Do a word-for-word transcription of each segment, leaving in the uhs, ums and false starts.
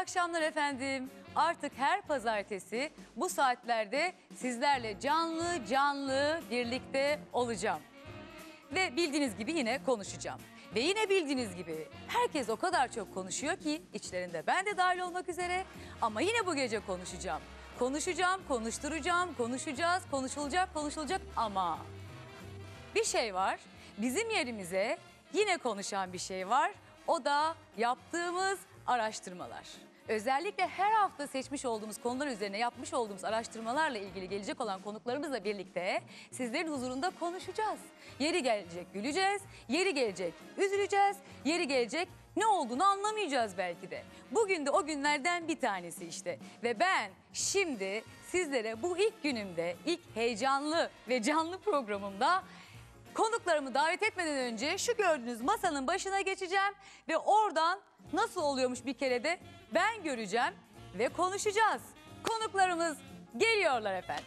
akşamlar efendim. Artık her pazartesi bu saatlerde sizlerle canlı canlı birlikte olacağım. Ve bildiğiniz gibi yine konuşacağım. Ve yine bildiğiniz gibi herkes o kadar çok konuşuyor ki içlerinde ben de dahil olmak üzere. Ama yine bu gece konuşacağım. Konuşacağım, konuşturacağım, konuşacağız, konuşulacak, konuşulacak ama bir şey var. Bizim yerimize yine konuşan bir şey var. O da yaptığımız araştırmalar. Özellikle her hafta seçmiş olduğumuz konular üzerine yapmış olduğumuz araştırmalarla ilgili gelecek olan konuklarımızla birlikte sizlerin huzurunda konuşacağız. Yeri gelecek güleceğiz, yeri gelecek üzüleceğiz, yeri gelecek ne olduğunu anlamayacağız belki de. Bugün de o günlerden bir tanesi işte. Ve ben şimdi sizlere bu ilk günümde, ilk heyecanlı ve canlı programımda konuklarımı davet etmeden önce şu gördüğünüz masanın başına geçeceğim ve oradan nasıl oluyormuş bir kere de ben göreceğim ve konuşacağız. Konuklarımız geliyorlar efendim.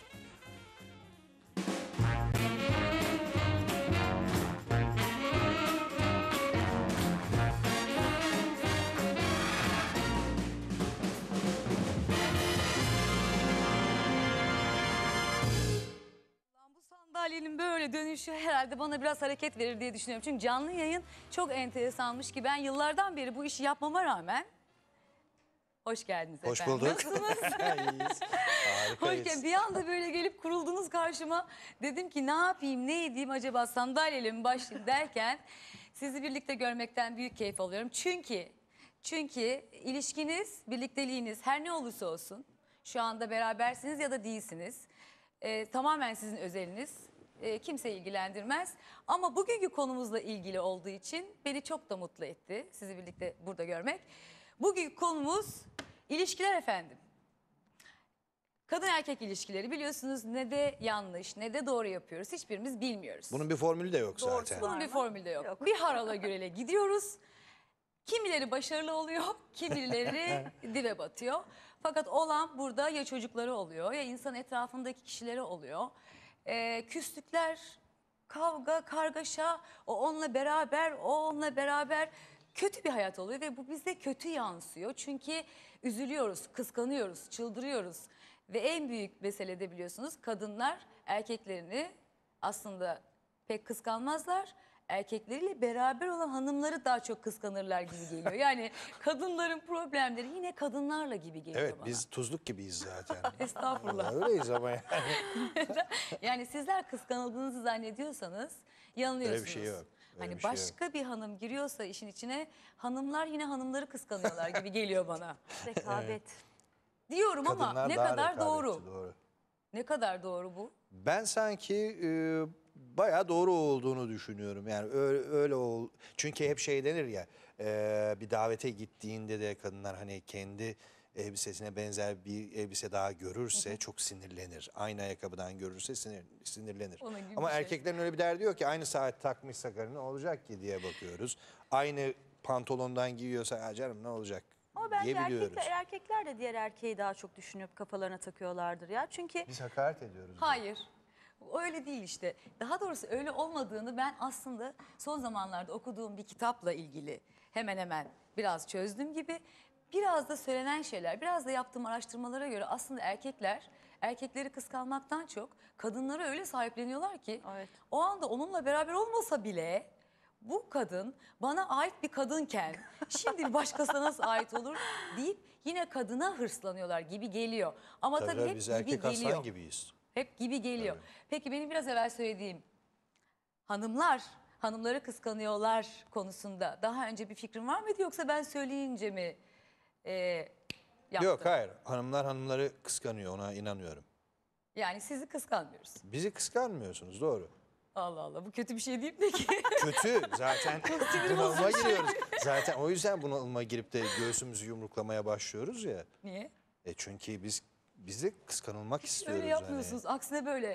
Sandalyenin böyle dönüşü herhalde bana biraz hareket verir diye düşünüyorum. Çünkü canlı yayın çok enteresanmış ki ben yıllardan beri bu işi yapmama rağmen... Hoş geldiniz Hoş efendim. bulduk. Nasılsınız? İyiyiz. Hoş geldiniz. Bir anda böyle gelip kuruldunuz karşıma. Dedim ki ne yapayım, ne edeyim acaba sandalyeyle mi başlayayım derken... sizi birlikte görmekten büyük keyif alıyorum. Çünkü, çünkü ilişkiniz, birlikteliğiniz her ne olursa olsun... şu anda berabersiniz ya da değilsiniz. Ee, tamamen sizin özeliniz. Ee, kimse ilgilendirmez. Ama bugünkü konumuzla ilgili olduğu için beni çok da mutlu etti. Sizi birlikte burada görmek. Bugünkü konumuz ilişkiler efendim. Kadın erkek ilişkileri biliyorsunuz ne de yanlış ne de doğru yapıyoruz. Hiçbirimiz bilmiyoruz. Bunun bir formülü de yok zaten. Bunun bir formülü de yok. Yok. Bir harala gürele gidiyoruz. Kimileri başarılı oluyor, kimileri dibe batıyor. Fakat olan burada ya çocukları oluyor ya insan etrafındaki kişileri oluyor. Ee, küslükler, kavga, kargaşa, o onunla beraber, o onunla beraber kötü bir hayat oluyor ve bu bize kötü yansıyor. Çünkü üzülüyoruz, kıskanıyoruz, çıldırıyoruz. Ve en büyük mesele de biliyorsunuz kadınlar erkeklerini aslında pek kıskanmazlar. Erkekleriyle beraber olan hanımları daha çok kıskanırlar gibi geliyor. Yani kadınların problemleri yine kadınlarla gibi geliyor Evet bana. biz tuzluk gibiyiz zaten. Estağfurullah. Öyleyiz ama yani. Yani sizler kıskanıldığınızı zannediyorsanız yanılıyorsunuz. Öyle bir şey yok. Öyle Hani bir şey başka yok. bir hanım giriyorsa işin içine hanımlar yine hanımları kıskanıyorlar gibi geliyor bana. Rekabet. Diyorum ama Kadınlar ne daha kadar rekabetçi, doğru. doğru. Ne kadar doğru bu? Ben sanki e, bayağı doğru olduğunu düşünüyorum. Yani öyle, öyle ol. Çünkü hep şey denir ya e, bir davete gittiğinde de kadınlar hani kendi elbisesine benzer bir elbise daha görürse hı hı. çok sinirlenir. Aynı ayakkabıdan görürse sinir, sinirlenir. Ama şey. erkeklerin öyle bir derdi yok ki aynı saat takmışsa karı ne olacak ki diye bakıyoruz. Aynı pantolondan giyiyorsa ha canım ne olacak? Ama bence erkekler, erkekler de diğer erkeği daha çok düşünüp kafalarına takıyorlardır ya. Çünkü biz hakaret ediyoruz. Hayır. Öyle değil işte. Daha doğrusu öyle olmadığını ben aslında son zamanlarda okuduğum bir kitapla ilgili hemen hemen biraz çözdüm gibi. Biraz da söylenen şeyler, biraz da yaptığım araştırmalara göre aslında erkekler erkekleri kıskanmaktan çok kadınları öyle sahipleniyorlar ki evet. o anda onunla beraber olmasa bile bu kadın bana ait bir kadınken şimdi bir başkasına nasıl ait olur deyip yine kadına hırslanıyorlar gibi geliyor. Ama tabii, tabii hep biz gibi erkek geliyor. aslan gibiyiz. Hep gibi geliyor. Tabii. Peki benim biraz evvel söylediğim hanımlar, hanımları kıskanıyorlar konusunda daha önce bir fikrin var mıydı yoksa ben söyleyince mi e, yaptın? Yok hayır hanımlar hanımları kıskanıyor ona inanıyorum. Yani sizi kıskanmıyoruz. Bizi kıskanmıyorsunuz doğru. Allah Allah bu kötü bir şey değil mi peki? Kötü zaten bunalıma giriyoruz. Zaten o yüzden bunalıma girip de göğsümüzü yumruklamaya başlıyoruz ya. Niye? E çünkü biz biz de kıskanılmak istiyoruz. Öyle yapmıyorsunuz. Hani. Aksine böyle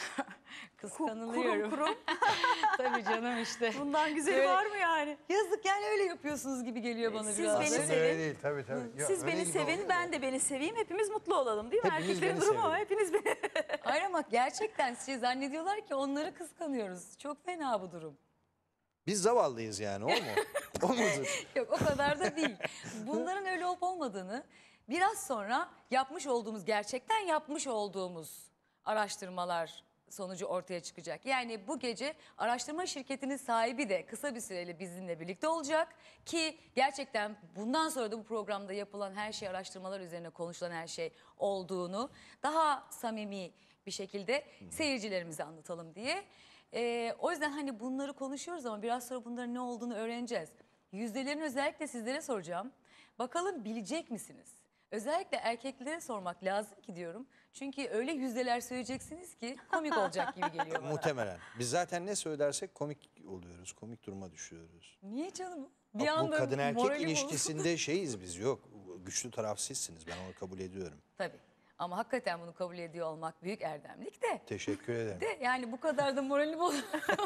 kıskanılıyorum. kurum kurum. Tabii canım işte. Bundan güzeli Böyle, var mı yani? Yazık yani öyle yapıyorsunuz gibi geliyor bana Siz biraz. beni Aslında sevin. öyle değil tabii tabii. Yok, Siz öyle beni gibi sevin, oluyor ben da. de beni seveyim. Hepimiz mutlu olalım değil mi? Hepimiz Erkeklerin beni durumu o. sevelim. Hepiniz beni... Hayır ama gerçekten şey zannediyorlar ki onları kıskanıyoruz. Çok fena bu durum. Biz zavallıyız yani o mu? O mudur? Yok o kadar da değil. Bunların öyle olup olmadığını biraz sonra yapmış olduğumuz, gerçekten yapmış olduğumuz araştırmalar sonucu ortaya çıkacak. Yani bu gece araştırma şirketinin sahibi de kısa bir süreyle bizimle birlikte olacak ki gerçekten bundan sonra da bu programda yapılan her şey, araştırmalar üzerine konuşulan her şey olduğunu daha samimi bir şekilde seyircilerimize anlatalım diye. Ee, o yüzden hani bunları konuşuyoruz ama biraz sonra bunların ne olduğunu öğreneceğiz. Yüzdelerini özellikle sizlere soracağım. Bakalım bilecek misiniz? Özellikle erkeklere sormak lazım ki diyorum. Çünkü öyle yüzdeler söyleyeceksiniz ki komik olacak gibi geliyor bana. Muhtemelen. Biz zaten ne söylersek komik oluyoruz. Komik duruma düşüyoruz. Niye canım? Bir Bak, bu anda kadın erkek morali bozuldu. ilişkisinde şeyiz biz, yok. Güçlü taraf sizsiniz, ben onu kabul ediyorum. Tabii. Ama hakikaten bunu kabul ediyor olmak büyük erdemlik de. Teşekkür ederim. De yani bu kadar da morali bozuldu.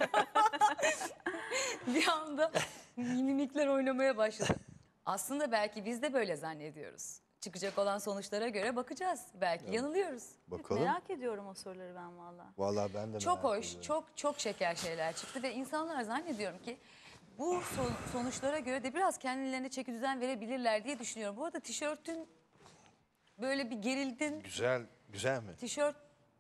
Bir anda mimikler oynamaya başladı. Aslında belki biz de böyle zannediyoruz. Çıkacak olan sonuçlara göre bakacağız. Belki yanılıyoruz. Bakalım. Merak ediyorum o soruları ben valla. Vallahi ben de Çok merak hoş, ediyorum. çok çok şeker şeyler çıktı ve insanlar zannediyorum ki bu son- sonuçlara göre de biraz kendilerine çeki düzen verebilirler diye düşünüyorum. Bu arada tişörtün böyle bir gerildin. Güzel, güzel mi? Tişört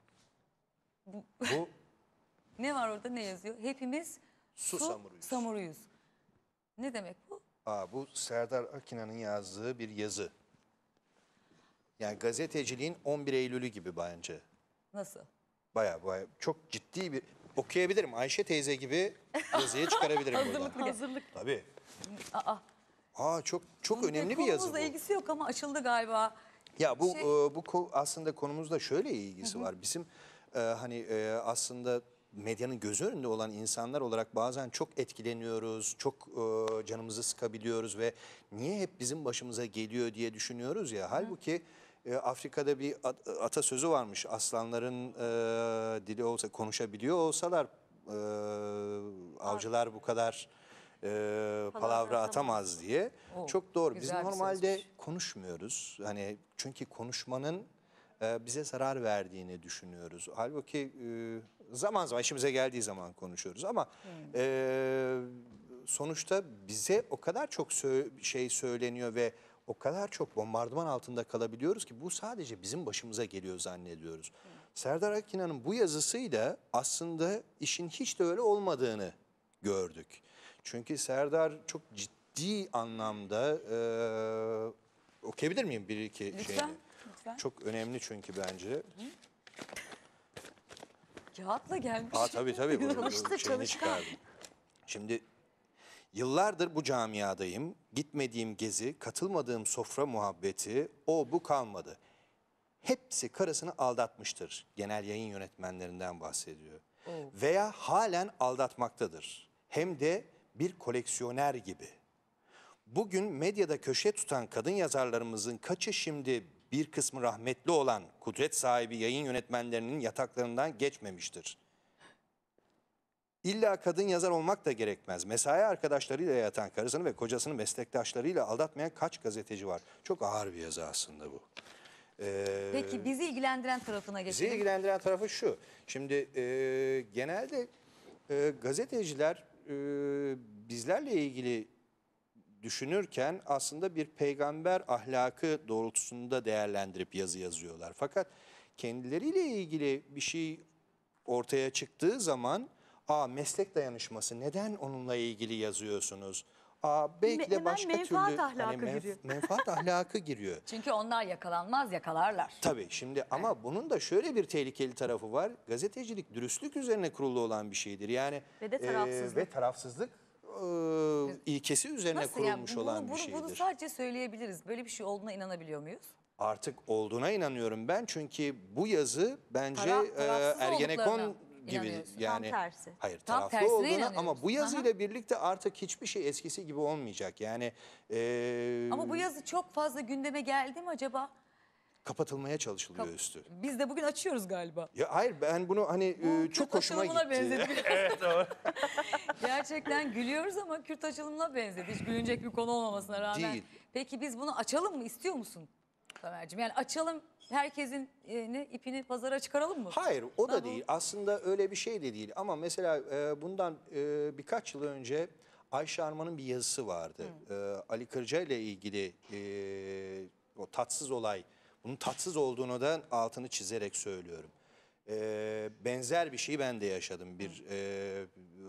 Bu ne var orada, ne yazıyor? Hepimiz Su samuruyuz. samuruyuz. Ne demek bu? Aa, bu Serdar Akina'nın yazdığı bir yazı. Yani gazeteciliğin on bir Eylül'ü gibi bence. Nasıl? Baya baya çok ciddi bir, okuyabilirim. Ayşe teyze gibi yazıyı çıkarabilirim buradan. Hazırlıklı. Hazırlık. Tabii. Aa, Aa, çok çok bunun önemli bir yazı bu. konumuzla ilgisi yok ama açıldı galiba. Ya bu Şey- e, bu ko- aslında konumuzda şöyle ilgisi var. Bizim e, hani e, aslında medyanın göz önünde olan insanlar olarak bazen çok etkileniyoruz, çok e, canımızı sıkabiliyoruz ve niye hep bizim başımıza geliyor diye düşünüyoruz ya. Halbuki e, Afrika'da bir at- atasözü varmış. Aslanların e, dili olsa, konuşabiliyor olsalar e, avcılar bu kadar e, palavra atamaz diye. Oo, Çok doğru. Biz güzel bir normalde sözmüş. konuşmuyoruz. Hani çünkü konuşmanın e, bize zarar verdiğini düşünüyoruz. Halbuki e, zaman zaman işimize geldiği zaman konuşuyoruz ama e, sonuçta bize o kadar çok sö- şey söyleniyor ve o kadar çok bombardıman altında kalabiliyoruz ki bu sadece bizim başımıza geliyor zannediyoruz. Serdar Akina'nın bu yazısıyla aslında işin hiç de öyle olmadığını gördük. Çünkü Serdar çok ciddi anlamda e, okuyabilir miyim bir iki Lütfen, şeyini? lütfen. Çok önemli çünkü bence. Kağıtla gelmiş. Aa, tabii tabii. Bu, bu Çalıştı, şeyini çalışkan. çıkardım. Şimdi yıllardır bu camiadayım. Gitmediğim gezi, katılmadığım sofra muhabbeti, o bu kalmadı. Hepsi karısını aldatmıştır. Genel yayın yönetmenlerinden bahsediyor. Veya halen aldatmaktadır. Hem de bir koleksiyoner gibi. Bugün medyada köşe tutan kadın yazarlarımızın kaçı şimdi bir kısmı rahmetli olan kudret sahibi yayın yönetmenlerinin yataklarından geçmemiştir. İlla kadın yazar olmak da gerekmez. Mesai arkadaşlarıyla yatan karısını ve kocasını meslektaşlarıyla aldatmayan kaç gazeteci var? Çok ağır bir yazı aslında bu. Ee, Peki bizi ilgilendiren tarafına Bizi geçelim. ilgilendiren tarafı şu. Şimdi e, genelde e, gazeteciler e, bizlerle ilgili düşünürken aslında bir peygamber ahlakı doğrultusunda değerlendirip yazı yazıyorlar. Fakat kendileriyle ilgili bir şey ortaya çıktığı zaman, aa, meslek dayanışması, neden onunla ilgili yazıyorsunuz? Aa, belki de Hemen başka menfaat türlü ahlakı menf- giriyor. menfaat ahlakı giriyor. Çünkü onlar yakalanmaz, yakalarlar. Tabii şimdi ama bunun da şöyle bir tehlikeli tarafı var. Gazetecilik dürüstlük üzerine kurulu olan bir şeydir. Yani Ve de tarafsızlık. ve tarafsızlık e, ilkesi üzerine Nasıl yani? kurulmuş Bunu, olan bunu, bir şeydir. bunu sadece söyleyebiliriz. Böyle bir şey olduğuna inanabiliyor muyuz? Artık olduğuna inanıyorum ben çünkü bu yazı bence Tara- e, tarafsız Ergenekon olduklarına gibi inanıyorsun. yani. Tam tersi. Hayır, Tam taraflı tersine olduğuna ama inanıyorsun. bu yazıyla birlikte artık hiçbir şey eskisi gibi olmayacak. Yani e, Ama bu yazı çok fazla gündeme geldi mi acaba? kapatılmaya çalışılıyor Kap- üstü. Biz de bugün açıyoruz galiba. Ya hayır, ben bunu hani e, Bu çok Kürt hoşuma açılımına gitti. benzedi. Evet, doğru. Gerçekten gülüyoruz ama Kürt açılımına benzedi. Hiç gülünecek bir konu olmamasına rağmen. Değil. Peki biz bunu açalım mı? İstiyor musun Tamer'cim? Yani açalım, herkesin e, ne, ipini pazara çıkaralım mı? Hayır, o da Tamam. değil. Aslında öyle bir şey de değil. Ama mesela e, bundan e, birkaç yıl önce Ayşe Arman'ın bir yazısı vardı. Ee, Ali Kırca ile ilgili e, o tatsız olay, bunun tatsız olduğunu da altını çizerek söylüyorum. Ee, benzer bir şeyi ben de yaşadım. Bir e,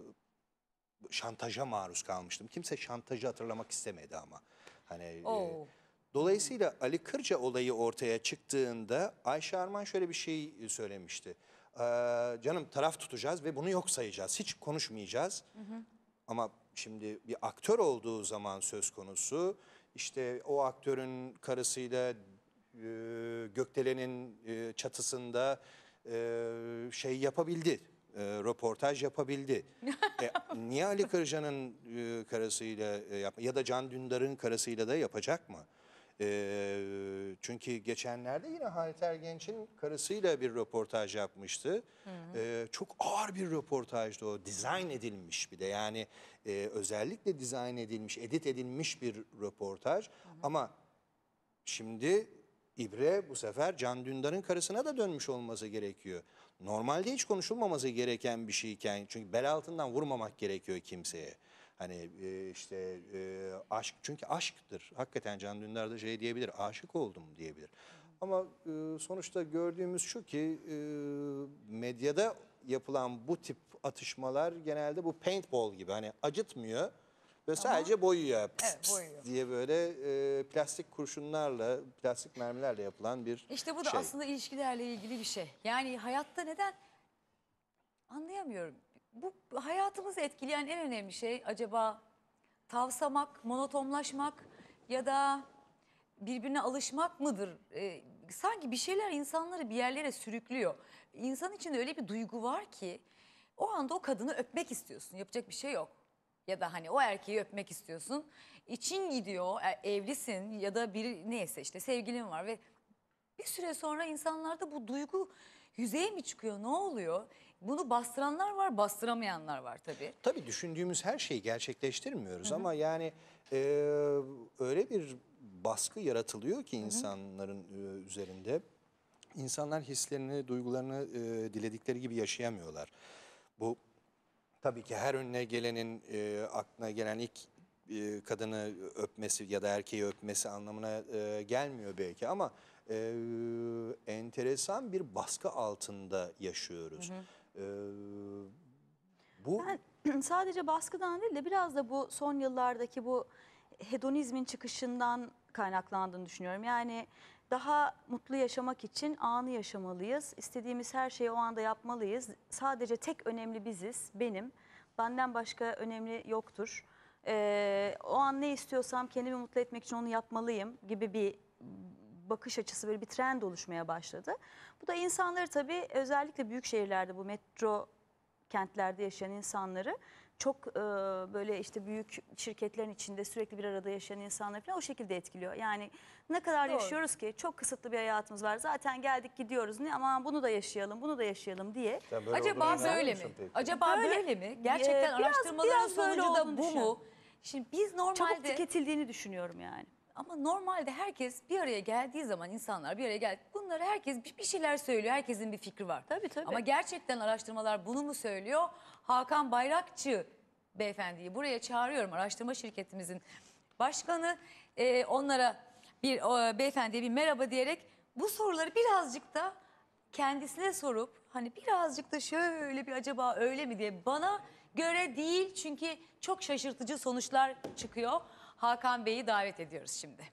şantaja maruz kalmıştım. Kimse şantajı hatırlamak istemedi ama. Hani e, Oo. dolayısıyla Ali Kırca olayı ortaya çıktığında Ayşe Arman şöyle bir şey söylemişti. Ee, canım taraf tutacağız ve bunu yok sayacağız. Hiç konuşmayacağız. Ama şimdi bir aktör olduğu zaman söz konusu, işte o aktörün karısıyla e, Gökdelen'in e, çatısında e, şey yapabildi, e, röportaj yapabildi. E, niye Ali Kırca'nın e, karısıyla e, yap ya da Can Dündar'ın karısıyla da yapacak mı? E, çünkü geçenlerde yine Halit Ergenç'in karısıyla bir röportaj yapmıştı. E, çok ağır bir röportajdı o. Dizayn edilmiş bir de, yani e, özellikle dizayn edilmiş, edit edilmiş bir röportaj. Ama şimdi İbre bu sefer Can Dündar'ın karısına da dönmüş olması gerekiyor. Normalde hiç konuşulmaması gereken bir şeyken, çünkü bel altından vurmamak gerekiyor kimseye. Hani e, işte e, aşk, çünkü aşktır. Hakikaten Can Dündar da şey diyebilir, aşık oldum diyebilir. Ama e, sonuçta gördüğümüz şu ki e, medyada yapılan bu tip atışmalar genelde bu paintball gibi, hani acıtmıyor ve sadece boyuyor, pıs, Evet, pıs boyuyor. diye böyle e, plastik kurşunlarla, plastik mermilerle yapılan bir İşte bu da şey. aslında ilişkilerle ilgili bir şey. Yani hayatta neden anlayamıyorum. Bu hayatımızı etkileyen en önemli şey acaba tavsamak, monotonlaşmak ya da birbirine alışmak mıdır? Ee, sanki bir şeyler insanları bir yerlere sürüklüyor. İnsan içinde öyle bir duygu var ki o anda o kadını öpmek istiyorsun. Yapacak bir şey yok. Ya da hani o erkeği öpmek istiyorsun. İçin gidiyor, e, evlisin ya da bir neyse işte sevgilin var ve bir süre sonra insanlarda bu duygu yüzeye mi çıkıyor? Ne oluyor? Bunu bastıranlar var, bastıramayanlar var tabii. Tabii düşündüğümüz her şeyi gerçekleştirmiyoruz ama yani e, öyle bir baskı yaratılıyor ki insanların e, üzerinde. İnsanlar hislerini, duygularını e, diledikleri gibi yaşayamıyorlar. Bu tabii ki her önüne gelenin e, aklına gelen ilk e, kadını öpmesi ya da erkeği öpmesi anlamına e, gelmiyor belki ama e, enteresan bir baskı altında yaşıyoruz. E, bu Ben sadece baskıdan değil de biraz da bu son yıllardaki bu hedonizmin çıkışından kaynaklandığını düşünüyorum. Yani daha mutlu yaşamak için anı yaşamalıyız. İstediğimiz her şeyi o anda yapmalıyız. Sadece tek önemli biziz, benim. Benden başka önemli yoktur. Ee, o an ne istiyorsam kendimi mutlu etmek için onu yapmalıyım gibi bir bakış açısı, böyle bir trend oluşmaya başladı. Bu da insanları tabii özellikle büyük şehirlerde, bu metro kentlerde yaşayan insanları çok e, böyle işte büyük şirketlerin içinde sürekli bir arada yaşayan insanları falan o şekilde etkiliyor. Yani ne kadar Doğru. yaşıyoruz ki, çok kısıtlı bir hayatımız var. Zaten geldik gidiyoruz, ne ama bunu da yaşayalım, bunu da yaşayalım diye. sen böyle Acaba olduğunu inanıyor böyle musun mi? peki? Acaba böyle, Böyle, mi? Gerçekten e, biraz- araştırmaların biraz böyle sonucu da olduğunu bu mu? düşünüyorum. Şimdi biz Çabuk normalde tüketildiğini düşünüyorum yani. ama normalde herkes bir araya geldiği zaman insanlar bir araya gel. Bunları herkes bir bir şeyler söylüyor. Herkesin bir fikri var. Tabii, tabii. Ama gerçekten araştırmalar bunu mu söylüyor? Hakan Bayrakçı beyefendiyi buraya çağırıyorum. Araştırma şirketimizin başkanı. Ee, onlara bir o, beyefendiye bir merhaba diyerek bu soruları birazcık da kendisine sorup hani birazcık da şöyle bir acaba öyle mi diye, bana göre değil çünkü çok şaşırtıcı sonuçlar çıkıyor. Hakan Bey'i davet ediyoruz şimdi.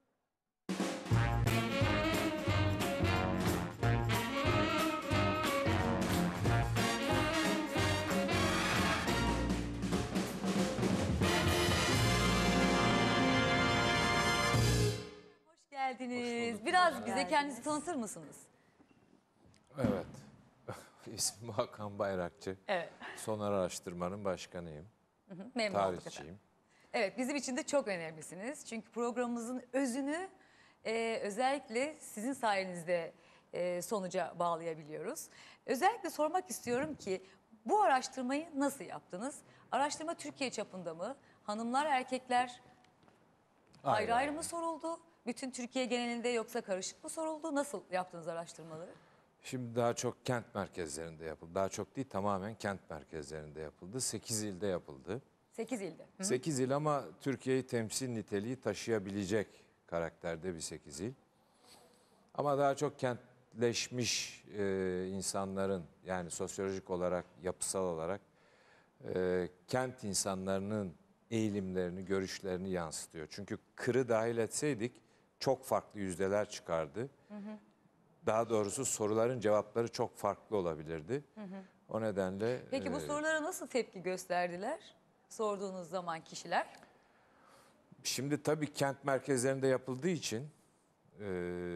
Hoş geldiniz. Biraz bize kendinizi tanıtır mısınız? Evet. İsmim Hakan Bayrakçı. Evet. Sonar Araştırma'nın başkanıyım. Memnun olduk efendim. Tarihçiyim. Evet, bizim için de çok önemlisiniz. Çünkü programımızın özünü e, özellikle sizin sayenizde e, sonuca bağlayabiliyoruz. Özellikle sormak istiyorum ki bu araştırmayı nasıl yaptınız? Araştırma Türkiye çapında mı? Hanımlar, erkekler ayrı Ayrı ayrı ayrı. mı soruldu? Bütün Türkiye genelinde yoksa karışık mı soruldu? Nasıl yaptınız araştırmaları? Şimdi daha çok kent merkezlerinde yapıldı. Daha çok değil, tamamen kent merkezlerinde yapıldı. sekiz ilde yapıldı. sekiz ilde. Hı hı. sekiz il ama Türkiye'yi temsil niteliği taşıyabilecek karakterde bir sekiz il. Ama daha çok kentleşmiş e, insanların, yani sosyolojik olarak, yapısal olarak e, kent insanlarının eğilimlerini, görüşlerini yansıtıyor. Çünkü kırı dahil etseydik çok farklı yüzdeler çıkardı. Hı hı. Daha doğrusu soruların cevapları çok farklı olabilirdi. Hı hı. O nedenle... Peki bu e, sorulara nasıl tepki gösterdiler sorduğunuz zaman kişiler? Şimdi tabii kent merkezlerinde yapıldığı için e,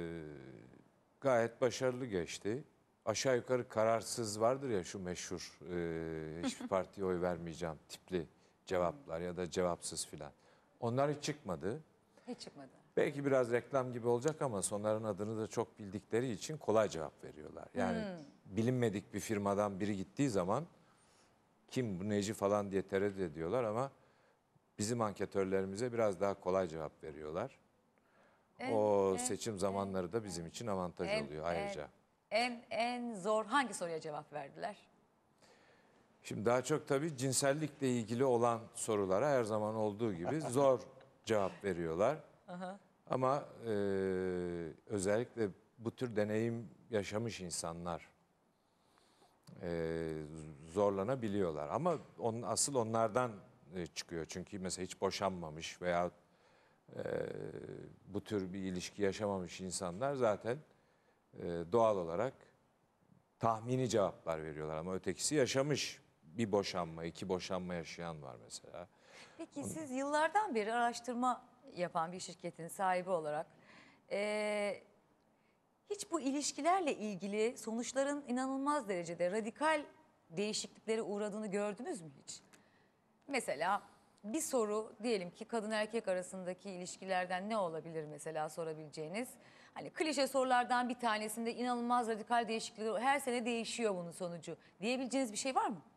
gayet başarılı geçti. Aşağı yukarı kararsız vardır ya şu meşhur e, hiçbir partiye oy vermeyeceğim tipli cevaplar ya da cevapsız filan. Onlar hiç çıkmadı. Hiç çıkmadı. Belki biraz reklam gibi olacak ama sonların adını da çok bildikleri için kolay cevap veriyorlar. Yani Hmm. bilinmedik bir firmadan biri gittiği zaman kim bu neci falan diye tereddüt ediyorlar ama bizim anketörlerimize biraz daha kolay cevap veriyorlar. En, O en, seçim zamanları da bizim için avantaj en, oluyor ayrıca. En, en zor hangi soruya cevap verdiler? Şimdi daha çok tabii cinsellikle ilgili olan sorulara her zaman olduğu gibi zor cevap veriyorlar. Aha. Ama e, özellikle bu tür deneyim yaşamış insanlar e, zorlanabiliyorlar. Ama onun, asıl onlardan e, çıkıyor. Çünkü mesela hiç boşanmamış veya e, bu tür bir ilişki yaşamamış insanlar zaten e, doğal olarak tahmini cevaplar veriyorlar. Ama ötekisi yaşamış, bir boşanma, iki boşanma yaşayan var mesela. Peki siz yıllardan beri araştırma yapan bir şirketin sahibi olarak eee, hiç bu ilişkilerle ilgili sonuçların inanılmaz derecede radikal değişikliklere uğradığını gördünüz mü hiç? Mesela bir soru, diyelim ki kadın erkek arasındaki ilişkilerden ne olabilir mesela sorabileceğiniz. Hani klişe sorulardan bir tanesinde inanılmaz radikal değişiklikler, her sene değişiyor bunun sonucu diyebileceğiniz bir şey var mı?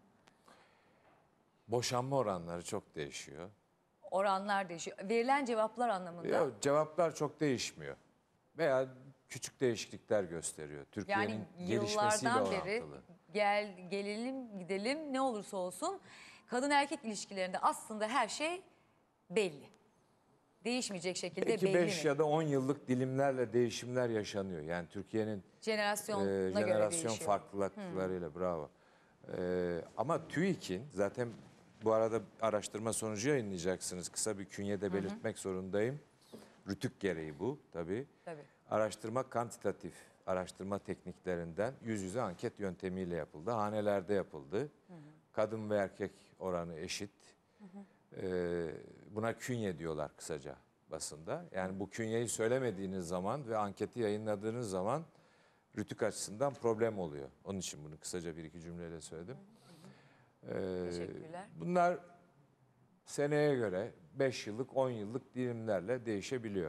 Boşanma oranları çok değişiyor. Oranlar değişiyor. Verilen cevaplar anlamında. Ya, cevaplar çok değişmiyor. Veya küçük değişiklikler gösteriyor. Yani Türkiye'nin gelişmesiyle yıllardan beri orantılı. gel gelelim gidelim ne olursa olsun kadın erkek ilişkilerinde aslında her şey belli. Değişmeyecek şekilde Belki belli beş mi? ya da on yıllık dilimlerle değişimler yaşanıyor. Yani Türkiye'nin Jenerasyona e, göre jenerasyon değişiyor. farklılıklarıyla bravo. E, ama TÜİK'in zaten bu arada araştırma sonucu yayınlayacaksınız. Kısa bir künyede belirtmek zorundayım. Rütük gereği bu tabii. Tabii. Araştırma kantitatif araştırma tekniklerinden yüz yüze anket yöntemiyle yapıldı. Hanelerde yapıldı. Hı hı. Kadın ve erkek oranı eşit. Hı hı. Ee, buna künye diyorlar kısaca basında. Yani bu künyeyi söylemediğiniz zaman ve anketi yayınladığınız zaman rütük açısından problem oluyor. Onun için bunu kısaca bir iki cümleyle söyledim. Hı hı. Ee, Teşekkürler. Bunlar seneye göre beş yıllık, on yıllık dilimlerle değişebiliyor.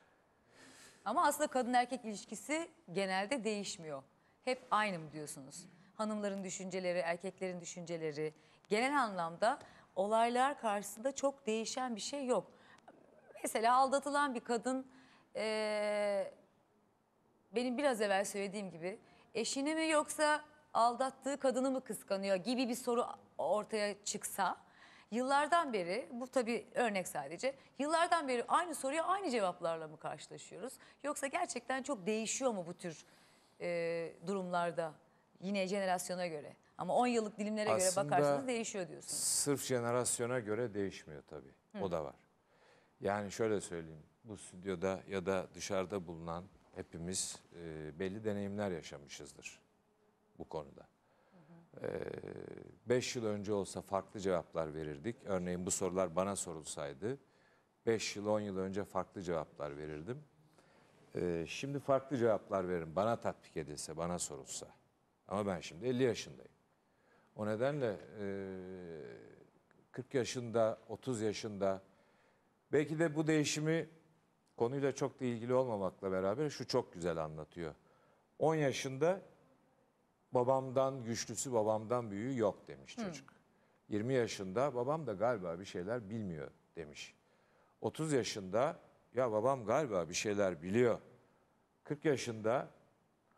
Ama aslında kadın erkek ilişkisi genelde değişmiyor. Hep aynı mı diyorsunuz? Hanımların düşünceleri, erkeklerin düşünceleri, genel anlamda olaylar karşısında çok değişen bir şey yok. Mesela aldatılan bir kadın, eee, benim biraz evvel söylediğim gibi eşini mi yoksa aldattığı kadını mı kıskanıyor gibi bir soru ortaya çıksa, yıllardan beri, bu tabii örnek sadece, yıllardan beri aynı soruya aynı cevaplarla mı karşılaşıyoruz? Yoksa gerçekten çok değişiyor mu bu tür e, durumlarda yine jenerasyona göre? Ama on yıllık dilimlere göre Aslında bakarsanız değişiyor diyorsunuz. Sırf jenerasyona göre değişmiyor tabii. Hı. O da var. Yani şöyle söyleyeyim. Bu stüdyoda ya da dışarıda bulunan hepimiz e, belli deneyimler yaşamışızdır bu konuda. Hı hı. E, beş yıl önce olsa farklı cevaplar verirdik. Örneğin bu sorular bana sorulsaydı beş yıl on yıl önce farklı cevaplar verirdim. E, şimdi farklı cevaplar veririm. Bana tatbik edilse, bana sorulsa. Ama ben şimdi elli yaşındayım. O nedenle e, kırk yaşında, otuz yaşında belki de bu değişimi konuyla çok da ilgili olmamakla beraber şu çok güzel anlatıyor. on yaşında babamdan güçlüsü, babamdan büyüğü yok demiş çocuk. Hı. yirmi yaşında babam da galiba bir şeyler bilmiyor demiş. otuz yaşında ya babam galiba bir şeyler biliyor. kırk yaşında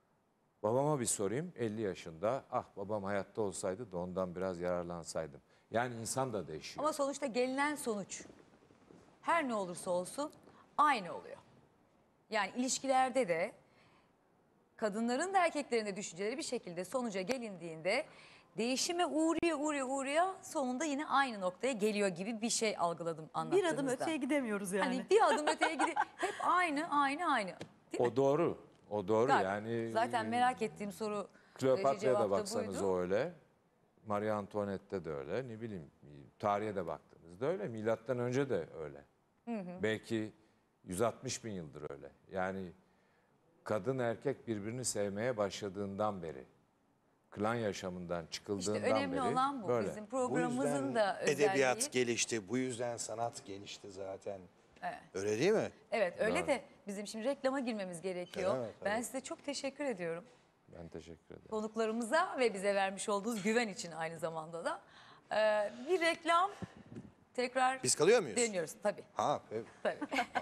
babama bir sorayım, elli yaşında ah babam hayatta olsaydı da ondan biraz yararlansaydım. Yani insan da değişiyor. Ama sonuçta gelinen sonuç her ne olursa olsun aynı oluyor. Yani ilişkilerde de kadınların da erkeklerin de düşünceleri bir şekilde sonuca gelindiğinde değişime uğruyor uğruyor uğruyor sonunda yine aynı noktaya geliyor gibi bir şey algıladım Bir anlattığınızdan. adım öteye gidemiyoruz yani. Hani bir adım öteye gidiyor. Hep aynı aynı aynı. Değil mi? O doğru. O doğru Galiba. yani. Zaten merak ettiğim soru Kleopatra'ya cevap da da baksanız buydu. o öyle. Marie Antoinette'de de öyle. Ne bileyim tarihe de baktığınızda öyle. Milattan önce de öyle. Belki yüz altmış bin yıldır öyle. Yani kadın erkek birbirini sevmeye başladığından beri, klan yaşamından çıkıldığından İşte önemli beri olan bu. böyle. Bizim Bu programımızın yüzden da özelliği. edebiyat gelişti, bu yüzden sanat gelişti zaten. Evet. Öyle değil mi? Evet öyle Doğru. de bizim şimdi reklama girmemiz gerekiyor. Evet, Ben tabii. size çok teşekkür ediyorum. Ben teşekkür ederim. Konuklarımıza ve bize vermiş olduğunuz güven için aynı zamanda da. Ee, bir reklam tekrar Biz kalıyor muyuz? dönüyoruz tabii. Ha, evet. tabii.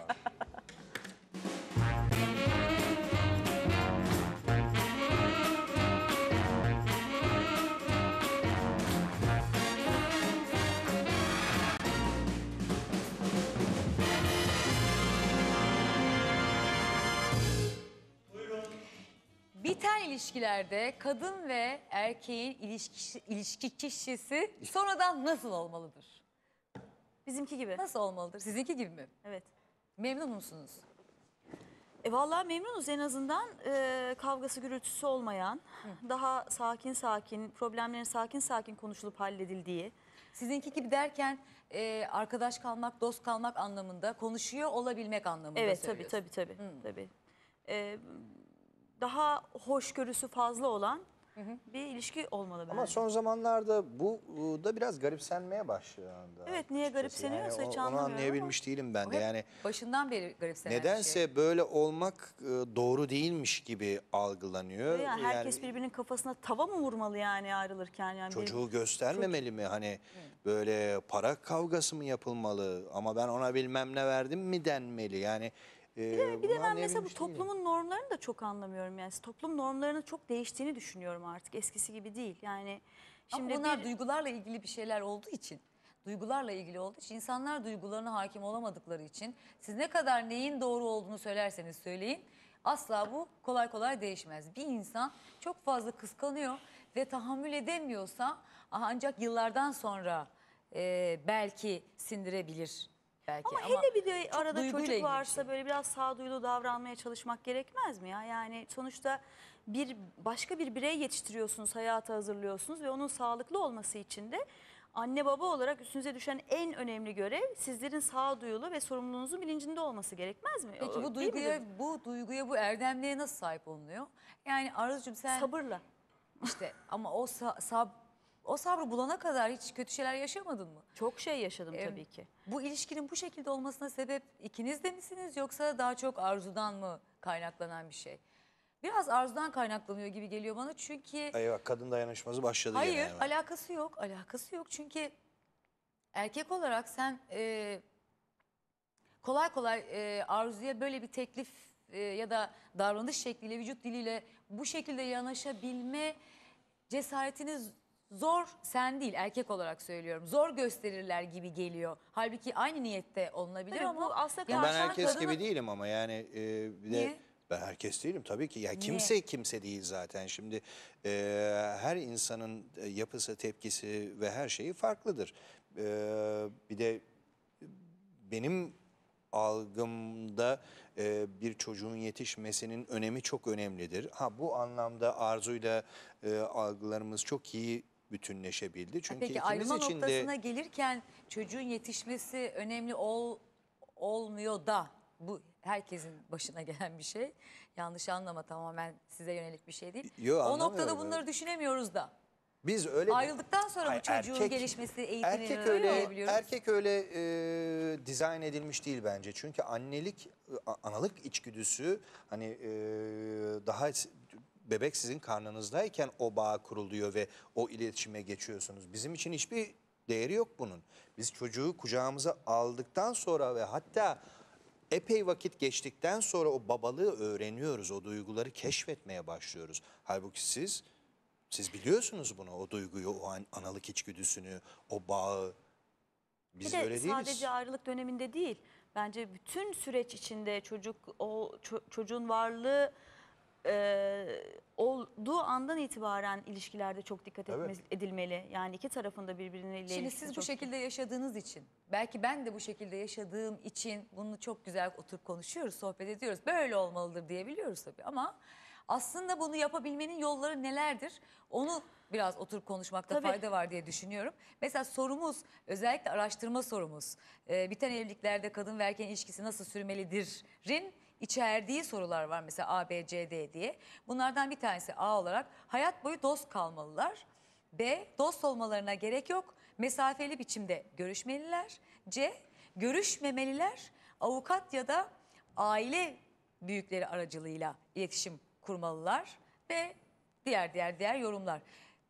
Biten ilişkilerde kadın ve erkeğin ilişki, ilişki kişisi sonradan nasıl olmalıdır? Bizimki gibi. Nasıl olmalıdır? Sizinki gibi mi? Evet. Memnun musunuz? E vallahi memnunuz en azından e, kavgası gürültüsü olmayan, daha sakin sakin, problemlerin sakin sakin konuşulup halledildiği. Sizinki gibi derken e, arkadaş kalmak, dost kalmak anlamında, konuşuyor olabilmek anlamında Evet tabii söylüyorsun. tabii tabii. tabii. E, daha hoşgörüsü fazla olan bir ilişki olmalı bence. Ama son zamanlarda bu e, da biraz garipsenmeye başlıyor. Evet, niye garipseniyorsa yani hiç o- anlamıyorum Onu anlayabilmiş değilim ben O de. hep Yani başından beri garipsenen bir nedense şey. böyle olmak e, doğru değilmiş gibi algılanıyor. Yani herkes Yani birbirinin kafasına tava mı vurmalı yani ayrılırken? Yani bir- çocuğu göstermemeli mi? Hani böyle para kavgası mı yapılmalı? Ama ben ona bilmem ne verdim mi denmeli? Yani e, Bir de, bir bunu de ben mesela bu anlayabilmiş değilim. toplumun normlarını da çok anlamıyorum. Yani toplum normlarının çok değiştiğini düşünüyorum artık. Eskisi gibi değil. Yani şimdi Ama bunlar bir, duygularla ilgili bir şeyler olduğu için, duygularla ilgili olduğu için, insanlar duygularına hakim olamadıkları için siz ne kadar neyin doğru olduğunu söylerseniz söyleyin, asla bu kolay kolay değişmez. Bir insan çok fazla kıskanıyor ve tahammül edemiyorsa ancak yıllardan sonra e, belki sindirebilir. Belki. ama, hele bir de çok arada duyguyla ilgili çocuk bir varsa şey. böyle biraz sağduyulu davranmaya çalışmak gerekmez mi ya? Yani sonuçta bir başka bir birey yetiştiriyorsunuz, hayata hazırlıyorsunuz ve onun sağlıklı olması için de anne baba olarak üstünüze düşen en önemli görev sizlerin sağduyulu ve sorumluluğunuzun bilincinde olması gerekmez mi? Peki bu Değil mi? duyguya, bu duyguya, bu erdemliğe nasıl sahip olunuyor? Yani Arzucuğum sen Sabırla. işte ama o sa- sab o sabrı bulana kadar hiç kötü şeyler yaşamadın mı? Çok şey yaşadım Ee, tabii ki. Bu ilişkinin bu şekilde olmasına sebep ikiniz de misiniz yoksa daha çok arzudan mı kaynaklanan bir şey? Biraz arzudan kaynaklanıyor gibi geliyor bana çünkü Eyvah, kadın dayanışması başladı hayır gene. hemen. alakası yok, alakası yok çünkü erkek olarak sen e, kolay kolay e, Arzu'ya böyle bir teklif e, ya da davranış şekliyle, vücut diliyle bu şekilde yanaşabilme cesaretiniz zor, sen değil erkek olarak söylüyorum. Zor gösterirler gibi geliyor. Halbuki aynı niyette olunabilir Tabii ama bu aslında Ya ben karşıdan herkes kadını- gibi değilim ama yani e, bir de Niye? ben herkes değilim tabii ki. Ya kimse kimse değil zaten. Şimdi e, her insanın e, yapısı, tepkisi ve her şeyi farklıdır. E, bir de benim algımda e, bir çocuğun yetişmesinin önemi çok önemlidir. Ha bu anlamda Arzu'yla e, algılarımız çok iyi bütünleşebildi. Çünkü Peki ikimiz ayrılma için de noktasına gelirken çocuğun yetişmesi önemli ol, olmuyor da bu herkesin başına gelen bir şey. Yanlış anlama, tamamen size yönelik bir şey değil. Yo, o noktada anlamıyorum, bunları evet. düşünemiyoruz da. biz öyle Ayrıldıktan sonra bu Hayır, çocuğun erkek- gelişmesi, eğitimini Erkek öyle öyle olabiliyoruz. erkek öyle e, dizayn edilmiş değil bence. Çünkü annelik, a- analık içgüdüsü hani e, daha s- bebek sizin karnınızdayken o bağ kuruluyor ve o iletişime geçiyorsunuz. Bizim için hiçbir değeri yok bunun. Biz çocuğu kucağımıza aldıktan sonra ve hatta epey vakit geçtikten sonra o babalığı öğreniyoruz. O duyguları keşfetmeye başlıyoruz. Halbuki siz Siz biliyorsunuz bunu, o duyguyu, o an, analık içgüdüsünü, o bağı. Biz Bir de öyle değiliz. sadece ayrılık döneminde değil. Bence bütün süreç içinde çocuk o ço- çocuğun varlığı e, olduğu andan itibaren ilişkilerde çok dikkat Evet. etme- edilmeli. Yani iki tarafında birbirine Şimdi siz bu şekilde yaşadığınız için, belki ben de bu şekilde yaşadığım için bunu çok güzel oturup konuşuyoruz, sohbet ediyoruz. Böyle olmalıdır diyebiliyoruz tabii ama aslında bunu yapabilmenin yolları nelerdir? Onu biraz oturup konuşmakta Tabii. fayda var diye düşünüyorum. Mesela sorumuz, özellikle araştırma sorumuz, e, biten evliliklerde kadın ve erkeğin ilişkisi nasıl sürmelidir'in içerdiği sorular var mesela A, B, C, D diye. Bunlardan bir tanesi A olarak hayat boyu dost kalmalılar. B, dost olmalarına gerek yok. Mesafeli biçimde görüşmeliler. C, görüşmemeliler. Avukat ya da aile büyükleri aracılığıyla iletişim kurmalılar. Ve diğer diğer diğer yorumlar.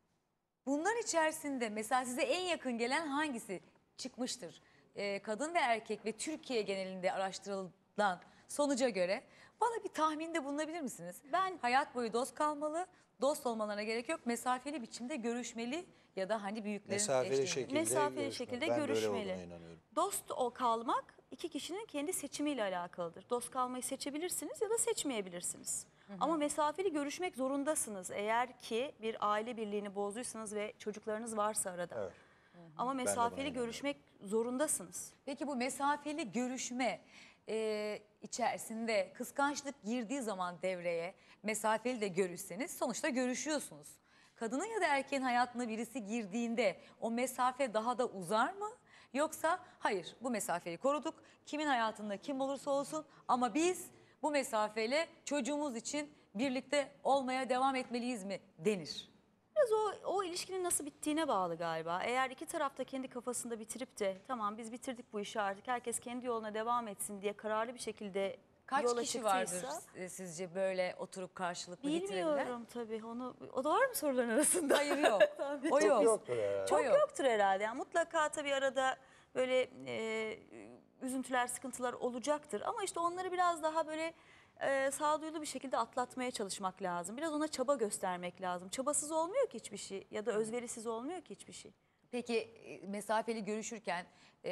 Bunlar içerisinde mesela size en yakın gelen hangisi çıkmıştır? Ee, kadın ve erkek ve Türkiye genelinde araştırılan sonuca göre bana bir tahminde bulunabilir misiniz? Ben- hayat boyu dost kalmalı, dost olmalarına gerek yok. Mesafeli biçimde görüşmeli ya da hani büyüklerin Mesafeli eşliğinde. şekilde Mesafeli görüşme. şekilde Ben de öyle görüşmeli. olduğuna inanıyorum. Dost o kalmak iki kişinin kendi seçimiyle alakalıdır. Dost kalmayı seçebilirsiniz ya da seçmeyebilirsiniz. Ama mesafeli görüşmek zorundasınız eğer ki bir aile birliğini bozduysanız ve çocuklarınız varsa arada. Evet. Ama buna mesafeli inanıyorum. görüşmek zorundasınız. Peki bu mesafeli görüşme e, içerisinde kıskançlık girdiği zaman devreye mesafeli de görüşseniz sonuçta görüşüyorsunuz. Kadının ya da erkeğin hayatına birisi girdiğinde o mesafe daha da uzar mı? Yoksa hayır bu mesafeyi koruduk. Kimin hayatında kim olursa olsun ama biz bu mesafeyle çocuğumuz için birlikte olmaya devam etmeliyiz mi denir? Biraz o, o ilişkinin nasıl bittiğine bağlı galiba. Eğer iki taraf da kendi kafasında bitirip de tamam biz bitirdik bu işi artık herkes kendi yoluna devam etsin diye kararlı bir şekilde Kaç yola kişi çıktıysa. vardır e, sizce böyle oturup karşılıklı bitirebilen? Bilmiyorum tabii onu. O da var mı soruların arasında? Hayır yok. Tabii. O Çok yok. Yoktur herhalde. Çok O yok. yoktur herhalde. Yani mutlaka tabii arada böyle e, üzüntüler, sıkıntılar olacaktır. Ama işte onları biraz daha böyle e, sağduyulu bir şekilde atlatmaya çalışmak lazım. Biraz ona çaba göstermek lazım. Çabasız olmuyor ki hiçbir şey ya da özverisiz olmuyor ki hiçbir şey. Peki e, mesafeli görüşürken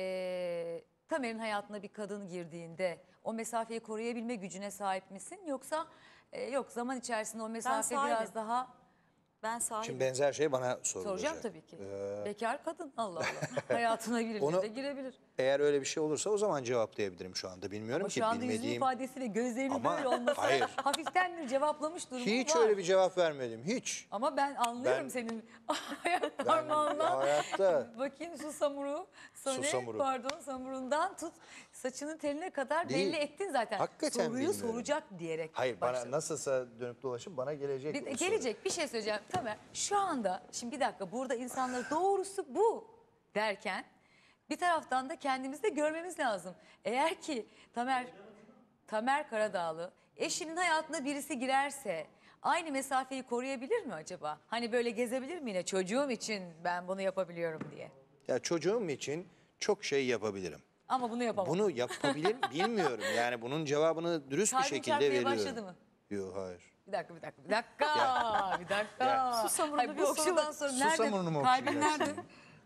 e, Tamer'in hayatına bir kadın girdiğinde o mesafeyi koruyabilme gücüne sahip misin? Yoksa e, yok zaman içerisinde o mesafe sahibim. biraz daha Ben sahibim. Şimdi benzer şey bana sorulacak. soracağım tabii ki. Ee, Bekar kadın Allah Allah hayatına birileri Onu- de girebilir. Eğer öyle bir şey olursa o zaman cevaplayabilirim şu anda. Bilmiyorum Ama ki şu anda yüzün bilmediğim. ifadesi ve gözlerinin Ama böyle olması hayır. hafiften bir cevaplamış durumum Hiç var. öyle bir cevap vermedim. Hiç. Ama ben anlıyorum Ben- senin ayak Ben parmağından. hayatta Bakayım su samuru, söyle, Susamuru. pardon samurundan tut saçının teline kadar Değil. belli ettin zaten. Hakikaten Soruyu bilmiyorum. soracak diyerek hayır başladın. bana nasılsa dönüp dolaşıp bana gelecek. Bir- o soru. gelecek bir şey söyleyeceğim Tamer. Şu anda şimdi bir dakika burada insanlar doğrusu bu derken bir taraftan da kendimizi de görmemiz lazım. Eğer ki Tamer Tamer Karadağlı eşinin hayatına birisi girerse aynı mesafeyi koruyabilir mi acaba? Hani böyle gezebilir mi yine çocuğum için ben bunu yapabiliyorum diye. Ya çocuğum için çok şey yapabilirim. Ama bunu yapamam. Bunu yapabilir mi bilmiyorum. Yani bunun cevabını dürüst bir Kalbin şekilde çarpmaya veriyorum. başladı mı? Yok hayır. Bir dakika, bir dakika, bir dakika, bir dakika. Ya. Susamurunu Hayır, bir bu okşama. sorudan sonra nerede? Susamurunu mu Kalbin okşayacaksın? nerede?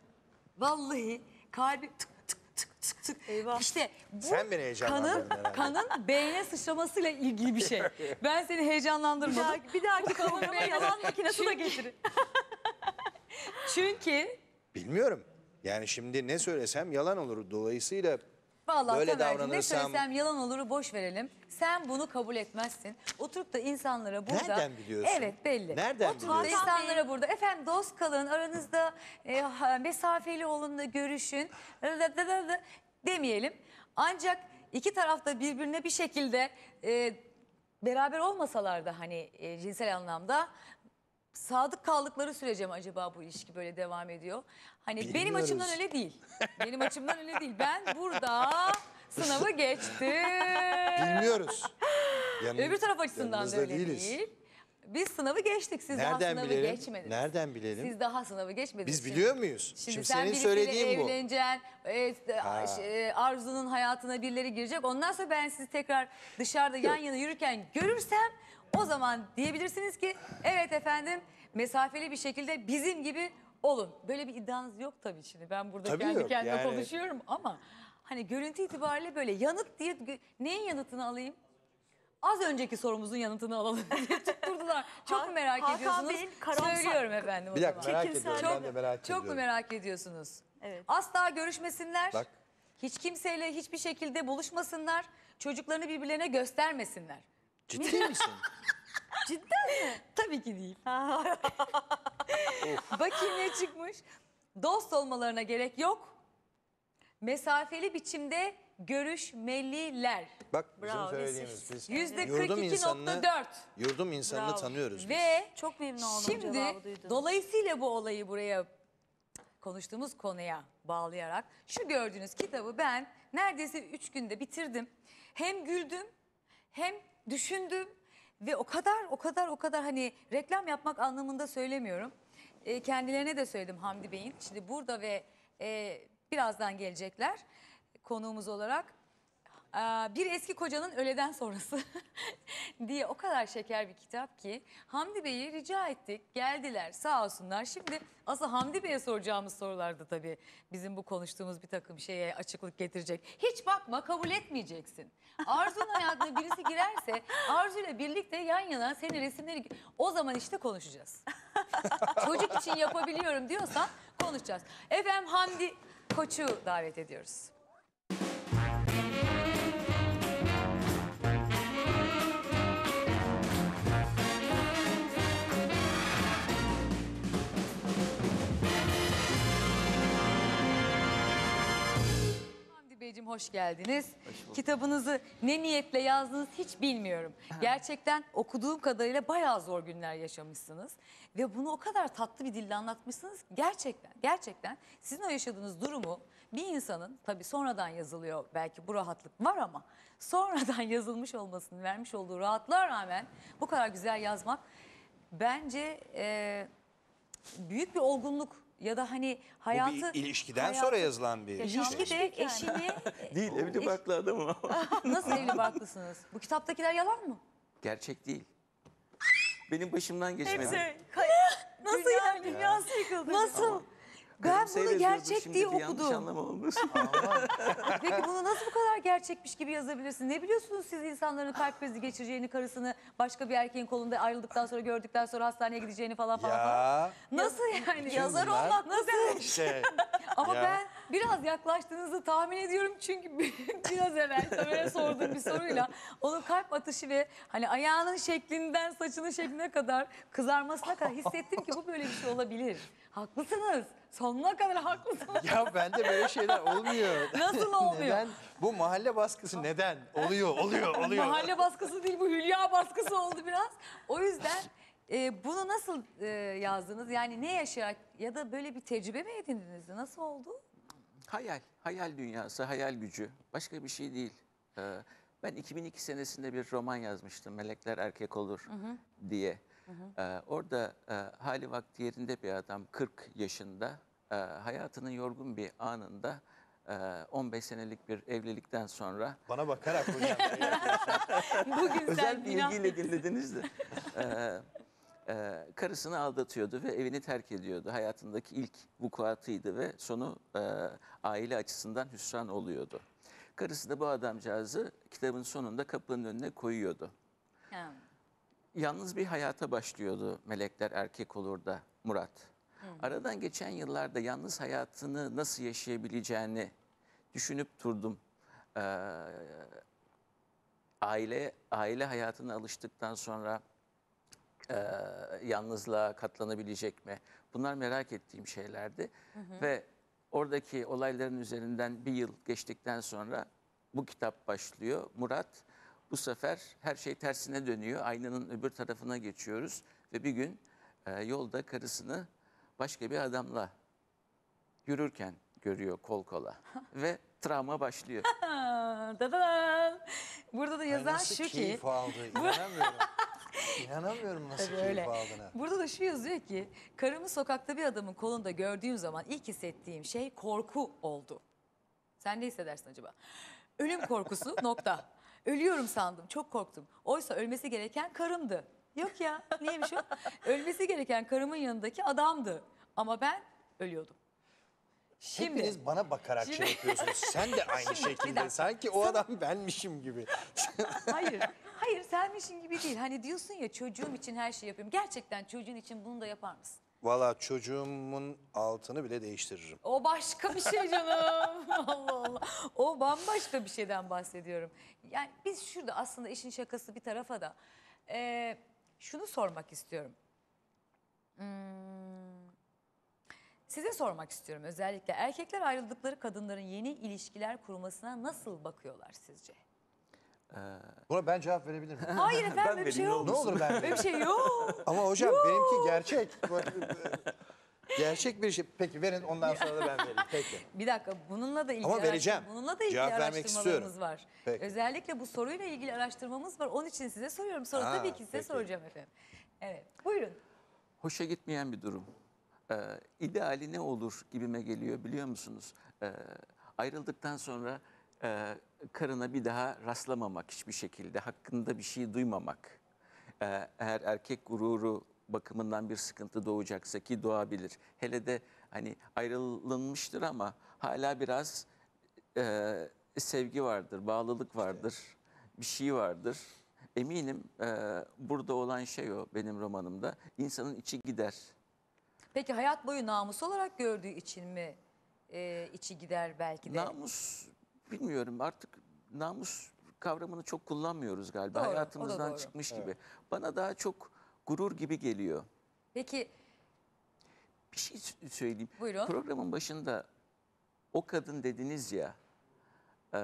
Vallahi kalbim tık tık tık tık tık. Eyvah. İşte bu Sen beni heyecanlandırdın kanın, herhalde. kanın beyne sıçramasıyla ilgili bir şey. Ben seni Bir heyecanlandırmadım. dahaki, bir dahaki programa yalan makinesi de getirin. Çünkü Bilmiyorum. Yani şimdi ne söylesem yalan olur. Dolayısıyla vallahi böyle Tamer'cim ne davranırsam söylesem yalan oluru boş verelim. Sen bunu kabul etmezsin. Oturup da insanlara burada... Nereden biliyorsun? Evet belli. Nereden Oturup da biliyorsun? insanlara burada efendim dost kalın aranızda e, ha- mesafeli olun da görüşün da da da da demeyelim. Ancak iki tarafta birbirine bir şekilde e, beraber olmasalar da hani e, cinsel anlamda sadık kaldıkları sürece mi acaba bu ilişki böyle devam ediyor? Hani benim Bilmiyoruz. açımdan öyle değil. Benim açımdan öyle değil. Ben burada sınavı geçtim. bilmiyoruz. Yanın- Öbür taraf açısından da yanınızda öyle değiliz. değil. Biz sınavı geçtik. Siz daha Nereden sınavı bilelim? geçmediniz. Nereden bilelim? Siz daha sınavı geçmediniz. Biz Şimdi- biliyor muyuz? Şimdi, Şimdi, sen senin birisiyle söylediğin bu. evleneceksin, e, Ha. e, Arzu'nun hayatına birileri girecek. Ondan sonra ben sizi tekrar dışarıda yan yana yürürken görürsem o zaman diyebilirsiniz ki evet efendim mesafeli bir şekilde bizim gibi olun. Böyle bir iddianız yok tabii şimdi. Ben burada Tabii kendi yok, kendime yani- konuşuyorum ama hani görüntü itibariyle böyle yanıt diye gö- neyin yanıtını alayım? Az önceki sorumuzun yanıtını alalım diye tutturdular. Çok mu Ha- merak Hakan ediyorsunuz? Bey'in karamsar- Söylüyorum efendim o Bir dakika zaman. merak Çekimsel- ediyorum. Ben de merak Çok ediyorum. mu merak ediyorsunuz? Evet. Asla görüşmesinler. Bak. Hiç kimseyle hiçbir şekilde buluşmasınlar. Çocuklarını birbirlerine göstermesinler. Ciddi misin? Cidden mi? Tabii ki değil. Bakayım ne çıkmış. Dost olmalarına gerek yok. Mesafeli biçimde görüşmeliler. Bak bizim Bravo, söylediğimiz biz Yüzde kırk yurdum iki insanını, nokta dört. yurdum insanını Bravo. tanıyoruz biz. Ve Çok memnun oldum şimdi cevabı duydum. dolayısıyla bu olayı buraya konuştuğumuz konuya bağlayarak şu gördüğünüz kitabı ben neredeyse üç günde bitirdim. Hem güldüm hem düşündüm ve o kadar o kadar o kadar hani reklam yapmak anlamında söylemiyorum. E, kendilerine de söyledim Hamdi Bey'in. Şimdi burada ve e, birazdan gelecekler konuğumuz olarak. Aa, Bir eski kocanın öğleden sonrası diye o kadar şeker bir kitap ki Hamdi Bey'i rica ettik, geldiler sağ olsunlar. Şimdi asıl Hamdi Bey'e soracağımız sorularda tabii bizim bu konuştuğumuz bir takım şeye açıklık getirecek. Hiç bakma, kabul etmeyeceksin. Arzu'nun hayatına birisi girerse Arzu'yla birlikte yan yana senin resimleri o zaman işte konuşacağız. Çocuk için yapabiliyorum diyorsan konuşacağız. Efendim Hamdi Koç'u davet ediyoruz. Hamdi Beyciğim hoş geldiniz. Kitabınızı ne niyetle yazdınız hiç bilmiyorum. Gerçekten okuduğum kadarıyla bayağı zor günler yaşamışsınız. Ve bunu o kadar tatlı bir dille anlatmışsınız ki gerçekten, gerçekten sizin o yaşadığınız durumu bir insanın tabii sonradan yazılıyor belki bu rahatlık var ama sonradan yazılmış olmasının vermiş olduğu rahatlığa rağmen bu kadar güzel yazmak bence e, büyük bir olgunluk ya da hani hayatı... Bu bir ilişkiden hayatı- sonra yazılan bir şey. İlişki de eşini... Değil, evli barklı adamım ama. Nasıl evli barklısınız? Bu kitaptakiler yalan mı? Gerçek değil. Benim başımdan geçmedi. Hepsi Nasıl dünya, yani? dünyası yıkıldı. Nasıl? Ben Karım bunu seyrediyordu, gerçek şimdi diye bir yanlış okudum. anlama olmuş. Peki bunu nasıl bu kadar gerçekmiş gibi yazabilirsiniz? Ne biliyorsunuz siz insanların kalp krizi geçireceğini, karısını başka bir erkeğin kolunda ayrıldıktan sonra gördükten sonra hastaneye gideceğini falan falan. falan. Ya Nasıl yani? Bütün Yazar bunlar- olmak nasıl? işte Ama Ya. ben biraz yaklaştığınızı tahmin ediyorum çünkü biraz evvel Tamer'e sorduğum bir soruyla onun kalp atışı ve hani ayağının şeklinden saçının şekline kadar kızarmasına kadar hissettim ki bu böyle bir şey olabilir. Haklısınız. Sonuna kadar haklısınız. ya bende böyle şeyler olmuyor. Nasıl olmuyor? Neden? Bu mahalle baskısı neden? Oluyor, oluyor, oluyor. Mahalle baskısı değil bu hülya baskısı oldu biraz. O yüzden e, bunu nasıl e, yazdınız? Yani ne yaşayarak ya da böyle bir tecrübe mi edindiniz? Nasıl oldu? Hayal, hayal dünyası, hayal gücü. Başka bir şey değil. Ee, ben iki bin iki senesinde bir roman yazmıştım. Melekler Erkek Olur diye. Ee, orada e, hali vakti yerinde bir adam kırk yaşında e, hayatının yorgun bir anında e, on beş senelik bir evlilikten sonra Bana bakarak hocam. Bugün özel sen bir günah... ilgiyle dinlediniz de. Ee, e, karısını aldatıyordu ve evini terk ediyordu. Hayatındaki ilk vukuatıydı ve sonu e, aile açısından hüsran oluyordu. Karısı da bu adamcağızı kitabın sonunda kapının önüne koyuyordu. Ha. Yalnız bir hayata başlıyordu Melekler Erkek Olur da Murat. Aradan geçen yıllarda yalnız hayatını nasıl yaşayabileceğini düşünüp durdum. Ee, aile aile hayatına alıştıktan sonra e, yalnızlığa katlanabilecek mi? Bunlar merak ettiğim şeylerdi. Ve oradaki olayların üzerinden bir yıl geçtikten sonra bu kitap başlıyor. Murat bu sefer her şey tersine dönüyor. Aynanın öbür tarafına geçiyoruz ve bir gün e, yolda karısını başka bir adamla yürürken görüyor kol kola ve travma başlıyor. Dadadan. Burada da yazan nasıl şu ki... keyif aldı inanamıyorum. İnanamıyorum nasıl Tabii keyif öyle. aldığına. Burada da şu yazıyor ki karımı sokakta bir adamın kolunda gördüğüm zaman ilk hissettiğim şey korku oldu. Sen ne hissedersin acaba? Ölüm korkusu nokta. Ölüyorum sandım, çok korktum. Oysa ölmesi gereken karımdı. Yok ya, neymiş o? Ölmesi gereken karımın yanındaki adamdı. Ama ben ölüyordum. Şimdi, Hepiniz bana bakarak şey Şimdi- yapıyorsunuz. Sen de aynı Şimdi, bir şekilde. dakika. Sanki o adam benmişim gibi. hayır, hayır senmişin gibi değil. Hani diyorsun ya çocuğum için her şeyi yapıyorum. Gerçekten çocuğun için bunu da yapar mısın? Valla çocuğumun altını bile değiştiririm. O başka bir şey canım. Allah Allah. O bambaşka bir şeyden bahsediyorum. Yani biz şurada aslında işin şakası bir tarafa da eee, şunu sormak istiyorum. Hmm, size sormak istiyorum özellikle. Erkekler ayrıldıkları kadınların yeni ilişkiler kurmasına nasıl bakıyorlar sizce? Buna ben cevap verebilir miyim? Hayır efendim böyle bir şey yok. Ne olur ben Böyle vereyim. bir şey yok. Ama hocam benimki gerçek. Gerçek bir şey. Peki verin, ondan sonra da ben vereyim. Peki. Bir dakika bununla da ilgili Ama vereceğim. araştırma- bununla da ilgili Cevap vermek araştırmalarımız istiyorum. var. Peki. Özellikle bu soruyla ilgili araştırmamız var. Onun için size soruyorum. Sonra Ha, tabii ki size peki. soracağım efendim. Evet. Buyurun. Hoşa gitmeyen bir durum. Ee, ideali ne olur gibime geliyor biliyor musunuz? Ee, ayrıldıktan sonra e, karına bir daha rastlamamak hiçbir şekilde, hakkında bir şey duymamak. Ee, eğer erkek gururu bakımından bir sıkıntı doğacaksa ki doğabilir. Hele de hani ayrılınmıştır ama hala biraz e, sevgi vardır, bağlılık vardır, bir şey vardır. Eminim e, burada olan şey o benim romanımda. İnsanın içi gider. Peki hayat boyu namus olarak gördüğü için mi e, içi gider belki de? Namus bilmiyorum artık namus kavramını çok kullanmıyoruz galiba. Doğru, o da Hayatımızdan doğru. çıkmış gibi. Bana daha çok gurur gibi geliyor. Peki Bir şey s- söyleyeyim. Buyurun. Programın başında o kadın dediniz ya e,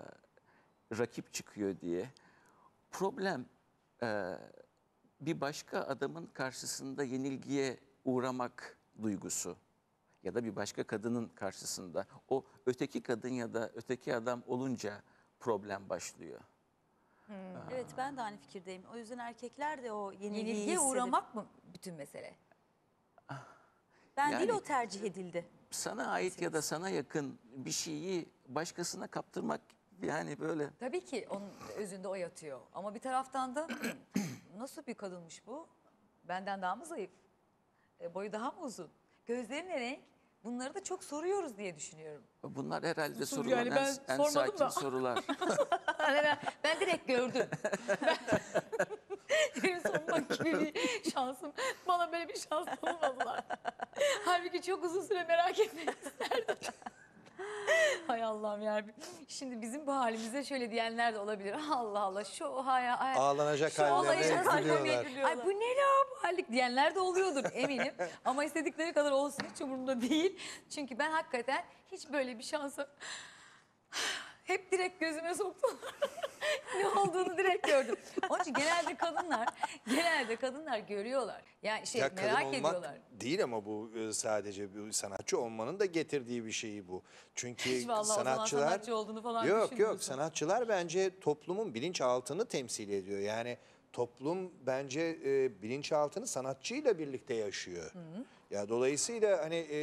rakip çıkıyor diye. Problem e, bir başka adamın karşısında yenilgiye uğramak duygusu ya da bir başka kadının karşısında o öteki kadın ya da öteki adam olunca problem başlıyor. Evet, ben de aynı fikirdeyim. O yüzden erkekler de o yenilgiyi yenilgiye hissedip- uğramak mı bütün mesele? Ben Yani- değil, o tercih edildi. Sana ait ya da sana yakın bir şeyi başkasına kaptırmak yani böyle Tabii ki onun özünde o yatıyor. Ama bir taraftan da nasıl bir kadınmış bu? Benden daha mı zayıf? E, boyu daha mı uzun? Gözleri ne renk? Bunları da çok soruyoruz diye düşünüyorum. bunlar herhalde Nasıl sorulan yani? en, Ben en sormadım sakin da. sorular. Yani ben, ben direkt gördüm. Ben, benim sormak gibi bir şansım. Bana böyle bir şans tanımadılar. Halbuki çok uzun süre merak etmek isterdim. Hay Allah'ım ya. Şimdi bizim bu halimize şöyle diyenler de olabilir. Allah Allah şu hayal. Ağlanacak şu olayı hallerine nasıl gülüyorlar. komik- Ay bu ne la bu hallik diyenler de oluyordur eminim. Ama istedikleri kadar olsun hiç umurumda değil. Çünkü ben hakikaten hiç böyle bir şansı hep direkt gözüme soktum. Ne olduğunu direkt gördüm. Onun için genelde kadınlar, genelde kadınlar görüyorlar. Yani şey Ya kadın merak olmak ediyorlar. değil ama bu e, sadece bir sanatçı olmanın da getirdiği bir şeyi bu. Çünkü Hiç vallahi o zaman sanatçılar sanatçı olduğunu falan yok yok düşünmüyorsun. sanatçılar bence toplumun bilinçaltını temsil ediyor. Yani toplum bence e, bilinçaltını sanatçıyla birlikte yaşıyor. Ya dolayısıyla hani e,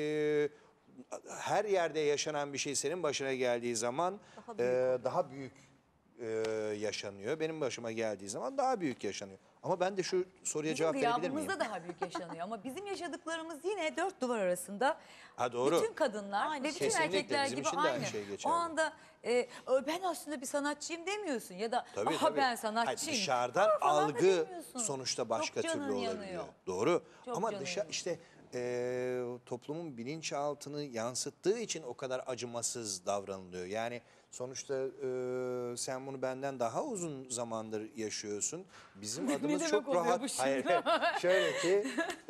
her yerde yaşanan bir şey senin başına geldiği zaman Daha e, büyük daha büyük e, yaşanıyor. Benim başıma geldiği zaman daha büyük yaşanıyor. Ama ben de şu soruya Bizim cevap verebilir miyim? gıyabımızda daha büyük yaşanıyor ama bizim yaşadıklarımız yine dört duvar arasında. Ha, doğru. Bütün kadınlar Aynı ve bütün Kesinlikle, erkekler bizim gibi için de aynı. aynı şey O geçerli. anda e, ben aslında bir sanatçıyım demiyorsun ya da Tabii, aha tabii. ben Hayır, sanatçıyım. dışarıdan Aa, falan da algı demiyorsun. sonuçta başka Çok türlü canın olabiliyor. yanıyor. Doğru. Çok Ama canın dışa yanıyor. işte e, toplumun bilinçaltını yansıttığı için o kadar acımasız davranılıyor. Yani sonuçta e, sen bunu benden daha uzun zamandır yaşıyorsun. Bizim adımız demek çok oluyor rahat. bu şimdi? Hayır, şöyle ki e,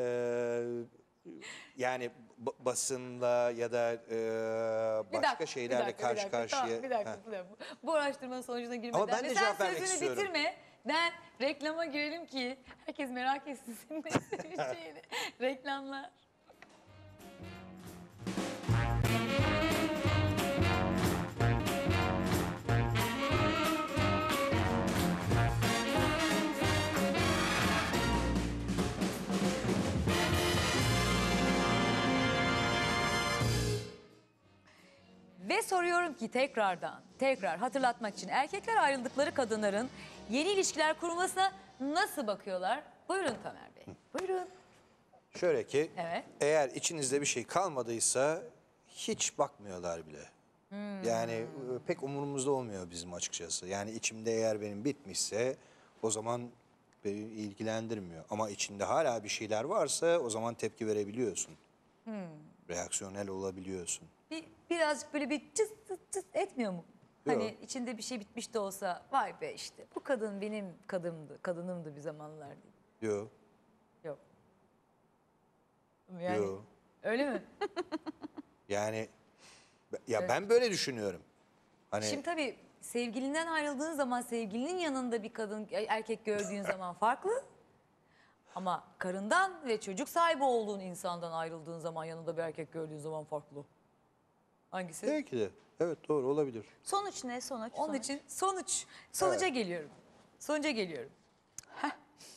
yani ba- basınla ya da e, Bir başka dakika, bir şeylerle dakika, bir karşı dakika. karşıya. Tamam, bir dakika, Heh. bir dakika. Bu araştırmanın sonucuna girmeden Ama ben de ve cevap sen vermek sözünü istiyorum. bitirme. Ben reklama girelim ki herkes merak etsin senin ne istediğini. Reklamlar. Ve soruyorum ki tekrardan, tekrar hatırlatmak için erkekler ayrıldıkları kadınların yeni ilişkiler kurmasına nasıl bakıyorlar? Buyurun Tamer Bey. Buyurun. Şöyle ki Evet. eğer içinizde bir şey kalmadıysa hiç bakmıyorlar bile. Yani e, pek umurumuzda olmuyor bizim açıkçası. Yani içimde eğer benim bitmişse o zaman beni ilgilendirmiyor. Ama içinde hala bir şeyler varsa o zaman tepki verebiliyorsun. Reaksiyonel olabiliyorsun. Bir, birazcık böyle bir çıt çıt çıt etmiyor mu? Hani Yok. içinde bir şey bitmiş de olsa vay be işte bu kadın benim kadınımdı, kadınımdı bir zamanlar diye. Yok, Yok. Yani yok. öyle mi? Yani ya ben böyle düşünüyorum. Hani Şimdi tabii sevgilinden ayrıldığın zaman sevgilinin yanında bir kadın erkek gördüğün zaman farklı. Ama karından ve çocuk sahibi olduğun insandan ayrıldığın zaman yanında bir erkek gördüğün zaman farklı. Hangisi? belki de evet doğru olabilir. Sonuç ne? Sonuç. Onun sonuç. için sonuç. Sonuca geliyorum. Sonuca geliyorum. Heh.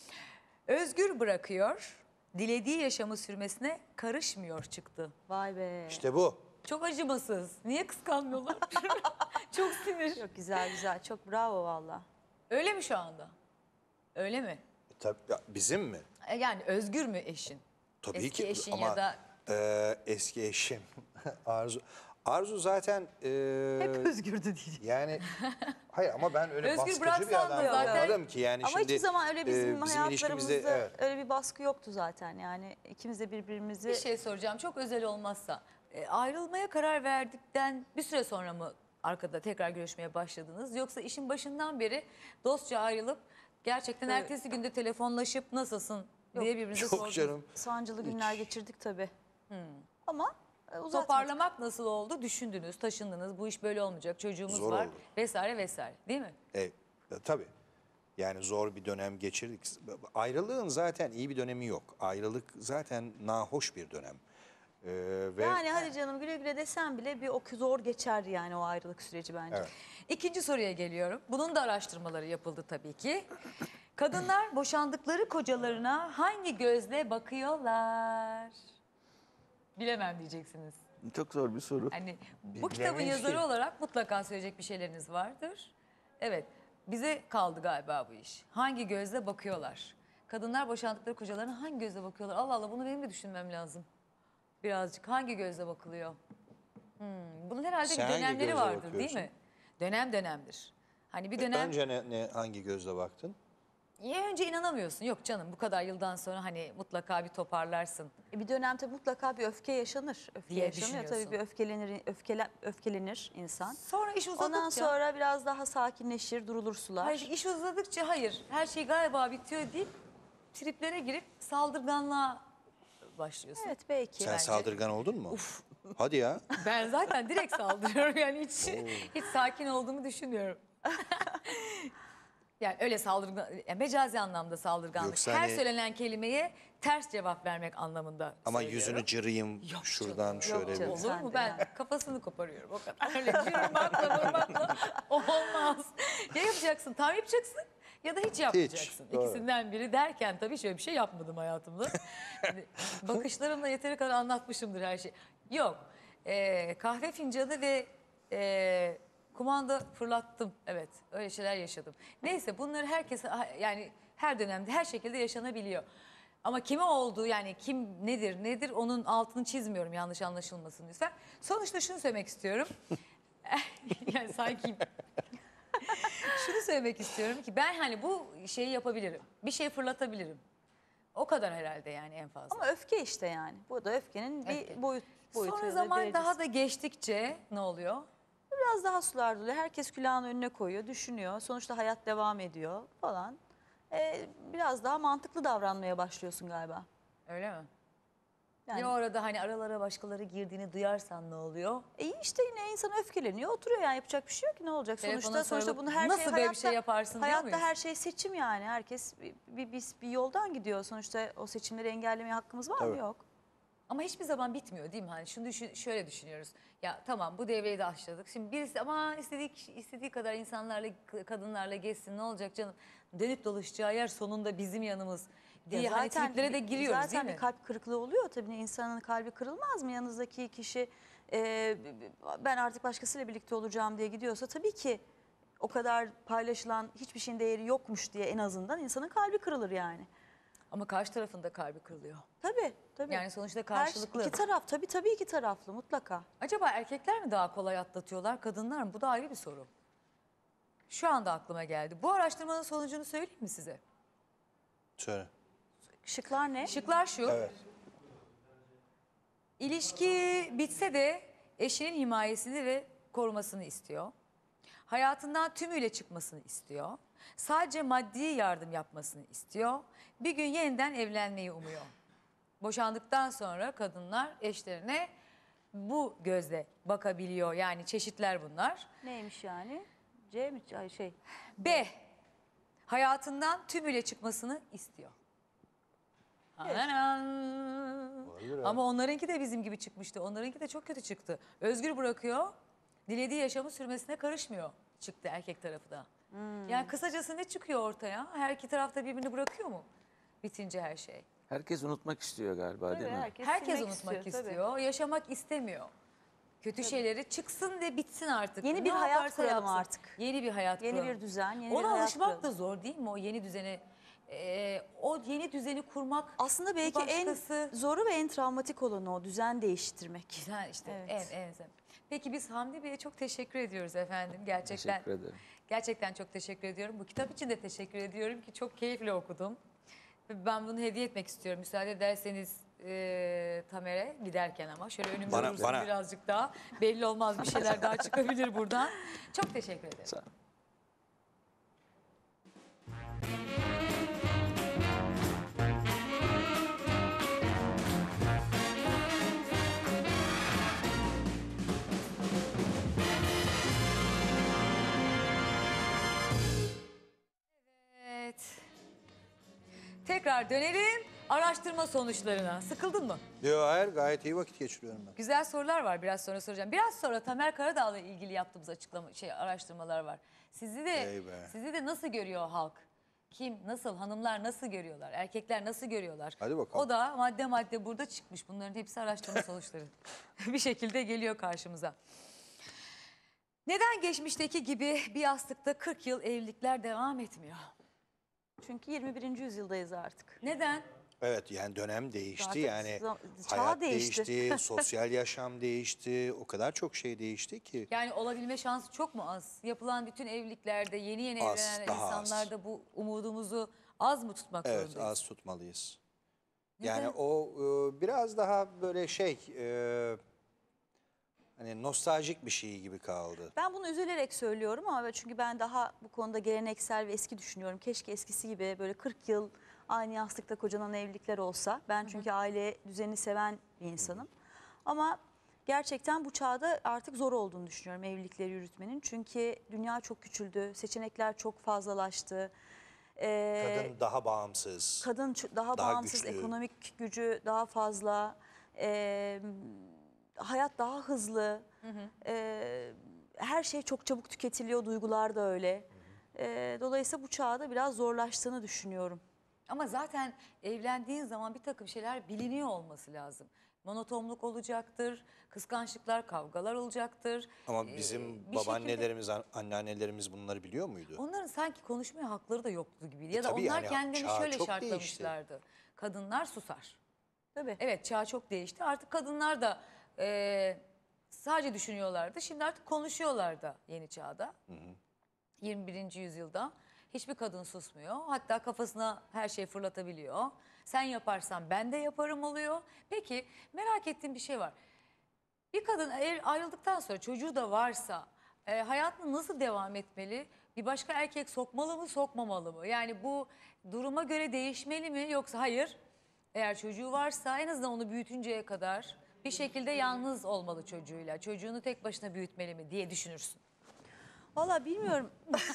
Özgür bırakıyor, dilediği yaşamı sürmesine karışmıyor çıktı. Vay be. İşte bu. Çok acımasız. Niye kıskanmıyorlar? Çok sinir. Çok güzel güzel. Çok bravo valla. Öyle mi şu anda? Öyle mi? E, tabii, ya bizim mi? E, Yani özgür mü eşin? Tabii Eski ki eşin ama ya da e, eski eşim Arzu. Arzu zaten e, Özgürdü diyeceğim. yani hayır ama ben öyle Özgür baskıcı bir bıraksan da adam zaten- olmadım ki yani Ama şimdi hiçbir zaman öyle bizim, e, bizim hayatlarımızda ilişkimizde evet. öyle bir baskı yoktu zaten. Yani ikimiz de birbirimizi... bir şey soracağım. Çok özel olmazsa. E, ayrılmaya karar verdikten bir süre sonra mı arkada tekrar görüşmeye başladınız? Yoksa işin başından beri dostça ayrılıp gerçekten Evet. ertesi günde telefonlaşıp nasılsın diye birbirinize Çok sordunuz. canım. sancılı günler geçirdik tabii. Ama e, uzatmadık. Toparlamak nasıl oldu? Düşündünüz, taşındınız. Bu iş böyle olmayacak. Çocuğumuz Zor var oldu. vesaire vesaire. Değil mi? E, e, tabii. Yani zor bir dönem geçirdik. Ayrılığın zaten iyi bir dönemi yok. Ayrılık zaten nahoş bir dönem. E, ve Yani hadi canım güle güle desem bile bir o zor geçer yani o ayrılık süreci bence. Evet. İkinci soruya geliyorum. Bunun da araştırmaları yapıldı tabii ki. Kadınlar boşandıkları kocalarına hangi gözle bakıyorlar? Bilemem diyeceksiniz. Çok zor bir soru. Hani bu Bilemeyiz kitabın yazarı ki. olarak mutlaka söyleyecek bir şeyleriniz vardır. Evet, bize kaldı galiba bu iş. Hangi gözle bakıyorlar? Kadınlar boşandıkları kocalarına hangi gözle bakıyorlar? Allah Allah, bunu benim de düşünmem lazım. Birazcık hangi gözle bakılıyor? Hmm, bunun herhalde Sen bir hangi dönemleri gözle vardır değil bakıyorsun? mi? Dönem dönemdir. Hani bir dönem... önce ne, ne hangi gözle baktın? Ya önce inanamıyorsun. Yok canım, bu kadar yıldan sonra hani mutlaka bir toparlarsın. E, Bir dönemde mutlaka bir öfke yaşanır. Öfke Diye yaşanıyor tabii, düşünüyorsun. bir öfkelenir, öfkele, öfkelenir insan. Sonra iş uzadıkça... Ondan sonra biraz daha sakinleşir, durulur sular. Hayır, iş uzadıkça hayır, her şey galiba bitiyor deyip triplere girip saldırganlığa başlıyorsun. Evet belki. Sen Bence- saldırgan oldun mu? Hadi ya. Ben zaten direkt saldırıyorum yani hiç hiç sakin olduğumu düşünmüyorum. Yani öyle saldırgan, yani mecazi anlamda saldırganlık. Yoksa Her hani- söylenen kelimeye ters cevap vermek anlamında Ama söylüyorum. yüzünü cırayım Yok şuradan canım, şöyle yok canım. bir. Olur Sen mu? de Ben yani. kafasını koparıyorum o kadar. Öyle vurmakla vurmakla olmaz. Ya yapacaksın, tam yapacaksın ya da hiç yapmayacaksın. doğru. İkisinden biri derken tabii şöyle bir şey yapmadım hayatımda. Hani bakışlarımla yeteri kadar anlatmışımdır her şeyi. Yok. Ee, kahve fincanı ve e, kumanda fırlattım. Evet, öyle şeyler yaşadım. Neyse bunları herkese yani her dönemde her şekilde yaşanabiliyor. Ama kime olduğu yani kim nedir nedir onun altını çizmiyorum yanlış anlaşılmasın lütfen. Sonuçta şunu söylemek istiyorum. Yani sanki şunu söylemek istiyorum ki ben hani bu şeyi yapabilirim. Bir şey fırlatabilirim. O kadar herhalde yani en fazla. Ama öfke işte yani. Bu da öfkenin bir Öfke. boyut, boyutu. Sonra ya da zaman derecesi. daha da geçtikçe ne oluyor? Biraz daha sular doluyor. Herkes külahın önüne koyuyor, düşünüyor. Sonuçta hayat devam ediyor falan. Ee, biraz daha mantıklı davranmaya başlıyorsun galiba. Öyle mi? Yani, Ya orada hani aralara başkaları girdiğini duyarsan ne oluyor? e iyi işte yine insan öfkeleniyor, oturuyor yani yapacak bir şey yok ki ne olacak? Telefona Sonuçta sonuçta sarılıp bunu her nasıl şey böyle bir hayatta, şey yaparsın diyor hayatta muyuz? her şey seçim yani. Herkes bir, bir, bir, bir yoldan gidiyor. Sonuçta o seçimleri engellemeye hakkımız var mı? Tabii. Yok. Ama hiçbir zaman bitmiyor değil mi? Hani şunu düşün, şöyle düşünüyoruz. Ya tamam bu devreyi de aşladık. Şimdi birisi ama istediği, istediği kadar insanlarla, kadınlarla gezsin ne olacak canım? Dönüp dolaşacağı yer sonunda bizim yanımız diye Ya hani triplere de giriyoruz zaten değil mi? bir kalp kırıklığı oluyor tabii. İnsanın kalbi kırılmaz mı? Yanınızdaki kişi e, ben artık başkasıyla birlikte olacağım diye gidiyorsa tabii ki o kadar paylaşılan hiçbir şeyin değeri yokmuş diye en azından insanın kalbi kırılır yani. Ama karşı tarafın da kalbi kırılıyor. Tabii tabii. Yani sonuçta Her, karşılıklı. iki taraf tabii tabii iki taraflı mutlaka. Acaba erkekler mi daha kolay atlatıyorlar, kadınlar mı? Bu da ayrı bir soru. Şu anda aklıma geldi. Bu araştırmanın sonucunu söyleyeyim mi size? Söyle. Şıklar ne? Şıklar şu. Evet. İlişki bitse de eşinin himayesini ve korumasını istiyor. Hayatından tümüyle çıkmasını istiyor. Sadece maddi yardım yapmasını istiyor. Bir gün yeniden evlenmeyi umuyor. Boşandıktan sonra kadınlar eşlerine bu gözle bakabiliyor. Yani çeşitler bunlar. Neymiş yani? C mi? Ay şey. B. Hayatından tümüyle çıkmasını istiyor. Anan. Olabilir, evet. Ama onlarınki de bizim gibi çıkmıştı. Onlarınki de çok kötü çıktı. Özgür bırakıyor. Dilediği yaşamı sürmesine karışmıyor. Çıktı erkek tarafı da. Yani kısacası ne çıkıyor ortaya? Her iki tarafta birbirini bırakıyor mu? Bitince her şey. Herkes unutmak istiyor galiba değil mi? herkes, Herkes silmek unutmak istiyor, tabii. istiyor. Yaşamak istemiyor. Kötü şeyleri çıksın ve bitsin artık. Yeni Ne bir hayat yaparsa kuralım yapsın. artık. Yeni bir hayat Yeni kuralım. bir düzen, yeni bir Ona hayat alışmak kuralım. da zor değil mi o yeni düzene? Ee, o yeni düzeni kurmak Aslında belki başkası... en zoru ve en travmatik olanı o düzen değiştirmek. Güzel işte Evet. en en güzel. Peki biz Hamdi Bey'e çok teşekkür ediyoruz efendim. Gerçekten Teşekkür ederim. gerçekten çok teşekkür ediyorum. Bu kitap için de teşekkür ediyorum ki çok keyifle okudum. Ve ben bunu hediye etmek istiyorum. Müsaade ederseniz e, Tamer'e giderken ama şöyle önümde Bana- dursun bana. birazcık daha. Belli olmaz bir şeyler daha çıkabilir buradan. Çok teşekkür ederim. Sağ ol. Evet. Tekrar dönelim araştırma sonuçlarına. Sıkıldın mı? Yok hayır, gayet iyi vakit geçiriyorum ben. Güzel sorular var, biraz sonra soracağım. Biraz sonra Tamer Karadağ'la ilgili yaptığımız açıklama şey araştırmalar var. Sizi de Ey be. sizi de nasıl görüyor halk? Kim, nasıl, hanımlar nasıl görüyorlar? Erkekler nasıl görüyorlar? Hadi bakalım. O da madde madde burada çıkmış. Bunların hepsi araştırma sonuçları. Bir şekilde geliyor karşımıza. Neden geçmişteki gibi bir yastıkta kırk yıl evlilikler devam etmiyor? Çünkü yirmi birinci yüzyıldayız artık. Neden? Evet, yani dönem değişti, Artık yani zam- çağ hayat değişti. değişti, sosyal yaşam değişti, o kadar çok şey değişti ki. Yani olabilme şansı çok mu az? Yapılan bütün evliliklerde yeni yeni Az, evlenen daha az. insanlarda bu umudumuzu az mı tutmak Evet, zorundayız? az tutmalıyız. Neden? Yani o e, biraz daha böyle şey, e, hani nostaljik bir şey gibi kaldı. Ben bunu üzülerek söylüyorum ama çünkü ben daha bu konuda geleneksel ve eski düşünüyorum. Keşke eskisi gibi böyle kırk yıl aynı yastıkta kocanan evlilikler olsa. Ben çünkü aile düzenini seven bir insanım. Ama gerçekten bu çağda artık zor olduğunu düşünüyorum evlilikleri yürütmenin. Çünkü dünya çok küçüldü, seçenekler çok fazlalaştı. Ee, Kadın daha bağımsız. Kadın ç- daha, Daha bağımsız, güçlü. ekonomik gücü daha fazla, e, hayat daha hızlı, e, her şey çok çabuk tüketiliyor, duygular da öyle. E, dolayısıyla bu çağda biraz zorlaştığını düşünüyorum. Ama zaten evlendiğin zaman bir takım şeyler biliniyor olması lazım. Monotonluk olacaktır, kıskançlıklar, kavgalar olacaktır. Ama Ee, bizim bir babaannelerimiz, an- anneannelerimiz bunları biliyor muydu? Onların sanki konuşmaya hakları da yoktu gibi. E Ya da tabii onlar yani kendilerini çağ şöyle çok şartlamışlardı. Kadınlar susar. Tabii. Evet, çağ çok değişti. Artık kadınlar da e, sadece düşünüyorlardı. Şimdi artık konuşuyorlar da yeni çağda. yirmi birinci yüzyılda. Hiçbir kadın susmuyor. Hatta kafasına her şey fırlatabiliyor. Sen yaparsan ben de yaparım oluyor. Peki merak ettiğim bir şey var. Bir kadın eğer ayrıldıktan sonra çocuğu da varsa e, hayatına nasıl devam etmeli? Bir başka erkek sokmalı mı, sokmamalı mı? Yani bu duruma göre değişmeli mi, yoksa hayır? Eğer çocuğu varsa en azından onu büyütünceye kadar bir şekilde yalnız olmalı çocuğuyla. Çocuğunu tek başına büyütmeli mi diye düşünürsün. Vallahi bilmiyorum.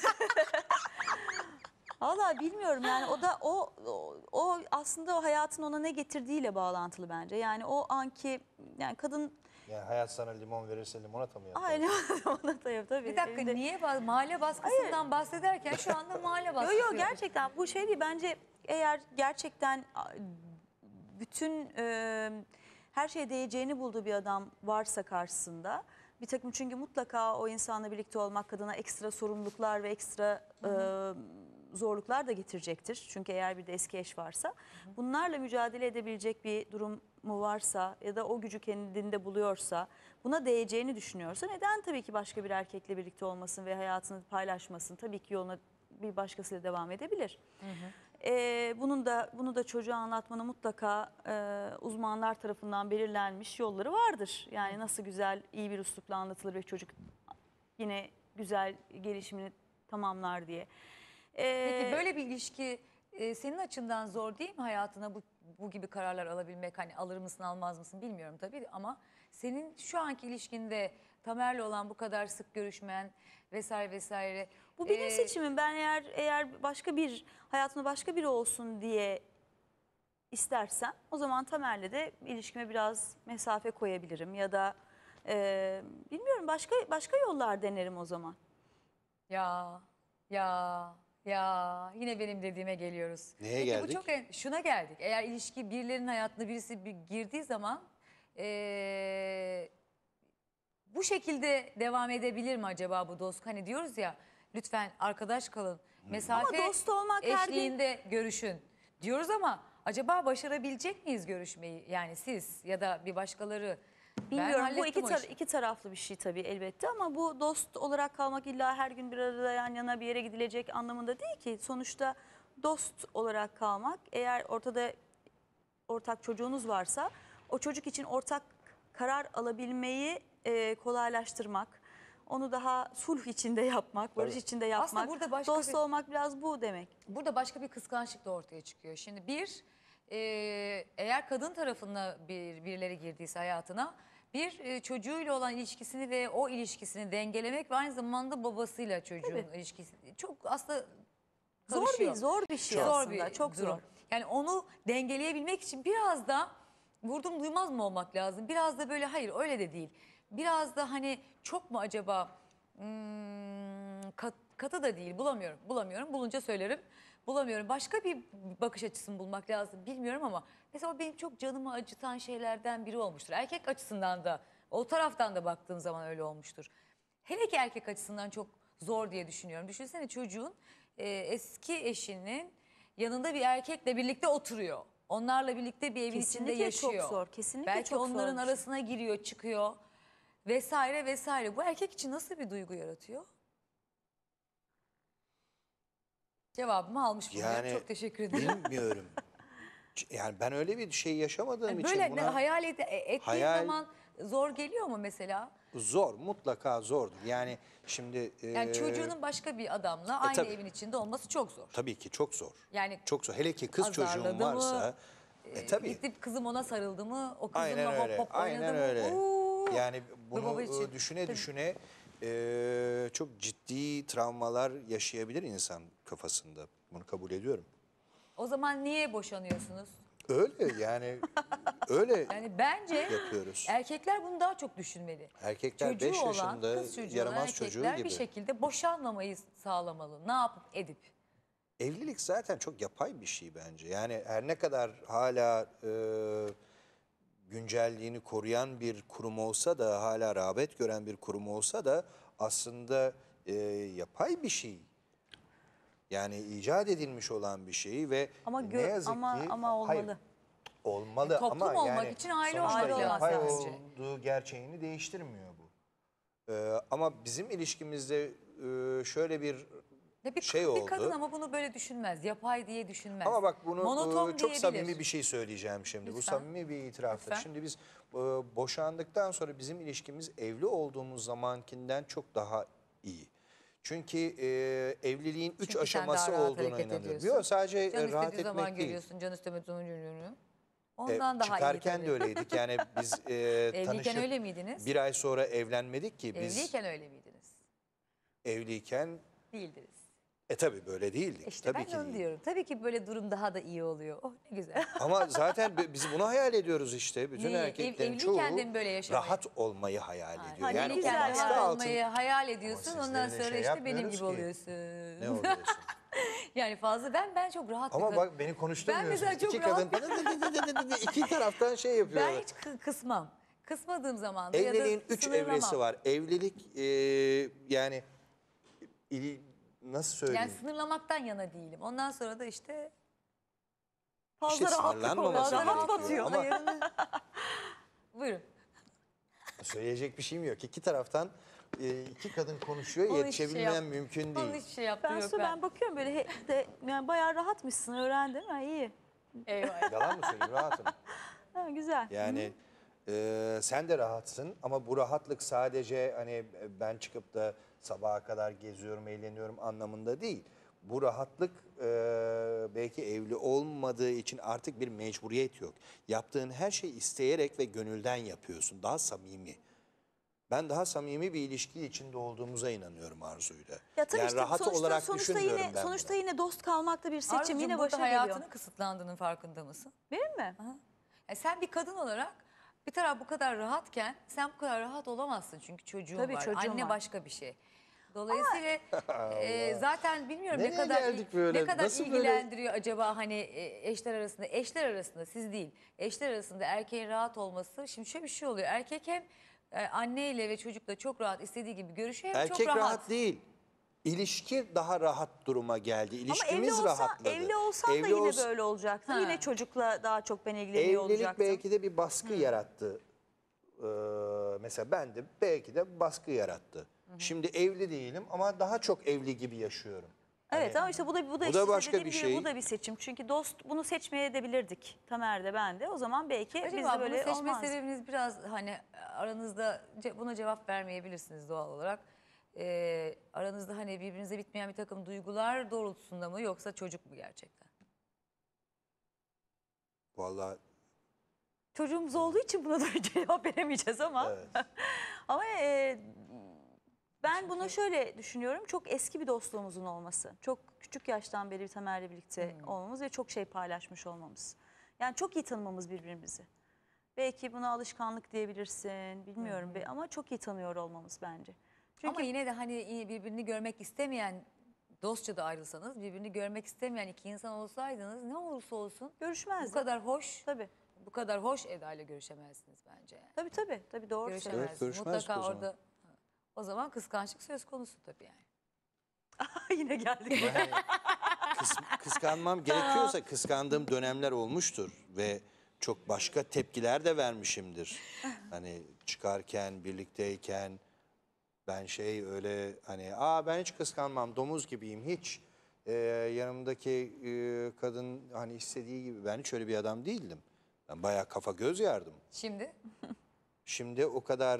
Vallahi bilmiyorum yani o da o, o o aslında o hayatın ona ne getirdiğiyle bağlantılı bence. Yani o anki yani kadın Yani hayat sana limon verirse limonata mı yapar? aynen ona da yap tabii. Bir dakika, Evde- niye ba- mahalle baskısından bahsederken şu anda mahalle baskısı Yok yok yapıyor. gerçekten bu şey değil bence eğer gerçekten a, bütün e, her şeye değeceğini bulduğu bir adam varsa karşısında bir takım çünkü mutlaka o insanla birlikte olmak kadına ekstra sorumluluklar ve ekstra e, zorluklar da getirecektir. Çünkü eğer bir de eski eş varsa bunlarla mücadele edebilecek bir durum mu varsa ya da o gücü kendinde buluyorsa, buna değeceğini düşünüyorsa neden tabii ki başka bir erkekle birlikte olmasın ve hayatını paylaşmasın? Tabii ki yoluna bir başkasıyla devam edebilir. Ee, bunun da bunu da çocuğa anlatmanın mutlaka e, uzmanlar tarafından belirlenmiş yolları vardır. Yani nasıl güzel, iyi bir üslupla anlatılır ve çocuk yine güzel gelişimini tamamlar diye. Ee, Peki böyle bir ilişki e, senin açından zor değil mi hayatına bu, bu gibi kararlar alabilmek? Hani alır mısın almaz mısın bilmiyorum tabii ama senin şu anki ilişkinde Tamer'le olan bu kadar sık görüşmeyen vesaire vesaire. Bu benim e, seçimim. Ben eğer eğer başka bir hayatımda başka biri olsun diye istersem o zaman Tamer'le de ilişkime biraz mesafe koyabilirim ya da e, bilmiyorum başka başka yollar denerim o zaman. Ya ya ya yine benim dediğime geliyoruz. Neye Peki geldik? bu çok en- şuna geldik. Eğer ilişki birilerinin hayatına birisi bir girdiği zaman eee, bu şekilde devam edebilir mi acaba bu dost? Hani diyoruz ya lütfen arkadaş kalın. Mesafe Ama dost olmak her gün- eşliğinde görüşün diyoruz ama acaba başarabilecek miyiz görüşmeyi? Yani siz ya da bir başkaları. Ben Bilmiyorum bu hallettim iki, o tar- işi. iki taraflı bir şey tabii elbette ama bu dost olarak kalmak illa her gün bir arada yan yana bir yere gidilecek anlamında değil ki. Sonuçta dost olarak kalmak eğer ortada ortak çocuğunuz varsa o çocuk için ortak karar alabilmeyi e, kolaylaştırmak, onu daha sulh içinde yapmak, barış Tabii. içinde yapmak, Aslında burada başka dost bir- olmak biraz bu demek. Burada başka bir kıskançlık da ortaya çıkıyor. Şimdi bir, e, eğer kadın tarafına bir birileri girdiyse hayatına, bir e, çocuğuyla olan ilişkisini ve o ilişkisini dengelemek ve aynı zamanda babasıyla çocuğun Tabii. ilişkisi çok aslında Zor bir karışıyor. zor bir şey Zor aslında, bir çok durum. zor. Yani onu dengeleyebilmek için biraz da vurdum duymaz mı olmak lazım? Biraz da böyle hayır öyle de değil. Biraz da hani çok mu acaba hmm, kat, katı da değil bulamıyorum. Bulamıyorum bulunca söylerim. Bulamıyorum. Başka bir bakış açısını bulmak lazım bilmiyorum ama mesela o benim çok canımı acıtan şeylerden biri olmuştur. Erkek açısından da o taraftan da baktığım zaman öyle olmuştur. Hele ki erkek açısından çok zor diye düşünüyorum. Düşünsene çocuğun e, eski eşinin yanında bir erkekle birlikte oturuyor. Onlarla birlikte bir evin içinde Kesinlikle yaşıyor. çok zor, kesinlikle Belki çok zor onların bir şey. arasına giriyor, çıkıyor vesaire vesaire. Bu erkek için nasıl bir duygu yaratıyor? Cevabımı almış bulunuyorum. Yani Çok teşekkür ederim. bilmiyorum. Ç- Yani ben öyle bir şey yaşamadığım Yani için böyle buna hayal et, ettiğin hayal- zaman zor geliyor mu mesela? zor, mutlaka zordur. Yani şimdi Yani e, çocuğunun başka bir adamla aynı tabii. evin içinde olması çok zor. tabii ki çok zor. Yani Çok zor. Hele ki kız çocuğun azarladı mı? varsa e, tabii. Gidip kızım ona sarıldı mı? O kızımla Aynen hop öyle. hop oynadı Aynen mı? öyle. Uuu. Yani bunu baba için. e, düşüne Tabii. düşüne e, çok ciddi travmalar yaşayabilir insan kafasında. Bunu kabul ediyorum. O zaman niye boşanıyorsunuz? Öyle yani öyle Yani bence yapıyoruz. erkekler bunu daha çok düşünmeli. Erkekler Çocuğu beş olan, yaşında kız çocuğu olan yaramaz çocuğu erkekler gibi. bir şekilde boşanmamayı sağlamalı. Ne yapıp edip. Evlilik zaten çok yapay bir şey bence. Yani her ne kadar hala e, güncelliğini koruyan bir kurum olsa da, hala rağbet gören bir kurum olsa da aslında e, yapay bir şey. Yani icat edilmiş olan bir şey ve Ama ne gö- yazık ama- ki ama hayır, olmalı. olmalı E, toplum ama olmak yani için aile sonuçta olmak yapay lazım bence. olduğu gerçeğini değiştirmiyor bu. Ee, ama bizim ilişkimizde e, şöyle bir Ya bir, şey bir oldu. kadın ama bunu böyle düşünmez. Yapay diye düşünmez. Ama bak bunu Monoton e, çok diyebilir. samimi bir şey söyleyeceğim şimdi. Bu Lütfen. samimi bir itiraftır. Lütfen. Şimdi biz e, boşandıktan sonra bizim ilişkimiz evli olduğumuz zamankinden çok daha iyi. Çünkü e, evliliğin üç Çünkü sen aşaması daha rahat olduğuna hareket inanıyorum. ediyorsun. Yok sadece Can e, rahat istediği zaman etmek değil. geliyorsun, can istemediği zaman geliyorsun. E, Ondan daha iyi çıkarken tabii. de öyleydik. Yani biz e, Evliyken tanışıp öyle miydiniz? bir ay sonra evlenmedik ki. Biz Evliyken öyle miydiniz? evliyken Değildiniz. e tabii böyle değildik. İşte tabii ben ki onu değil. diyorum. Tabii ki böyle durum daha da iyi oluyor. Oh ne güzel. Ama zaten bi- biz bunu hayal ediyoruz işte. Bütün Neyi? Ev- erkeklerin çoğu evliyken de mi böyle yaşamayı? rahat olmayı hayal ediyor. hani Yani güzel Evliyken ya. olması rahat da altın. olmayı hayal ediyorsun. Ama Ondan sizlerin de sonra şey işte benim yapmıyoruz gibi ki. oluyorsun. Ne oluyorsun? Yani fazla ben ben çok rahat bir Ama kadın- bak beni konuşturmuyorsun. mesela çok İki rahat- kadın iki taraftan şey Ben yapıyorlar. hiç kı- kısmam. Kısmadığım zaman da Evliliğin ya da üç sınırlamam. evresi var. Evlilik e, yani il- nasıl söyleyeyim? Yani sınırlamaktan yana değilim. Ondan sonra da işte Fazla İşte rahatlık sınırlanmaması oluyor. Rahat gerekiyor. batıyor. Ama buyurun. söyleyecek bir şeyim yok. İki taraftan e, iki kadın konuşuyor. Onun hiçbir şey Yetişebilmem yap- mümkün Onun değil. hiçbir şey yaptığı Ben, yok. su, ben bakıyorum böyle he, de, yani bayağı rahatmışsın, öğrendim. Ha, iyi. Eyvah. Yalan mı söyleyeyim? Rahatım. Ha, güzel. Yani e, sen de rahatsın ama bu rahatlık sadece hani ben çıkıp da sabaha kadar geziyorum, eğleniyorum anlamında değil. Bu rahatlık e, belki evli olmadığı için artık bir mecburiyet yok. Yaptığın her şeyi isteyerek ve gönülden yapıyorsun. Daha samimi. Ben daha samimi bir ilişki içinde olduğumuza inanıyorum Arzu'yla. Ya tabii yani işte rahat sonuçta, olarak sonuçta düşünmüyorum yine ben sonuçta bunu. yine dost kalmak da bir seçim, Arzucuğum, yine burada başa hayatının geliyor. kısıtlandığının farkında mısın? Benim mi? Yani sen bir kadın olarak bir taraf bu kadar rahatken sen bu kadar rahat olamazsın çünkü çocuğun Tabii, var. çocuğum Anne var. başka bir şey. Dolayısıyla e, zaten bilmiyorum Nereye ne kadar geldik böyle? ne kadar Nasıl böyle? ilgilendiriyor acaba hani e, eşler arasında eşler arasında siz değil eşler arasında erkeğin rahat olması. Şimdi şöyle bir şey oluyor. Erkek hem e, anneyle ve çocukla çok rahat istediği gibi görüşüyor hem Erkek çok rahat. rahat. değil. İlişki daha rahat duruma geldi. Ama İlişkimiz evli, olsa, rahatladı. evli olsan da Evli yine olsa- böyle olacaktın. Ha. Yine çocukla daha çok ben ilgileniyor Evlilik olacaktım. belki de bir baskı yarattı. Ee, mesela ben de belki de baskı yarattı. Şimdi evli değilim ama daha çok evli gibi yaşıyorum. Evet Hani ama işte bu da bu da, bu işte da başka dediğim bir gibi şey. bu da bir seçim. Çünkü dost bunu seçmeye edebilirdik. Tamer de ben de. O zaman belki biz Acaba de bunu böyle seçme olmazdı. sebebiniz biraz hani aranızda ce- buna cevap vermeyebilirsiniz doğal olarak. Ee, aranızda hani birbirinize bitmeyen bir takım duygular doğrultusunda mı yoksa çocuk mu gerçekten? Vallahi Çocuğumuz olduğu için buna da cevap veremeyeceğiz ama. evet. Ama e, ben bunu şöyle düşünüyorum. Çok eski bir dostluğumuzun olması. Çok küçük yaştan beri Tamer'le birlikte olmamız ve çok şey paylaşmış olmamız. Yani çok iyi tanımamız birbirimizi. Belki buna alışkanlık diyebilirsin, bilmiyorum. Be- Ama çok iyi tanıyor olmamız bence. Çünkü Ama yine de hani birbirini görmek istemeyen dostça da ayrılsanız birbirini görmek istemeyen iki insan olsaydınız ne olursa olsun bu görüşmezdik. kadar hoş Tabii. bu kadar hoş Eda ile görüşemezdiniz bence yani. Tabii tabii. Tabii doğru söylüyorsun. Görüşemezdiniz. görüşmezdik Mutlaka o zaman. orada o zaman kıskançlık söz konusu tabii yani. Yine geldik. Yani kıs- kıskanmam gerekiyorsa kıskandığım dönemler olmuştur ve çok başka tepkiler de vermişimdir. Hani çıkarken, birlikteyken ben şey öyle hani aa ben hiç kıskanmam, domuz gibiyim hiç. Ee, yanımdaki e, kadın hani istediği gibi ben hiç öyle bir adam değildim. Ben bayağı kafa göz yardım. Şimdi Şimdi o kadar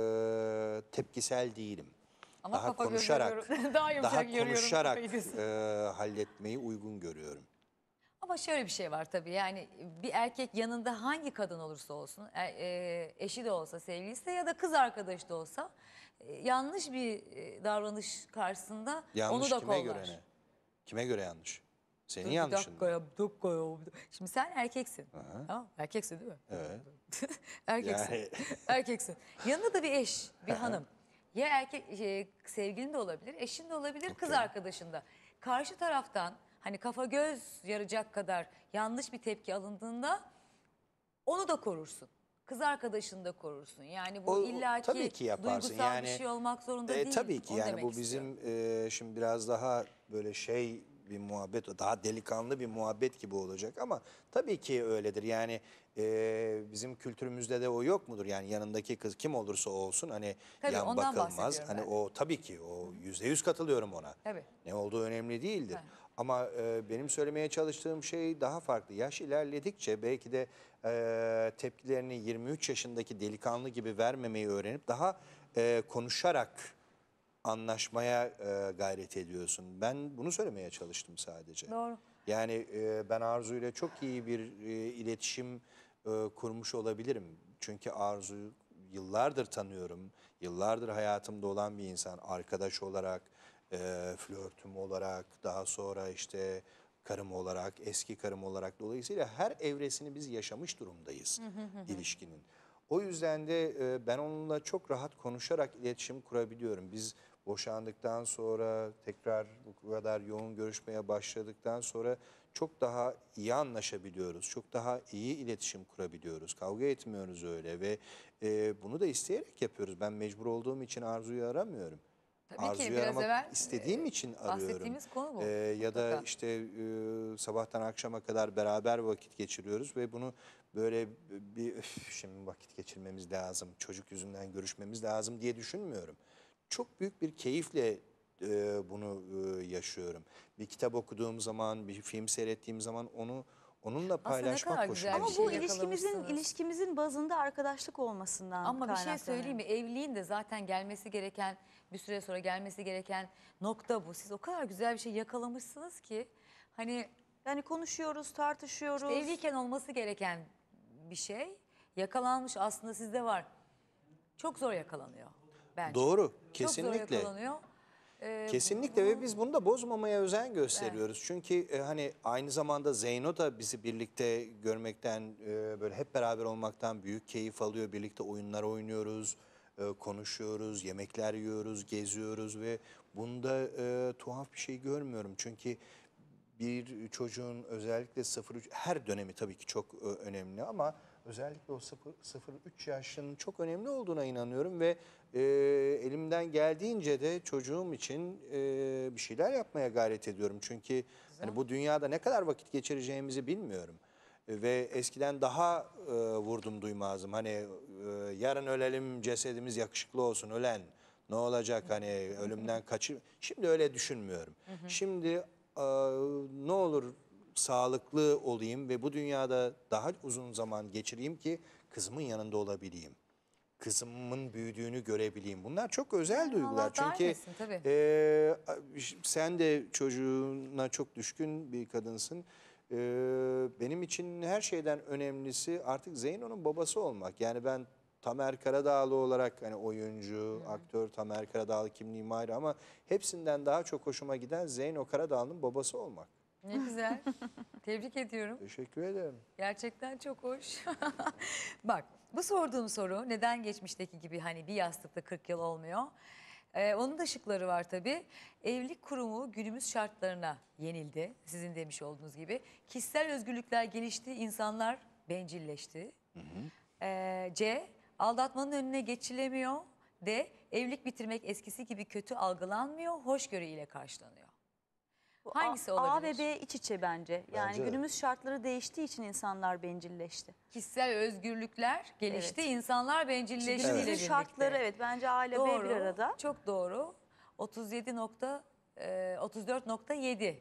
e, tepkisel değilim. ama Daha kafa göz konuşarak, görüyorum. daha yumuşak daha görüyorum konuşarak kafayı diyorsun. e, halletmeyi uygun görüyorum. Ama şöyle bir şey var tabii yani bir erkek yanında hangi kadın olursa olsun e- e, eşi de olsa sevgilisi de ya da kız arkadaşı da olsa e, yanlış bir e, davranış karşısında Yanlış onu da kime kollar. göre ne? Kime göre yanlış? Senin Dur, bir yanlışın. dakika ya, bir dakika ya. bir dakika. Şimdi sen erkeksin. Tamam, erkeksin değil mi? Evet. Erkeksin. Yani- Erkeksin. Yanında da bir eş, bir hanım. Ya erkek e, sevgilin de olabilir, eşin de olabilir, kız Okey. arkadaşın da. Karşı taraftan hani kafa göz yarayacak kadar yanlış bir tepki alındığında onu da korursun. Kız arkadaşını da korursun. Yani bu O- o illaki tabii ki yaparsın. duygusal Yani, bir şey olmak zorunda E, değil. tabii ki Onu yani demek bu istiyorum. bizim e, şimdi biraz daha böyle şey bir muhabbet, daha delikanlı bir muhabbet gibi olacak ama tabii ki öyledir. Yani e, bizim kültürümüzde de o yok mudur? Yani yanındaki kız kim olursa olsun hani Tabii, yan ondan bakılmaz. bahsediyorum Hani ben de. o tabii ki o yüzde yüz katılıyorum ona. Tabii. Ne olduğu önemli değildir. Evet. Ama e, benim söylemeye çalıştığım şey daha farklı. Yaş ilerledikçe belki de e, tepkilerini yirmi üç yaşındaki delikanlı gibi vermemeyi öğrenip daha e, konuşarak anlaşmaya e, gayret ediyorsun. Ben bunu söylemeye çalıştım sadece. Doğru. Yani e, ben Arzu ile çok iyi bir e, iletişim e, kurmuş olabilirim. Çünkü Arzu'yu yıllardır tanıyorum. Yıllardır hayatımda olan bir insan. Arkadaş olarak, e, flörtüm olarak, daha sonra işte karım olarak, eski karım olarak. Dolayısıyla her evresini biz yaşamış durumdayız ilişkinin. O yüzden de e, ben onunla çok rahat konuşarak iletişim kurabiliyorum. Biz boşandıktan sonra tekrar bu kadar yoğun görüşmeye başladıktan sonra çok daha iyi anlaşabiliyoruz. Çok daha iyi iletişim kurabiliyoruz. Kavga etmiyoruz öyle ve e, bunu da isteyerek yapıyoruz. Ben mecbur olduğum için Arzu'yu aramıyorum. Tabii ki, arzuyu biraz aramak evvel, istediğim için arıyorum. bahsettiğimiz konu bu. Ee, ya da Mutlaka. işte e, sabahtan akşama kadar beraber vakit geçiriyoruz ve bunu böyle bir "Üf, şimdi vakit geçirmemiz lazım, çocuk yüzünden görüşmemiz lazım" diye düşünmüyorum. Çok büyük bir keyifle e, bunu e, yaşıyorum. Bir kitap okuduğum zaman, bir film seyrettiğim zaman onu onunla paylaşmak kadar hoşuma güzel Ama bir gidiyor. bu şey ilişkimizin yakalamışsınız. ilişkimizin bazında arkadaşlık olmasından Ama bir şey kaynaklanıyor. söyleyeyim mi? Evliliğin de zaten gelmesi gereken, bir süre sonra gelmesi gereken nokta bu. Siz o kadar güzel bir şey yakalamışsınız ki hani Yani konuşuyoruz, tartışıyoruz. evliyken olması gereken bir şey yakalanmış, aslında sizde var. Çok zor yakalanıyor bence. Doğru, Çok zor kesinlikle. yakalanıyor. Ee, Kesinlikle ve biz bunu da bozmamaya özen gösteriyoruz. Çünkü e, hani aynı zamanda Zeyno da bizi birlikte görmekten, e, böyle hep beraber olmaktan büyük keyif alıyor. Birlikte oyunlar oynuyoruz, e, konuşuyoruz, yemekler yiyoruz, geziyoruz ve bunda e, tuhaf bir şey görmüyorum. Çünkü bir çocuğun özellikle sıfır üç her dönemi tabii ki çok e, önemli ama özellikle o sıfır üç yaşının çok önemli olduğuna inanıyorum ve e, elimden geldiğince de çocuğum için e, bir şeyler yapmaya gayret ediyorum. Çünkü hani bu dünyada ne kadar vakit geçireceğimizi bilmiyorum. E, ve eskiden daha e, vurdum duymazdım. Hani e, yarın ölelim, cesedimiz yakışıklı olsun, ölen ne olacak, hani ölümden kaçır. Şimdi öyle düşünmüyorum. Şimdi e, ne olur sağlıklı olayım ve bu dünyada daha uzun zaman geçireyim ki kızımın yanında olabileyim. Kızımın büyüdüğünü görebileyim. Bunlar çok özel duygular. Allah daim Çünkü etsin, tabii. e, sen de çocuğuna çok düşkün bir kadınsın. E, benim için her şeyden önemlisi artık Zeyno'nun babası olmak. Yani ben Tamer Karadağlı olarak, hani oyuncu, aktör Tamer Karadağlı kimliğim ayrı ama hepsinden daha çok hoşuma giden Zeyno Karadağlı'nın babası olmak. Ne güzel. Tebrik ediyorum. Teşekkür ederim. Gerçekten çok hoş. Bak, bu sorduğum soru neden geçmişteki gibi hani bir yastıkta kırk yıl olmuyor? Ee, onun da şıkları var tabii. Evlilik kurumu günümüz şartlarına yenildi. Sizin demiş olduğunuz gibi. Kişisel özgürlükler gelişti, insanlar bencilleşti. Ee, C. Aldatmanın önüne geçilemiyor. D. Evlilik bitirmek eskisi gibi kötü algılanmıyor, hoşgörü ile karşılanıyor. Bu Hangisi A, A olabilir? ve B iç içe bence. Yani Bence de. günümüz şartları değiştiği için insanlar bencilleşti. Kişisel özgürlükler gelişti, Evet. insanlar bencilleşti ile Günümüzün birlikte. şartları evet bence A ile B Doğru, bir arada. çok doğru. otuz yedi nokta otuz dört nokta yedi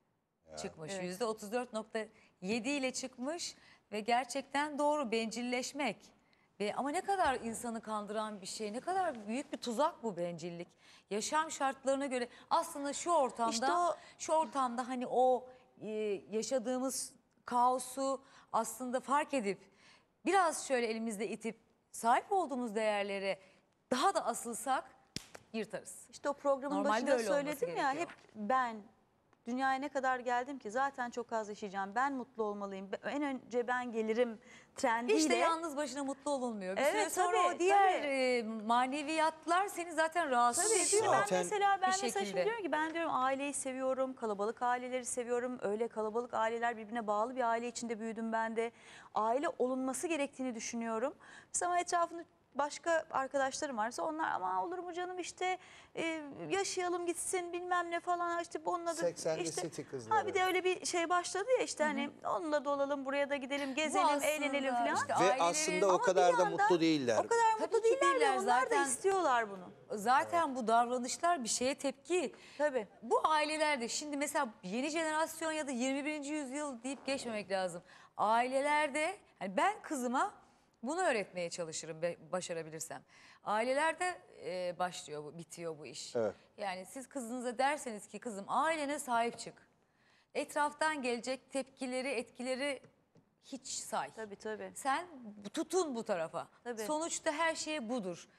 çıkmış. Evet. Yüzde otuz dört nokta yedi ile çıkmış ve gerçekten doğru, bencilleşmek. Ve ama ne kadar insanı kandıran bir şey, ne kadar büyük bir tuzak bu bencillik. Yaşam şartlarına göre aslında şu ortamda, İşte o- şu ortamda hani o e, yaşadığımız kaosu aslında fark edip biraz şöyle elimizde itip sahip olduğumuz değerlere daha da asılsak yırtarız. İşte o programın Normalde başında öyle olması söyledim ya, gerekiyor. hep ben dünyaya ne kadar geldim ki zaten çok az yaşayacağım. Ben mutlu olmalıyım. En önce ben gelirim trendiyle. İşte yalnız başına mutlu olunmuyor. Bir Evet, süre sonra tabii, o diğer tabii. e, maneviyatlar seni zaten rahatsız Tabii ediyor. şimdi ben Zaten mesela ben bir mesela şimdi şekilde. diyorum ki ben diyorum aileyi seviyorum, kalabalık aileleri seviyorum. Öyle kalabalık aileler, birbirine bağlı bir aile içinde büyüdüm ben de. Aile olunması gerektiğini düşünüyorum. Mesela etrafında başka arkadaşlarım varsa onlar ama olur mu canım işte e, yaşayalım gitsin bilmem ne falan işte onunla da seksenli işte City kızları. ha bir de öyle bir şey başladı ya işte hani onunla da olalım buraya da gidelim gezelim aslında eğlenelim falan. işte Ve ailelerin- aslında o Ama bir kadar da yandan mutlu değiller. O kadar Tabii mutlu ki değiller değiller ve onlar zaten. da istiyorlar bunu. Zaten bu davranışlar bir şeye tepki. Tabii. Bu ailelerde şimdi mesela yeni jenerasyon ya da yirmi birinci yüzyıl deyip geçmemek lazım. Ailelerde hani ben kızıma bunu öğretmeye çalışırım be- başarabilirsem. Ailelerde e, başlıyor bu, bitiyor bu iş. Evet. Yani siz kızınıza derseniz ki kızım ailene sahip çık. Etraftan gelecek tepkileri, etkileri hiç say. Tabii tabii. Sen tutun bu tarafa. Tabii. Sonuçta her şey budur.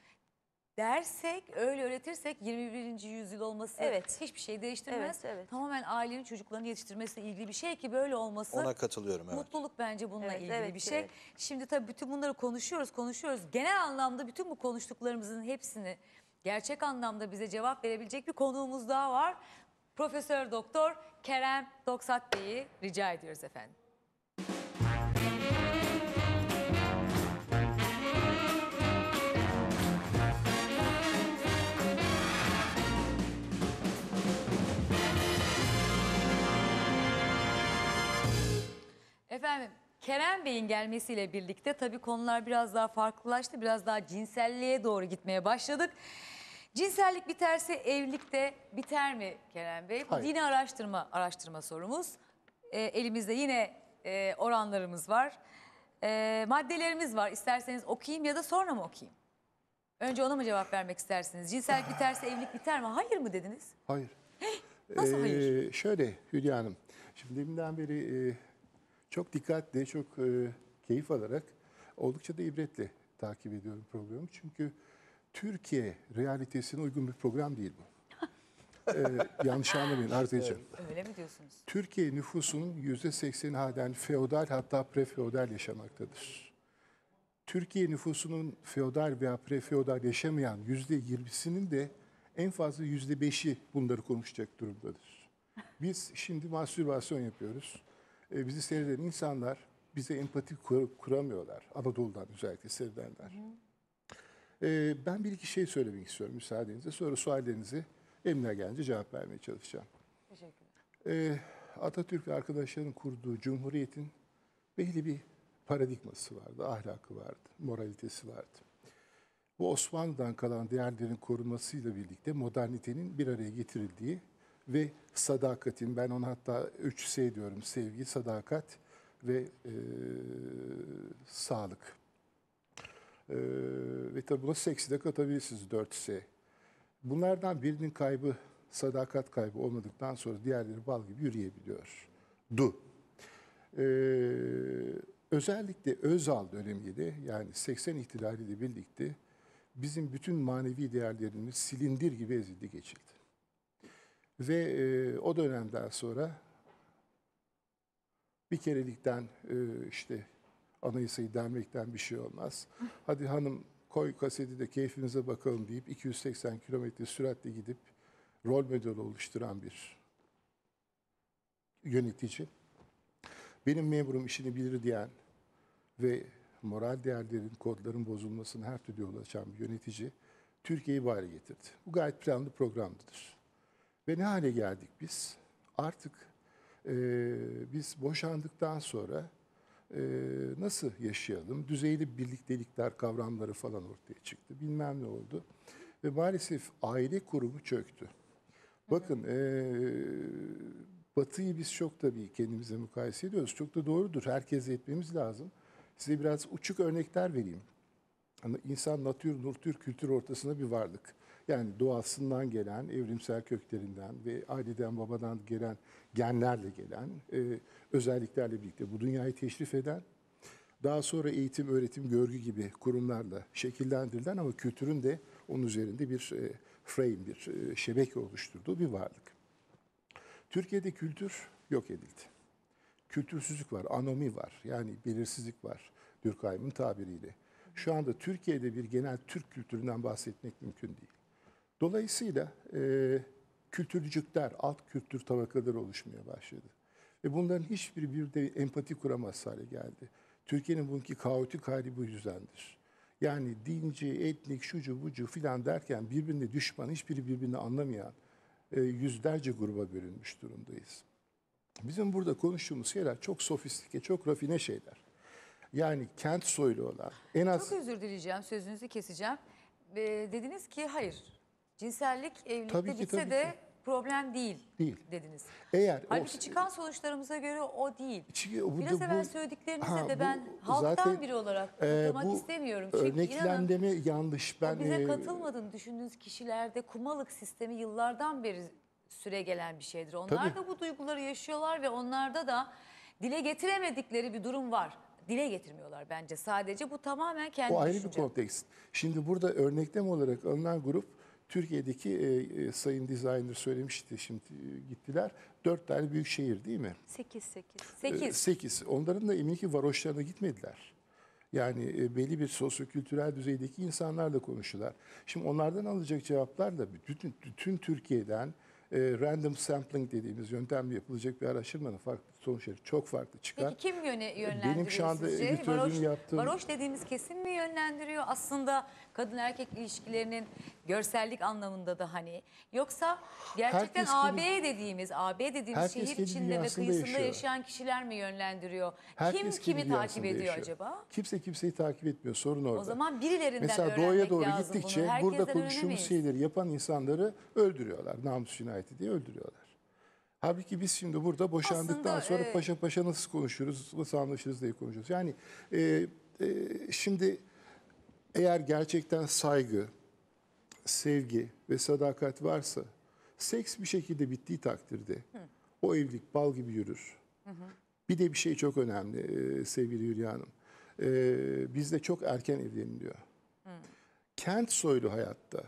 Dersek, öyle öğretirsek yirmi birinci yüzyıl olması Evet. hiçbir şey değiştirmez. Evet, evet. Tamamen ailenin çocuklarını yetiştirmesiyle ilgili bir şey ki böyle olması Ona katılıyorum, evet. mutluluk bence bununla Evet, ilgili evet, bir şey. evet. Şimdi tabii bütün bunları konuşuyoruz, konuşuyoruz. Genel anlamda bütün bu konuştuklarımızın hepsini gerçek anlamda bize cevap verebilecek bir konuğumuz daha var. Profesör Doktor Kerem Doksat Bey'i rica ediyoruz efendim. Kerem Bey'in gelmesiyle birlikte tabii konular biraz daha farklılaştı. Biraz daha cinselliğe doğru gitmeye başladık. Cinsellik biterse evlilik de biter mi Kerem Bey? Bu Hayır. dini araştırma araştırma sorumuz. Ee, elimizde yine e, oranlarımız var. Ee, maddelerimiz var. İsterseniz okuyayım ya da sonra mı okuyayım? Önce ona mı cevap vermek istersiniz? Cinsellik biterse evlilik biter mi? Hayır mı dediniz? Hayır. Nasıl hayır? Ee, şöyle Hülya Hanım, şimdi deminden beri e, çok dikkatli, çok e, keyif alarak, oldukça da ibretle takip ediyorum programı. Çünkü Türkiye realitesine uygun bir program değil bu. ee, yanlış anlamayın, arz edeceğim. Öyle mi diyorsunuz? Türkiye nüfusunun yüzde sekseni halen feodal, hatta prefeodal yaşamaktadır. Türkiye nüfusunun feodal veya prefeodal yaşamayan yüzde yirmisinin de en fazla yüzde beşi bunları konuşacak durumdadır. Biz şimdi mastürbasyon yapıyoruz. Ee, bizi seyreden insanlar bize empati kur- kuramıyorlar. Anadolu'dan özellikle seyredenler. Ee, ben bir iki şey söylemek istiyorum müsaadenizle. Sonra suallerinizi elimden gelince cevap vermeye çalışacağım. Teşekkürler. Ee, Atatürk ve arkadaşlarının kurduğu Cumhuriyet'in belli bir paradigması vardı, ahlakı vardı, moralitesi vardı. Bu Osmanlı'dan kalan değerlerin korunmasıyla birlikte modernitenin bir araya getirildiği ve sadakatin, ben ona hatta üç S diyorum, sevgi, sadakat ve e, sağlık. E, ve tabi buna seksi de katabilirsiniz, dört S. Bunlardan birinin kaybı, sadakat kaybı olmadıktan sonra diğerleri bal gibi yürüyebiliyor. Du. Ee, özellikle Özal dönemiyle, yani seksen ihtilaliyle birlikte bizim bütün manevi değerlerimiz silindir gibi ezildi geçildi. Ve e, o dönemden sonra bir kerelikten e, işte anayasayı delmekten bir şey olmaz. Hadi hanım koy kaseti de keyfimize bakalım deyip iki yüz seksen kilometre süratle gidip rol model oluşturan bir yönetici. Benim memurum işini bilir diyen ve moral değerlerin, kodların bozulmasına her türlü yol açan bir yönetici Türkiye'yi bu hale getirdi. Bu gayet planlı programlıdır. Ve ne hale geldik biz? Artık e, biz boşandıktan sonra e, nasıl yaşayalım? Düzeyli birliktelikler kavramları falan ortaya çıktı. Bilmem ne oldu. Ve maalesef aile kurumu çöktü. Bakın e, Batı'yı biz çok tabii kendimize mukayese ediyoruz. Çok da doğrudur. Herkese etmemiz lazım. Size biraz uçuk örnekler vereyim. Hani insan natür, nurtür, kültür ortasında bir varlık. Yani doğasından gelen, evrimsel köklerinden ve aileden, babadan gelen, genlerle gelen e, özelliklerle birlikte bu dünyayı teşrif eden, daha sonra eğitim, öğretim, görgü gibi kurumlarla şekillendirilen ama kültürün de onun üzerinde bir e, frame, bir e, şebeke oluşturduğu bir varlık. Türkiye'de kültür yok edildi. Kültürsüzlük var, anomi var, yani belirsizlik var Durkheim'in tabiriyle. Şu anda Türkiye'de bir genel Türk kültüründen bahsetmek mümkün değil. Dolayısıyla e, kültürcükler, alt kültür tabakaları oluşmaya başladı. Ve bunların hiçbiri bir de empati kuramaz hale geldi. Türkiye'nin bugünkü kaotik hali bu yüzdendir. Yani dinci, etnik, şucu, bucu filan derken birbirine düşman, hiçbiri birbirini anlamayan e, yüzlerce gruba bölünmüş durumdayız. Bizim burada konuştuğumuz şeyler çok sofistike, çok rafine şeyler. Yani kent soylu olan, en az... Çok özür dileyeceğim, sözünüzü keseceğim. Ee, dediniz ki hayır, cinsellik evlilikte Tabii ki, bitse tabii de ki. problem değil, Değil. dediniz. Eğer Halbuki o, çıkan sonuçlarımıza göre o değil. Çünkü bu- Biraz bu- evvel söylediklerinizde ha, de bu ben halktan zaten, biri olarak e, katılmak bu istemiyorum. Çünkü inanın örneklendirme yanlış. Ben o bize e, katılmadığını düşündüğünüz kişilerde kumalık sistemi yıllardan beri süre gelen bir şeydir. Onlar Tabii. da bu duyguları yaşıyorlar ve onlarda da dile getiremedikleri bir durum var. Dile getirmiyorlar bence sadece. Bu tamamen kendi o ayrı bir düşüncem. konteks. Şimdi burada örneklem olarak alınan grup Türkiye'deki e, e, sayın designer söylemişti, şimdi e, gittiler. Dört tane büyük şehir değil mi? sekiz sekiz. Sekiz. Sekiz. Onların da eminim ki varoşlarına gitmediler. Yani e, belli bir sosyokültürel düzeydeki insanlarla konuştular. Şimdi onlardan alacak cevaplarla bütün, bütün Türkiye'den e, random sampling dediğimiz yöntemle yapılacak bir araştırmanın farklı sonuçları çok farklı çıkar. Peki kim yöne, yönlendiriyor Benim şu anda sizce? editörlüğünü Varoş, yaptığım- varoş dediğimiz kesim mi yönlendiriyor? Aslında kadın erkek ilişkilerinin görsellik anlamında da hani. Yoksa gerçekten Herkes A B kendi- dediğimiz, A B dediğimiz Herkes şehir kendi içinde ve dünyasında kıyısında yaşıyor. yaşayan kişiler mi yönlendiriyor? Herkes Kim kendi kimi takip dünyasında ediyor yaşıyor. acaba? Kimse kimseyi takip etmiyor. Sorun orada. O zaman birilerinden Mesela öğrenmek doğuya doğru lazım gittikçe bunu. burada Herkesten konuştuğumuz öğrenemeyiz. şeyleri yapan insanları öldürüyorlar. Namus cinayeti diye öldürüyorlar. Halbuki biz şimdi burada boşandıktan Aslında, sonra e, paşa paşa nasıl konuşuruz, nasıl anlaşırız diye konuşuyoruz. Yani e, e, şimdi eğer gerçekten saygı, sevgi ve sadakat varsa seks bir şekilde bittiği takdirde o evlilik bal gibi yürür. Bir de bir şey çok önemli e, sevgili Hülya Hanım. E, bizde çok erken evleniliyor. Kent soylu hayatta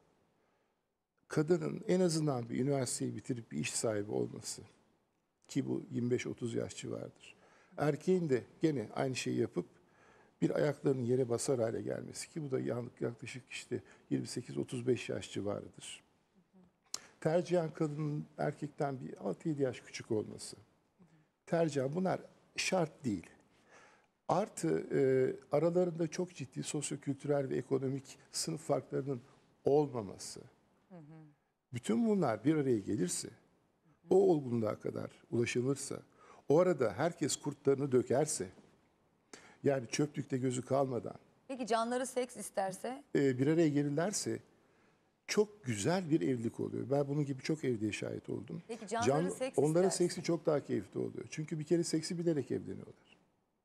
kadının en azından bir üniversiteyi bitirip bir iş sahibi olması, ki bu yirmi beş otuz yaş civarıdır. Erkeğin de gene aynı şeyi yapıp bir ayaklarının yere basar hale gelmesi, ki bu da yaklaşık işte yirmi sekiz otuz beş yaş civarıdır. Tercihen kadının erkekten bir altı yedi yaş küçük olması. Tercihen bunlar şart değil. Artı e, aralarında çok ciddi sosyokültürel ve ekonomik sınıf farklarının olmaması. Bütün bunlar bir araya gelirse, o olgunluğa kadar ulaşılırsa, o arada herkes kurtlarını dökerse, yani çöplükte gözü kalmadan Peki canları seks isterse? e, bir araya gelirlerse çok güzel bir evlilik oluyor. Ben bunun gibi çok evliliğe şahit oldum. Peki canları seks onların isterse? seksi çok daha keyifli oluyor. Çünkü bir kere seksi bilerek evleniyorlar.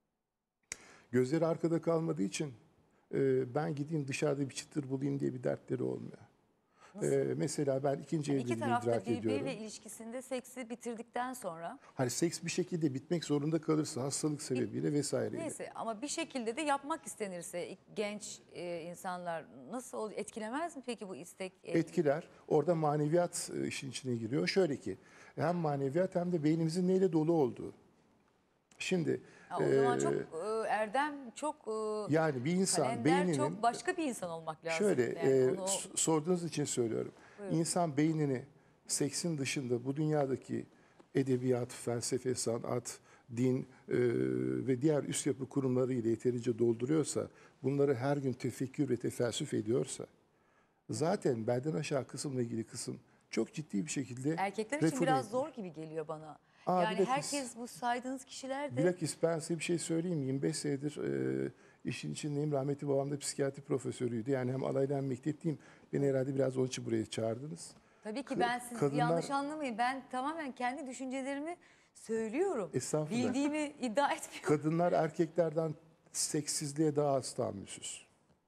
Gözleri arkada kalmadığı için e, ben gideyim dışarıda bir çıtır bulayım diye bir dertleri olmuyor. E, mesela ben ikinci İki evliliğimi tarafta idrak ediyorum. birbiriyle ilişkisinde seksi bitirdikten sonra Hani seks bir şekilde bitmek zorunda kalırsa hastalık sebebiyle vesaireyle. neyse ama bir şekilde de yapmak istenirse genç e, insanlar nasıl ol- etkilemez mi peki bu istek? e, Etkiler. Orada maneviyat e, işin içine giriyor. Şöyle ki hem maneviyat hem de beynimizin neyle dolu olduğu. Şimdi ha, o zaman e, çok e, erdem, çok e, yani bir insan kalender, beyninin çok başka bir insan olmak lazım. şöyle Yani e, onu- s- sorduğunuz için söylüyorum. İnsan beynini seksin dışında bu dünyadaki edebiyat, felsefe, sanat, din e, ve diğer üst yapı kurumları ile yeterince dolduruyorsa, bunları her gün tefekkür ve tefelsüf ediyorsa, zaten belden aşağı kısımla ilgili kısım çok ciddi bir şekilde erkekler için refine biraz ediyor. zor gibi geliyor bana. Aa, yani bilakis- herkes bu saydığınız kişiler de Bilakis ben size bir şey söyleyeyim. yirmi beş senedir e, işin içindeyim. Rahmetli babam da psikiyatri profesörüydü. Yani hem alaylı hem mektepliyim. Beni herhalde biraz onun için buraya çağırdınız. tabii ki ben siz kadınlar- yanlış anlamayın. Ben tamamen kendi düşüncelerimi söylüyorum. Estağfurullah. Bildiğimi iddia etmiyorum. Kadınlar erkeklerden seksizliğe daha az tahammülsüz.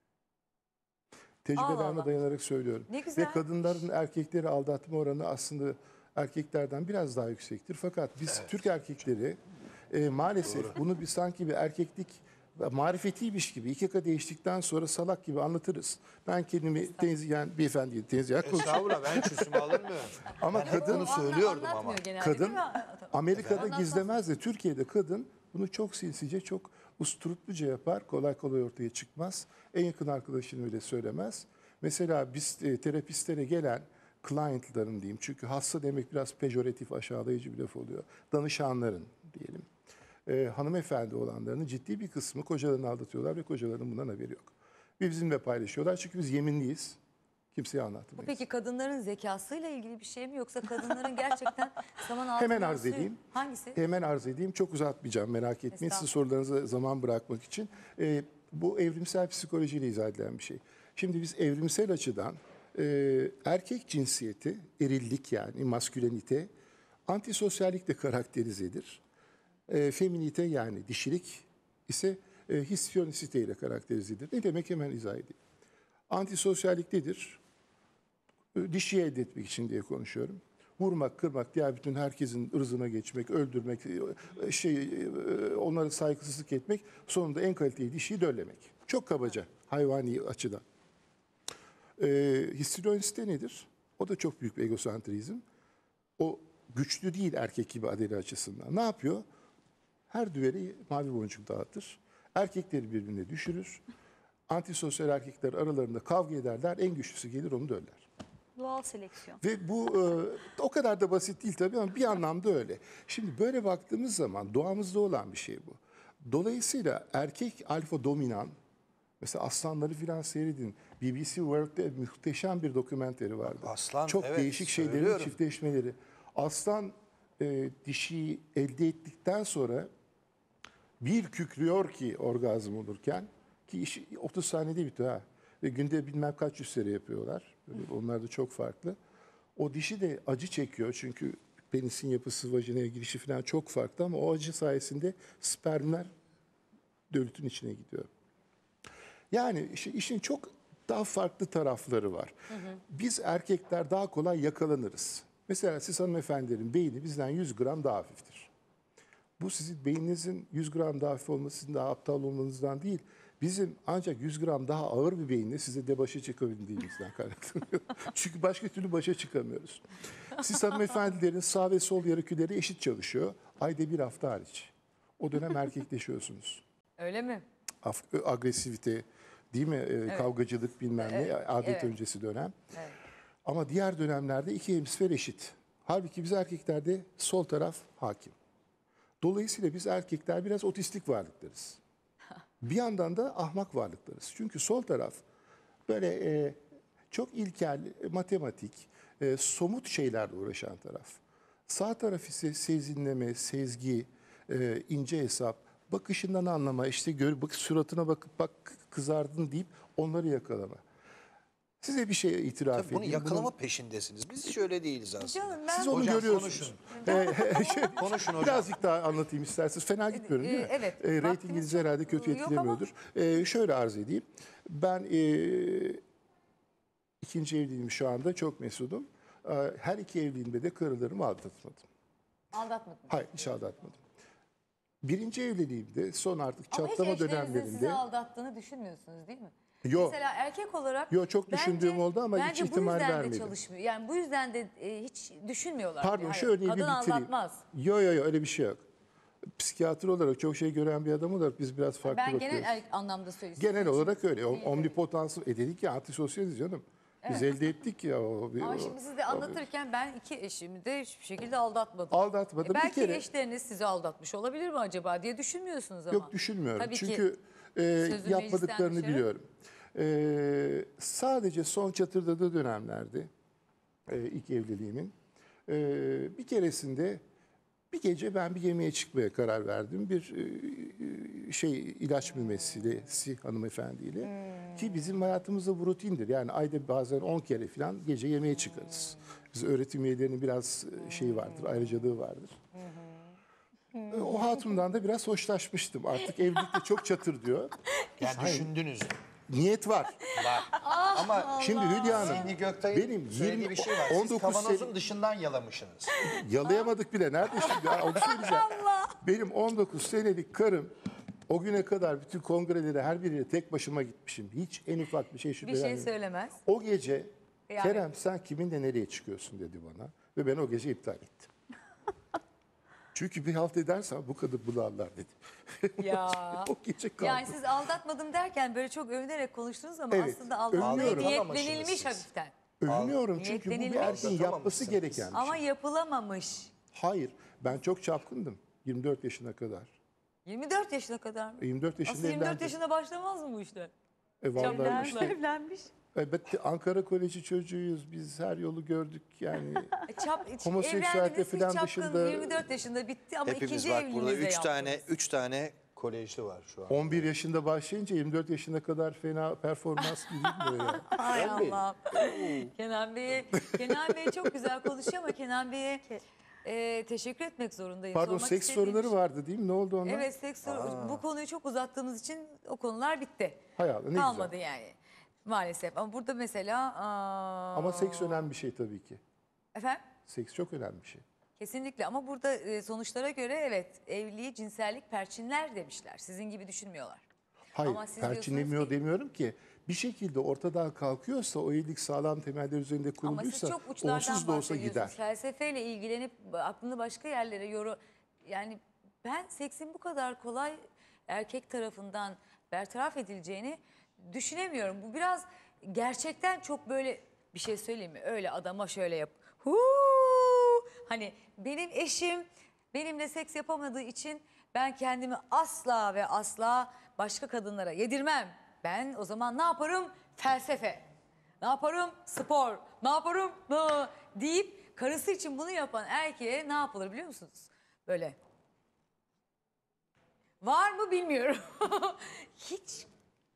Allah Tecrübelerime Allah. dayanarak söylüyorum. Ne güzel. Ve kadınların erkekleri aldatma oranı aslında erkeklerden biraz daha yüksektir. Fakat biz Türk erkekleri e, maalesef bunu bir sanki bir erkeklik marifetiymiş gibi iki kadeh değiştikten sonra salak gibi anlatırız. Ben kendimi tenzihen, beyefendi tenzihen konuşuyorum. Estağfurullah ben çözümü alınmıyorum. Ama kadın Bunu söylüyordum Anlatmıyor ama. genelde, Kadın değil mi? Amerika'da Anlatmaz. gizlemez de Türkiye'de kadın bunu çok sinsice, çok usturupluca yapar. Kolay kolay ortaya çıkmaz. En yakın arkadaşını öyle söylemez. Mesela biz e, terapistlere gelen client'ların diyeyim. Çünkü hasta demek biraz pejoratif, aşağılayıcı bir laf oluyor. Danışanların diyelim. E, hanımefendi olanlarının ciddi bir kısmı kocalarını aldatıyorlar ve kocalarının bundan haberi yok. Ve bizimle paylaşıyorlar çünkü biz yeminliyiz. Kimseye Bu anlatmayız. peki kadınların zekasıyla ilgili bir şey mi yoksa kadınların gerçekten saman altından Hemen arz suyu- edeyim. Hangisi? Hemen arz edeyim. Çok uzatmayacağım, merak etmeyin. Sizin Estağfurullah. sorularınıza zaman bırakmak için. Ee, bu evrimsel psikolojiyle izah edilen bir şey. Şimdi biz evrimsel açıdan e, erkek cinsiyeti, erillik yani maskülenite, antisosyallikle karakterizedir. E, feminite yani dişilik ise e, histrionisite ile karakterizedir. Ne demek hemen izah edeyim. Antisosyallik nedir? E, Dişiyi elde etmek için diye konuşuyorum. Vurmak, kırmak, diğer bütün herkesin ırzına geçmek, öldürmek, e, şey, e, onlara saygısızlık etmek, sonunda en kaliteli dişiyi döllemek. Çok kabaca, hayvani açıdan. E, histrionisite nedir? O da çok büyük bir egosantrizm. O güçlü değil erkek gibi adeli açısından. Ne yapıyor? Her düveli mavi boncuk dağıtır. Erkekleri birbirine düşürür. Antisosyal erkekler aralarında kavga ederler. En güçlüsü gelir onu döller. Doğal seleksiyon. Ve bu e, o kadar da basit değil tabii ama bir anlamda öyle. Şimdi böyle baktığımız zaman doğamızda olan bir şey bu. Dolayısıyla erkek alfa dominan, mesela aslanları filan seyredin. B B C World'de muhteşem bir dokumenteri vardı. Aslan, Çok evet, değişik şeylerin söylüyorum. çiftleşmeleri. Aslan e, dişiyi elde ettikten sonra bir kükrüyor ki orgazm olurken, ki iş otuz saniyede bitiyor ha. Ve günde bilmem kaç yüz seri yapıyorlar. Böyle onlar da çok farklı. O dişi de acı çekiyor çünkü penisin yapısı, vajinaya girişi falan çok farklı ama o acı sayesinde spermler dölütün içine gidiyor. Yani işi- işin çok daha farklı tarafları var. Biz erkekler daha kolay yakalanırız. Mesela siz hanımefendilerin beyni bizden yüz gram daha hafiftir. Bu sizin beyninizin yüz gram daha hafif olması, sizin daha aptal olmanızdan değil. Bizim ancak yüz gram daha ağır bir beyinle size de başa çıkabildiğimizden kaynaklanıyor. Çünkü başka türlü başa çıkamıyoruz. Siz hanımefendilerin sağ ve sol yarı eşit çalışıyor. Ayda bir hafta hariç. O dönem erkekleşiyorsunuz. Öyle mi? Af- agresivite, değil mi? Ee, Kavgacılık bilmem ne, adet evet. öncesi dönem. Evet. Ama diğer dönemlerde iki hemisfer eşit. Halbuki biz erkeklerde sol taraf hakim. Dolayısıyla biz erkekler biraz otistik varlıklarız. Bir yandan da ahmak varlıklarız. Çünkü sol taraf böyle e, çok ilkel, e, matematik, e, somut şeylerle uğraşan taraf. Sağ taraf ise sezinleme, sezgi, e, ince hesap, bakışından anlama, işte gör, bak, suratına bakıp bak kızardın deyip onları yakalama. Size bir şey itiraf Tabii bunu edeyim. yakalama Bunun- peşindesiniz. Biz hiç öyle değiliz aslında. Canım ben Siz onu Hocam, görüyorsunuz. konuşun. Şey, Konuşun hocam. birazcık daha anlatayım isterseniz. Fena gitmiyorum değil mi? e, evet. E, Vaktimiz reytinginizi çok- herhalde kötü yok ama- etkilemiyordur. E, şöyle arz edeyim. Ben e, ikinci evliliğim şu anda. Çok mesudum. E, her iki evliliğimde de karılarımı aldatmadım. aldatmadım. Hayır, hiç aldatmadım. Birinci evliliğimde son artık Ama hiç çatlama eşlerinizin sizi dönemlerinde... aldattığını düşünmüyorsunuz değil mi? Yok. Mesela erkek olarak... Yo, çok düşündüğüm oldu ama hiç bence ihtimal bu yüzden vermedim. de çalışmıyor. Yani bu yüzden de e, hiç düşünmüyorlar. Pardon, Yani şu örneği bir kadın bitireyim. aldatmaz. Yok yok yo, öyle bir şey yok. Psikiyatr olarak çok şey gören bir adam olarak biz biraz farklı Ben bakıyoruz. genel er- anlamda söylüyorum. Genel olarak öyle. O, omnipotansı e dedik ya antisosyaliz canım. Biz elde ettik ya. O, bir- Ama o- şimdi siz de anlatırken ben iki eşimi de hiçbir şekilde aldatmadım. Aldatmadım. E belki bir kere eşleriniz sizi aldatmış olabilir mi acaba diye düşünmüyorsunuz ama. yok düşünmüyorum. Tabii ki Çünkü e, sözü yapmadıklarını meclisten dışarı. biliyorum. E, sadece son çatırdadığı dönemlerde e, ilk evliliğimin e, bir keresinde bir gece ben bir yemeğe çıkmaya karar verdim. Bir e, şey ilaç mümessilesi hanımefendiyle. Hmm. Ki bizim hayatımızda bu rutindir. Yani ayda bazen on kere falan gece yemeğe çıkarız. Biz öğretim üyelerinin biraz e, şeyi vardır, ayrıcalığı vardır. E, O hatundan da biraz hoşlaşmıştım. Artık evlilikte çok çatır diyor. Yani düşündünüz. Niyet var. Var. Ama Şimdi Hülya Hanım, Seni Göktay'ın benim söylediği yirmi bir şey var. Siz on dokuz kavanozun sene- dışından yalamışsınız. yalayamadık bile. Nerede şimdi? Ya, onu söyleyeceğim. Benim on dokuz senelik karım o güne kadar bütün kongrelere her biriyle tek başıma gitmişim. Hiç en ufak bir şey bir şey şüphelenmiyorum. söylemez. O gece Yani. Kerem sen kiminle nereye çıkıyorsun dedi bana. Ve ben o gece iptal ettim. Çünkü bir halt edersen bu kadar bularlar dedi. Ya. O gece kaldım. Yani siz aldatmadım derken böyle çok övünerek konuştunuz ama Evet, aslında aldatmaya övünüyorum. niyetlenilmiş Siz. hafiften. Övünüyorum çünkü bu bir Niyetlenilmiş. erkeğin yapması gereken bir Ama şey. yapılamamış. Hayır ben çok çapkındım yirmi dört yaşına kadar. yirmi dört yaşına kadar mı? yirmi dört yaşında Aslında yirmi dört evlendim. yaşında başlamaz mı bu işler? E, vallahi Evlenmiş. işte, Evlenmiş. elbette Ankara Koleji çocuğuyuz. Biz her yolu gördük yani. E, Çap, Homoseksüelite evlendiniz, siz falan çapkın, dışında- yirmi dört yaşında bitti ama Hepimiz ikinci bak evliliğinizde burada üç tane yaptınız. üç tane kolejli var şu an. on bir yaşında başlayınca yirmi dört yaşına kadar fena performans gidilmiyor yani. Hay Ben de- Allah. Kenan Bey'e Kenan Bey çok güzel konuşuyor ama Kenan Bey'e e, teşekkür etmek zorundayım. Pardon Sormak seks istediğim soruları şey- vardı değil mi? Ne oldu onlar? Evet seks soru. Bu konuyu çok uzattığımız için o konular bitti. Hay Allah, ne Kalmadı güzel. yani. Maalesef. Ama burada mesela... aa, Ama seks önemli bir şey tabii ki. Efendim? Seks çok önemli bir şey. Kesinlikle ama burada e, sonuçlara göre evet evliliği cinsellik perçinler demişler. Sizin gibi düşünmüyorlar. Hayır, Ama siz diyorsunuz perçinlemiyor ki- demiyorum ki. Bir şekilde ortadan kalkıyorsa, o evlilik sağlam temeller üzerinde Ama siz kurulduysa, çok uçlardan onsuz da olsa bahsediyorsunuz. gider. Felsefeyle ilgilenip aklını başka yerlere yoru... Yani ben seksin bu kadar kolay erkek tarafından bertaraf edileceğini düşünemiyorum. Bu biraz gerçekten çok böyle Bir şey söyleyeyim mi? Öyle adama şöyle yap. Huu! Hani benim eşim benimle seks yapamadığı için ben kendimi asla ve asla başka kadınlara yedirmem. Ben o zaman ne yaparım? Felsefe. Ne yaparım? Spor. Ne yaparım? Ne? Deyip karısı için bunu yapan erkeğe ne yapılır biliyor musunuz? Böyle. Var mı bilmiyorum. Hiç.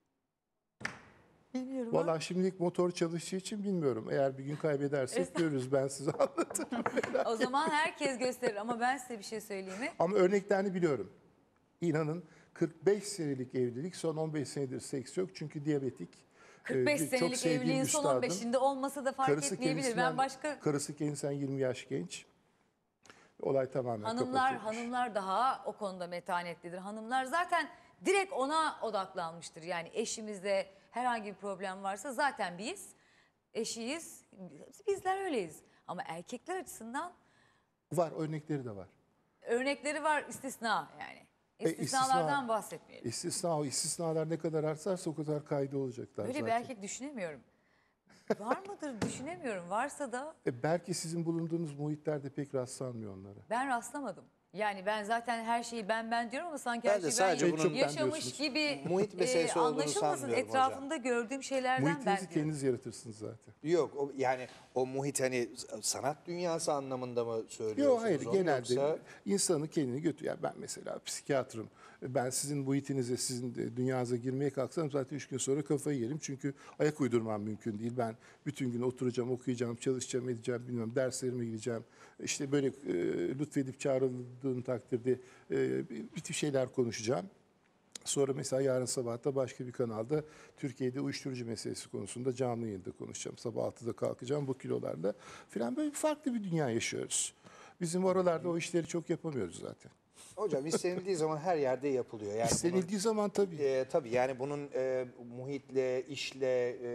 Bilmiyorum. var mı? Valla şimdilik motor çalıştığı için bilmiyorum. Eğer bir gün kaybedersek görürüz, ben size anlatırım. O zaman herkes gösterir ama ben size bir şey söyleyeyim mi? Ama örneklerini biliyorum. İnanın kırk beş senelik evlilik, son on beş senedir seks yok çünkü diyabetik. kırk beş Ee, çok senelik sevdiğim evliliğin son üstadım. on beşinde olmasa da fark Karısı etmeyebilir. Ben kendisinden, başka karısı kendisinden yirmi yaş genç. Olay tamamen hanımlar kapatılmış. hanımlar daha o konuda metanetlidir. Hanımlar zaten direkt ona odaklanmıştır. Yani eşimizde herhangi bir problem varsa zaten biz eşiyiz. Bizler öyleyiz. Ama erkekler açısından Var, örnekleri de var. örnekleri var, istisna yani. E, İstisnalardan istisna- bahsetmeyelim. İstisna, o istisnalar ne kadar artarsa o kadar kaydı olacaklar Öyle bir zaten. erkek düşünemiyorum. Var mıdır düşünemiyorum. Varsa da E, belki sizin bulunduğunuz muhitlerde pek rastlanmıyor onlara. ben rastlamadım. Yani ben zaten her şeyi ben ben diyorum ama sanki Ben her de şeyi sadece ben bunun- yaşamış diyorsunuz. gibi Muhit meselesi olduğunu anlaşılmasın. sanmıyorum Etrafımda gördüğüm şeylerden ben Muhitinizi diyorum. kendiniz yaratırsınız zaten. Yok o, yani o muhit hani sanat dünyası anlamında mı söylüyorsunuz? Yok hayır, onu, genelde yoksa- insanı kendini götürüyor. Yani ben mesela psikiyatrım. Ben sizin muhitinize, sizin de dünyanıza girmeye kalksam zaten üç gün sonra kafayı yerim. Çünkü ayak uydurmam mümkün değil. Ben bütün gün oturacağım, okuyacağım, çalışacağım, edeceğim, bilmem derslerime gideceğim. İşte böyle e, lütfedip çağrıldığım takdirde e, bir, bir tür şeyler konuşacağım. Sonra mesela yarın sabah da başka bir kanalda Türkiye'de uyuşturucu meselesi konusunda canlı yayında konuşacağım. Sabah altıda kalkacağım bu kilolarla falan, böyle farklı bir dünya yaşıyoruz. Bizim oralarda o işleri çok yapamıyoruz zaten. Hocam istenildiği zaman her yerde yapılıyor. Yani İstenildiği zaman tabii. bunun, e, tabii yani bunun e, muhitle, işle e,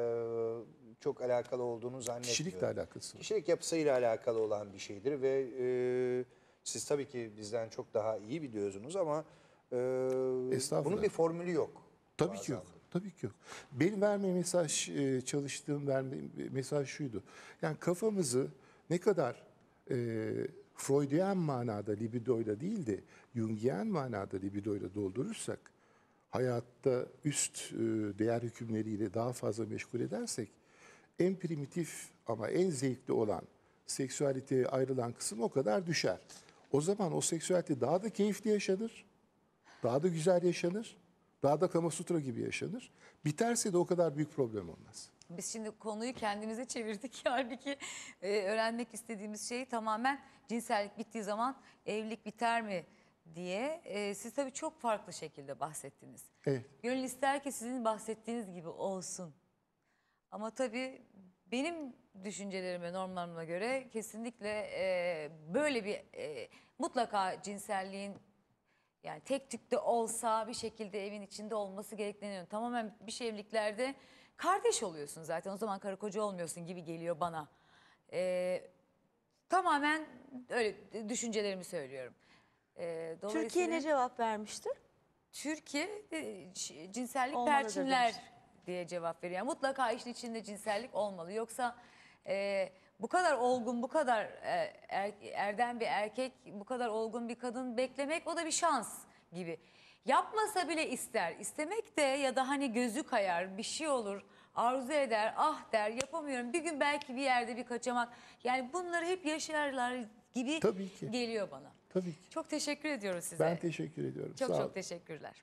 çok alakalı olduğunu zannetmiyorum. Kişilikle alakası var. Kişilik yapısıyla alakalı olan bir şeydir ve e, siz tabii ki bizden çok daha iyi biliyorsunuz ama e, Estağfurullah. bunun bir formülü yok. Tabii ki bazen yok. de. Tabii ki yok. Benim verme mesaj, e, çalıştığım verme mesaj şuydu. Yani kafamızı ne kadar e, Freudian manada libidoyla değil de Jungian manada libidoyla doldurursak, hayatta üst e, değer hükümleriyle daha fazla meşgul edersek, en primitif ama en zevkli olan seksüaliteye ayrılan kısım o kadar düşer. O zaman o seksüalite daha da keyifli yaşanır, daha da güzel yaşanır, daha da Kama Sutra gibi yaşanır. Biterse de o kadar büyük problem olmaz. Biz şimdi konuyu kendimize çevirdik. Halbuki e, öğrenmek istediğimiz şey tamamen cinsellik bittiği zaman evlilik biter mi diye. E, siz tabii çok farklı şekilde bahsettiniz. Evet. Gönül ister ki sizin bahsettiğiniz gibi olsun. Ama tabii benim düşüncelerime, normlarıma göre kesinlikle e, böyle bir e, mutlaka cinselliğin yani tek tükte olsa bir şekilde evin içinde olması gerektiğini, tamamen bir şey evliliklerde kardeş oluyorsun zaten. O zaman karı koca olmuyorsun gibi geliyor bana. Ee, tamamen öyle düşüncelerimi söylüyorum. Ee, Türkiye dolayısıyla ne cevap vermişti? Türkiye e, ş- cinsellik Olmalıdır perçinler demiş. diye cevap veriyor. Yani mutlaka işin içinde cinsellik olmalı. Yoksa e, bu kadar olgun, bu kadar e, er, erdem bir erkek, bu kadar olgun bir kadın beklemek o da bir şans gibi. Yapmasa bile ister. İstemek de ya da hani gözü kayar, bir şey olur, arzu eder, ah der, yapamıyorum. Bir gün belki bir yerde bir kaçamak. Yani bunları hep yaşarlar gibi Tabii ki. geliyor bana. Tabii ki. Çok teşekkür ediyoruz size. Ben teşekkür ediyorum. Çok Sağ çok olun. teşekkürler.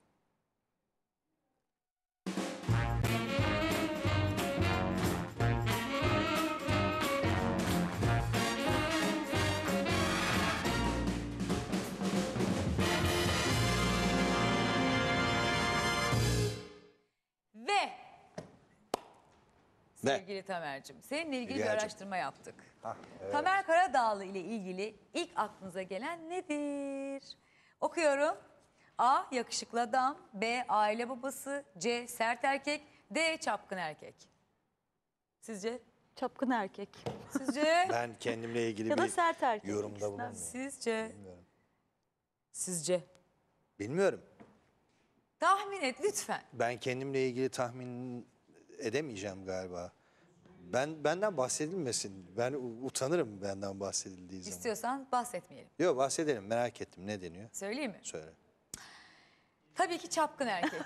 Ve Ne? sevgili Tamer'cim seninle ilgili bir Hülya'cığım. araştırma yaptık. Hah, evet. Tamer Karadağlı ile ilgili ilk aklınıza gelen nedir? Okuyorum. A. Yakışıklı adam. B. Aile babası. C. Sert erkek. D. Çapkın erkek. Sizce? Çapkın erkek. Sizce? Ben kendimle ilgili Ya da bir sert erkek. yorumda ikisinden bulunmuyorum. Sizce? Bilmiyorum. Sizce? Bilmiyorum. Tahmin et lütfen. Ben kendimle ilgili tahmin edemeyeceğim galiba. Ben benden bahsedilmesin. Ben u- utanırım benden bahsedildiği zaman. İstiyorsan bahsetmeyelim. Yok, bahsedelim, merak ettim ne deniyor. Söyleyeyim mi? Söyle. Tabii ki çapkın erkek.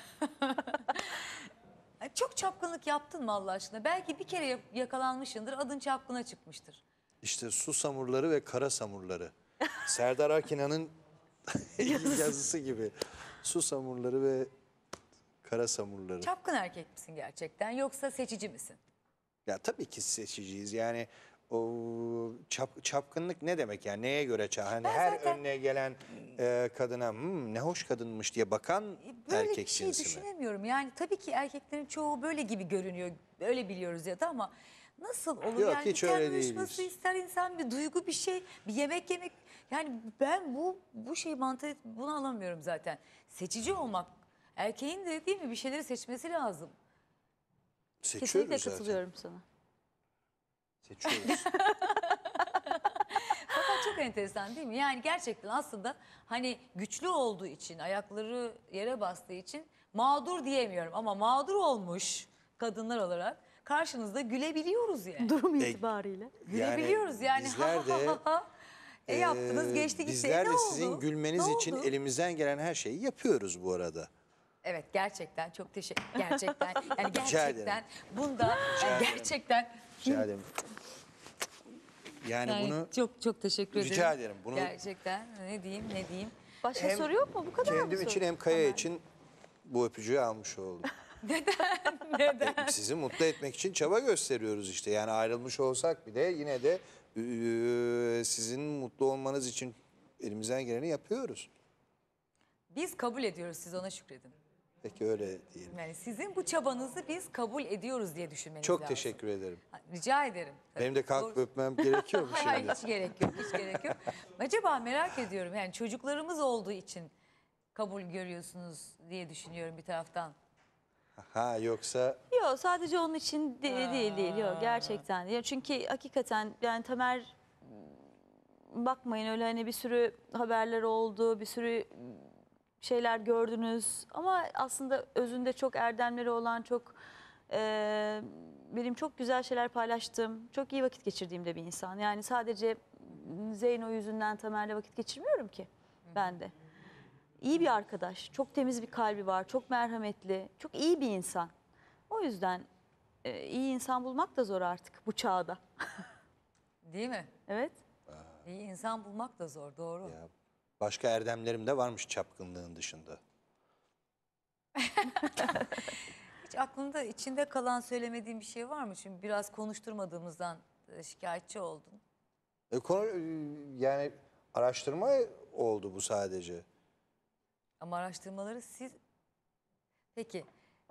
Ay, çok çapkınlık yaptın mı Allah aşkına? Belki bir kere yap- yakalanmışsındır, adın çapkına çıkmıştır. İşte su samurları ve kara samurları. Serdar Akina'nın yazısı gibi. Su samurları ve kara samurları. Çapkın erkek misin gerçekten yoksa seçici misin? Ya tabii ki seçiciyiz. Yani o çap, çapkınlık ne demek yani? Neye göre ça? Hani her zaten- önüne gelen e, kadına "Hmm, ne hoş kadınmış" diye bakan E, Böyle erkek bir şey cinsi mi? düşünemiyorum. Yani tabii ki erkeklerin çoğu böyle gibi görünüyor. Öyle biliyoruz ya da ama nasıl olur? Yok, yani hiç bir ten öyle uyuşması değiliz. ister insan, bir duygu, bir şey, bir yemek yemek. Yani ben bu bu şey mantığı bunu alamıyorum zaten. Seçici olmak, erkeğin de değil mi bir şeyleri seçmesi lazım. Seçiyoruz Kesinlikle zaten. katılıyorum sana. Seçiyoruz. Fakat çok enteresan değil mi? Yani gerçekten aslında hani güçlü olduğu için, ayakları yere bastığı için mağdur diyemiyorum. Ama mağdur olmuş kadınlar olarak karşınızda gülebiliyoruz yani. Durum E, itibariyle. Gülebiliyoruz yani. bizler de e yaptınız e, geçti gitti. bizler E, ne de sizin oldu? gülmeniz Ne için oldu? elimizden gelen her şeyi yapıyoruz bu arada. Evet gerçekten çok teşekkür gerçekten yani Rica gerçekten ederim. bunda yani ederim. gerçekten Rica ederim. Yani, yani bunu çok çok teşekkür ederim. rica ederim. Bunu Gerçekten ne diyeyim ne diyeyim. Başka Hem soru yok mu? Bu kadar mı kendim soru? için hem Kaya için bu öpücüğü almış oldum. Neden? E, Sizi mutlu etmek için çaba gösteriyoruz işte. Yani ayrılmış olsak bile yine de e, sizin mutlu olmanız için elimizden geleni yapıyoruz. Biz kabul ediyoruz, siz ona şükredin. Peki öyle diyelim. Yani sizin bu çabanızı biz kabul ediyoruz diye düşünmeniz Çok lazım. teşekkür ederim. Ha, rica ederim. Tabii. Benim de kalkıp Doğru- öpmem gerekiyor mu Hayır, hayır şimdi? hiç gerek yok, hiç gerek yok. Acaba merak ediyorum yani çocuklarımız olduğu için kabul görüyorsunuz diye düşünüyorum bir taraftan. Ha yoksa Yok sadece onun için de- değil değil yok gerçekten. Ya çünkü hakikaten yani Tamer bakmayın öyle hani bir sürü haberler oldu, bir sürü şeyler gördünüz ama aslında özünde çok erdemleri olan çok e, benim çok güzel şeyler paylaştım. Çok iyi vakit geçirdiğim de bir insan. Yani sadece Zeyno yüzünden Tamer'le vakit geçirmiyorum ki ben de. İyi bir arkadaş, çok temiz bir kalbi var, çok merhametli, çok iyi bir insan. O yüzden e, iyi insan bulmak da zor artık bu çağda. Değil mi? Evet. İyi insan bulmak da zor, doğru. ya başka erdemlerim de varmış çapkınlığın dışında. Hiç aklında içinde kalan söylemediğin bir şey var mı? Şimdi biraz konuşturmadığımızdan e, şikayetçi oldun. E, konu, e, yani araştırma oldu bu sadece. Ama araştırmaları siz... Peki,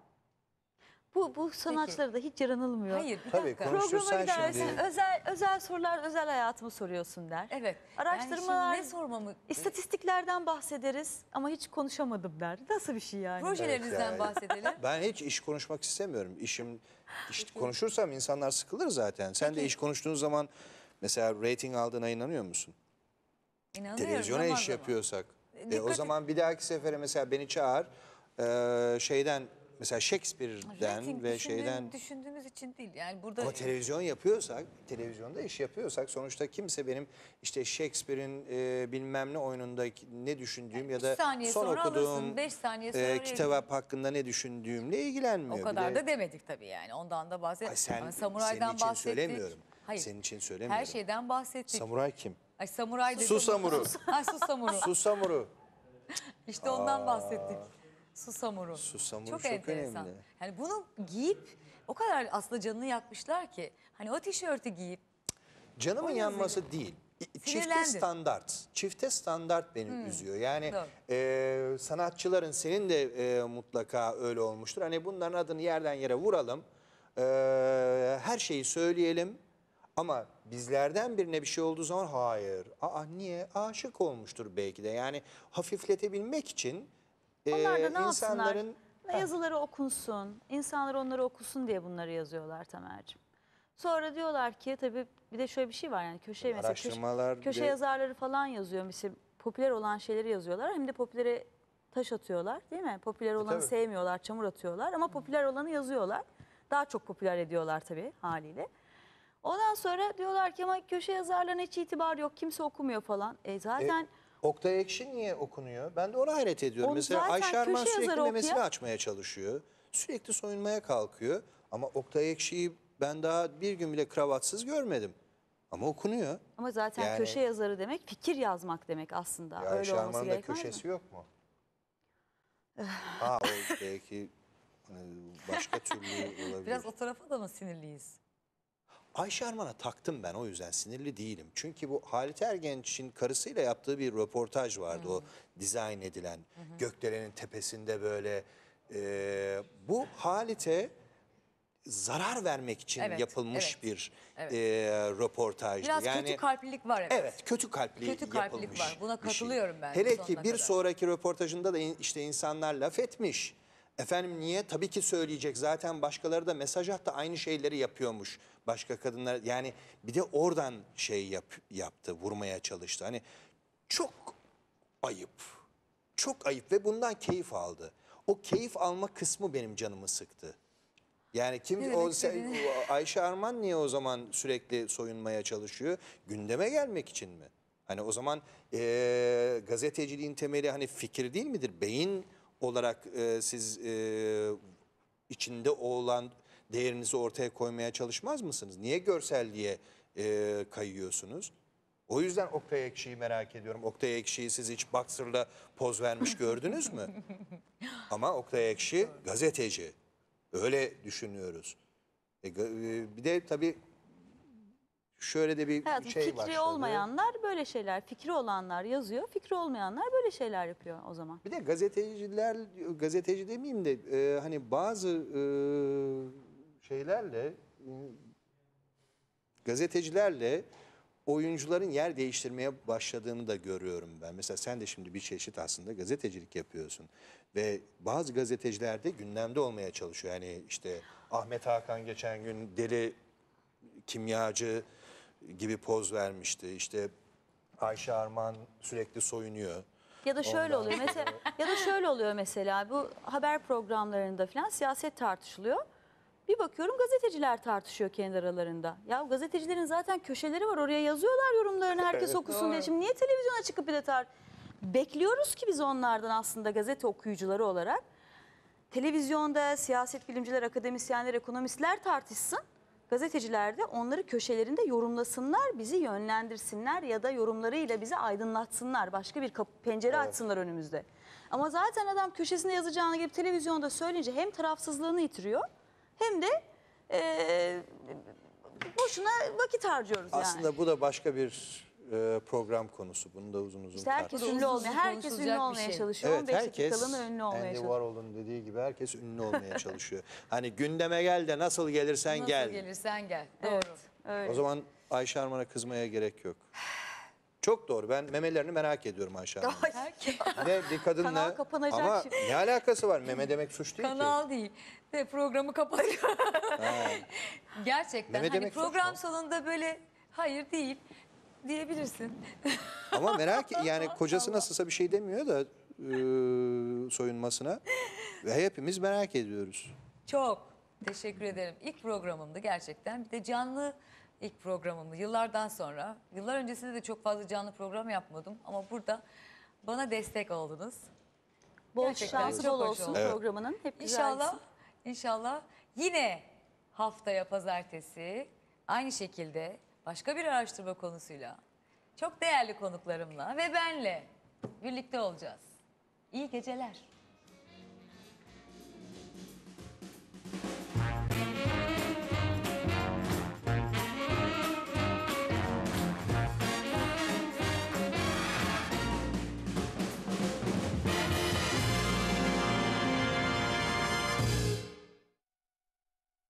Bu bu sanatçılara da hiç yaranılmıyor. hayır bir Tabii, dakika. konuş- Programa Konuştursan gidersin, şimdi. özel özel sorular, özel hayatımı soruyorsun der. Evet. Araştırmalar- Yani şimdi ne sormamı... İstatistiklerden bahsederiz ama hiç konuşamadım der. Nasıl bir şey yani? Projelerinizden Evet, yani. bahsedelim. Ben hiç iş konuşmak istemiyorum. İşim iş konuşursam insanlar sıkılır zaten. Sen de iş konuştuğun zaman mesela rating aldığına inanıyor musun? İnanıyorum. Televizyona zaman iş zaman. yapıyorsak. E, Dikkat o et- zaman bir dahaki sefere mesela beni çağır. e, şeyden mesela Shakespeare'den Rating ve düşündüğüm- şeyden Düşündüğümüz için değil. Yani burada... ama televizyon yapıyorsak, televizyonda iş yapıyorsak sonuçta kimse benim işte Shakespeare'in e, bilmem ne oyununda ne düşündüğüm ya üç da saniye son sonra okuduğum alırsın, beş saniye sonra e, verirsin. kitap hakkında ne düşündüğümle ilgilenmiyor. O Bir kadar de- da demedik tabii yani. Ondan da bahset. Ay sen, Ama samuraydan senin için bahsettik. söylemiyorum. Hayır. Senin için söylemiyorum. Her şeyden bahsettik. Samuray kim? Ay samuray dedim. Su samuru. Ha su samuru. Su samuru. İşte ondan bahsettik. Su samuru. Su samuru çok, çok enteresan. önemli. Yani bunu giyip o kadar aslında canını yakmışlar ki. Hani o tişörtü giyip Canımın O yanması değil. İ- Çifte Sinirlendin. standart. Çifte standart beni üzüyor. Yani Doğru. e, sanatçıların senin de e, mutlaka öyle olmuştur. Hani bunların adını yerden yere vuralım. E, her şeyi söyleyelim. Ama bizlerden birine bir şey olduğu zaman hayır. Aa niye? Aşık olmuştur belki de. Yani hafifletebilmek için e, Onlar da ne insanların... yapsınlar? Yazıları okunsun, insanlar onları okusun diye bunları yazıyorlar Tamer'cim. Sonra diyorlar ki tabii bir de şöyle bir şey var yani köşe mesela köşe, Araştırmalar köşe ve- yazarları falan yazıyor. Mesela popüler olan şeyleri yazıyorlar hem de popülere taş atıyorlar değil mi? Popüler olanı tabii. sevmiyorlar, çamur atıyorlar ama popüler olanı yazıyorlar. Daha çok popüler ediyorlar tabii haliyle. Ondan sonra diyorlar ki ama köşe yazarlarına hiç itibar yok, kimse okumuyor falan. E zaten E, Oktay Ekşi niye okunuyor? Ben de ona hayret ediyorum. Onu Mesela zaten Ayşe Arman köşe sürekli yazarı memesini okuyan- açmaya çalışıyor. Sürekli soyunmaya kalkıyor. Ama Oktay Ekşi'yi ben daha bir gün bile kravatsız görmedim. Ama okunuyor. ama zaten Yani- köşe yazarı demek fikir yazmak demek aslında. Ya Öyle Ayşe olması Arman'ın da gerekmez mi? köşesi yok mu? Ha o belki e, başka türlü olabilir. Biraz o tarafa da mı sinirliyiz? Ayşe Arman'a taktım ben, o yüzden sinirli değilim. Çünkü bu Halit Ergenç'in karısıyla yaptığı bir röportaj vardı, o dizayn edilen. Gökdelenin tepesinde böyle e, bu Halit'e zarar vermek için Evet, yapılmış evet, bir evet. e, röportajdı. Biraz yani, kötü kalplilik var evet. Evet, kötü kalpli Kötü kalplilik yapılmış var. Buna bir şey. katılıyorum ben Hele sonuna ki bir kadar. sonraki röportajında da in- işte insanlar laf etmiş. Efendim niye? Tabii ki söyleyecek. Zaten başkaları da mesaj attı, aynı şeyleri yapıyormuş. Başka kadınlar, yani bir de oradan şey yap, yaptı, vurmaya çalıştı. Hani çok ayıp. Çok ayıp ve bundan keyif aldı. O keyif alma kısmı benim canımı sıktı. Yani kim Ne o, demek se- istediğini- o Ayşe Arman niye o zaman sürekli soyunmaya çalışıyor? Gündeme gelmek için mi? Hani o zaman eee, gazeteciliğin temeli hani fikir değil midir? Beyin olarak eee, siz eee, içinde olan değerinizi ortaya koymaya çalışmaz mısınız? Niye görselliğe eee, kayıyorsunuz? O yüzden Oktay Ekşi'yi merak ediyorum. Oktay Ekşi'yi siz hiç boxer'la poz vermiş gördünüz mü? Ama Oktay Ekşi gazeteci. Öyle düşünüyoruz. E, ga- e, bir de tabii şöyle de bir Hayatım, şey fikri başladı. olmayanlar böyle şeyler, fikri olanlar yazıyor, fikri olmayanlar böyle şeyler yapıyor o zaman. Bir de gazeteciler, gazeteci demeyeyim de e, hani bazı e, şeylerle, e, gazetecilerle oyuncuların yer değiştirmeye başladığını da görüyorum ben. Mesela sen de şimdi bir çeşit aslında gazetecilik yapıyorsun. Ve bazı gazeteciler de gündemde olmaya çalışıyor. Yani işte Ahmet Hakan geçen gün deli kimyacı gibi poz vermişti. İşte Ayşe Arman sürekli soyunuyor. Ya da şöyle Ondan oluyor mesela ya da şöyle oluyor mesela bu haber programlarında falan siyaset tartışılıyor. Bir bakıyorum gazeteciler tartışıyor kendi aralarında. Ya gazetecilerin zaten köşeleri var, oraya yazıyorlar yorumlarını herkes okusun diye. Şimdi niye televizyona çıkıp bir de tar bekliyoruz ki biz onlardan aslında gazete okuyucuları olarak. Televizyonda siyaset bilimciler, akademisyenler, ekonomistler tartışsın. Gazeteciler de onları köşelerinde yorumlasınlar, bizi yönlendirsinler ya da yorumlarıyla bizi aydınlatsınlar. Başka bir kapı, pencere açsınlar önümüzde. Ama zaten adam köşesinde yazacağını gibi televizyonda söyleyince hem tarafsızlığını yitiriyor hem de eee boşuna vakit harcıyoruz yani. Aslında bu da başka bir e, program konusu. Bunu da uzun uzun İşte herkes tartışırız. ünlü uzun olmaya, uzun herkes konuşulacak ünlü bir olmaya şey. çalışıyor. Evet, on beş herkes dakikalığına ünlü olmaya Andy çalışıyor. Warhol'un dediği gibi herkes ünlü olmaya çalışıyor. Hani gündeme gel de nasıl gelirsen Nasıl gel. gelirsen gel. Evet, Doğru. öyle. O zaman Ayşe Arman'a kızmaya gerek yok. Çok doğru. Ben memelerini merak ediyorum Ayşe Arman'ın. Ne bir kadınla Kanal kapanacak ama şimdi. ne alakası var? Meme demek suç değil ki. Kanal değil. De programı kapatıyor. Gerçekten Mehmet hani demek suç program mu? sonunda böyle hayır değil diyebilirsin. Ama merak yani kocası nasılsa bir şey demiyor da e, soyunmasına. Ve hepimiz merak ediyoruz. Çok teşekkür ederim. İlk programımdı gerçekten. Bir de canlı ilk programımdı. Yıllardan sonra. Yıllar öncesinde de çok fazla canlı program yapmadım. Ama burada bana destek oldunuz. Bol Gerçekten şansı çok bol hoş olsun oldu. programının. Hep güzel İnşallah, gitsin. inşallah yine haftaya pazartesi aynı şekilde başka bir araştırma konusuyla çok değerli konuklarımla ve benle birlikte olacağız. İyi geceler.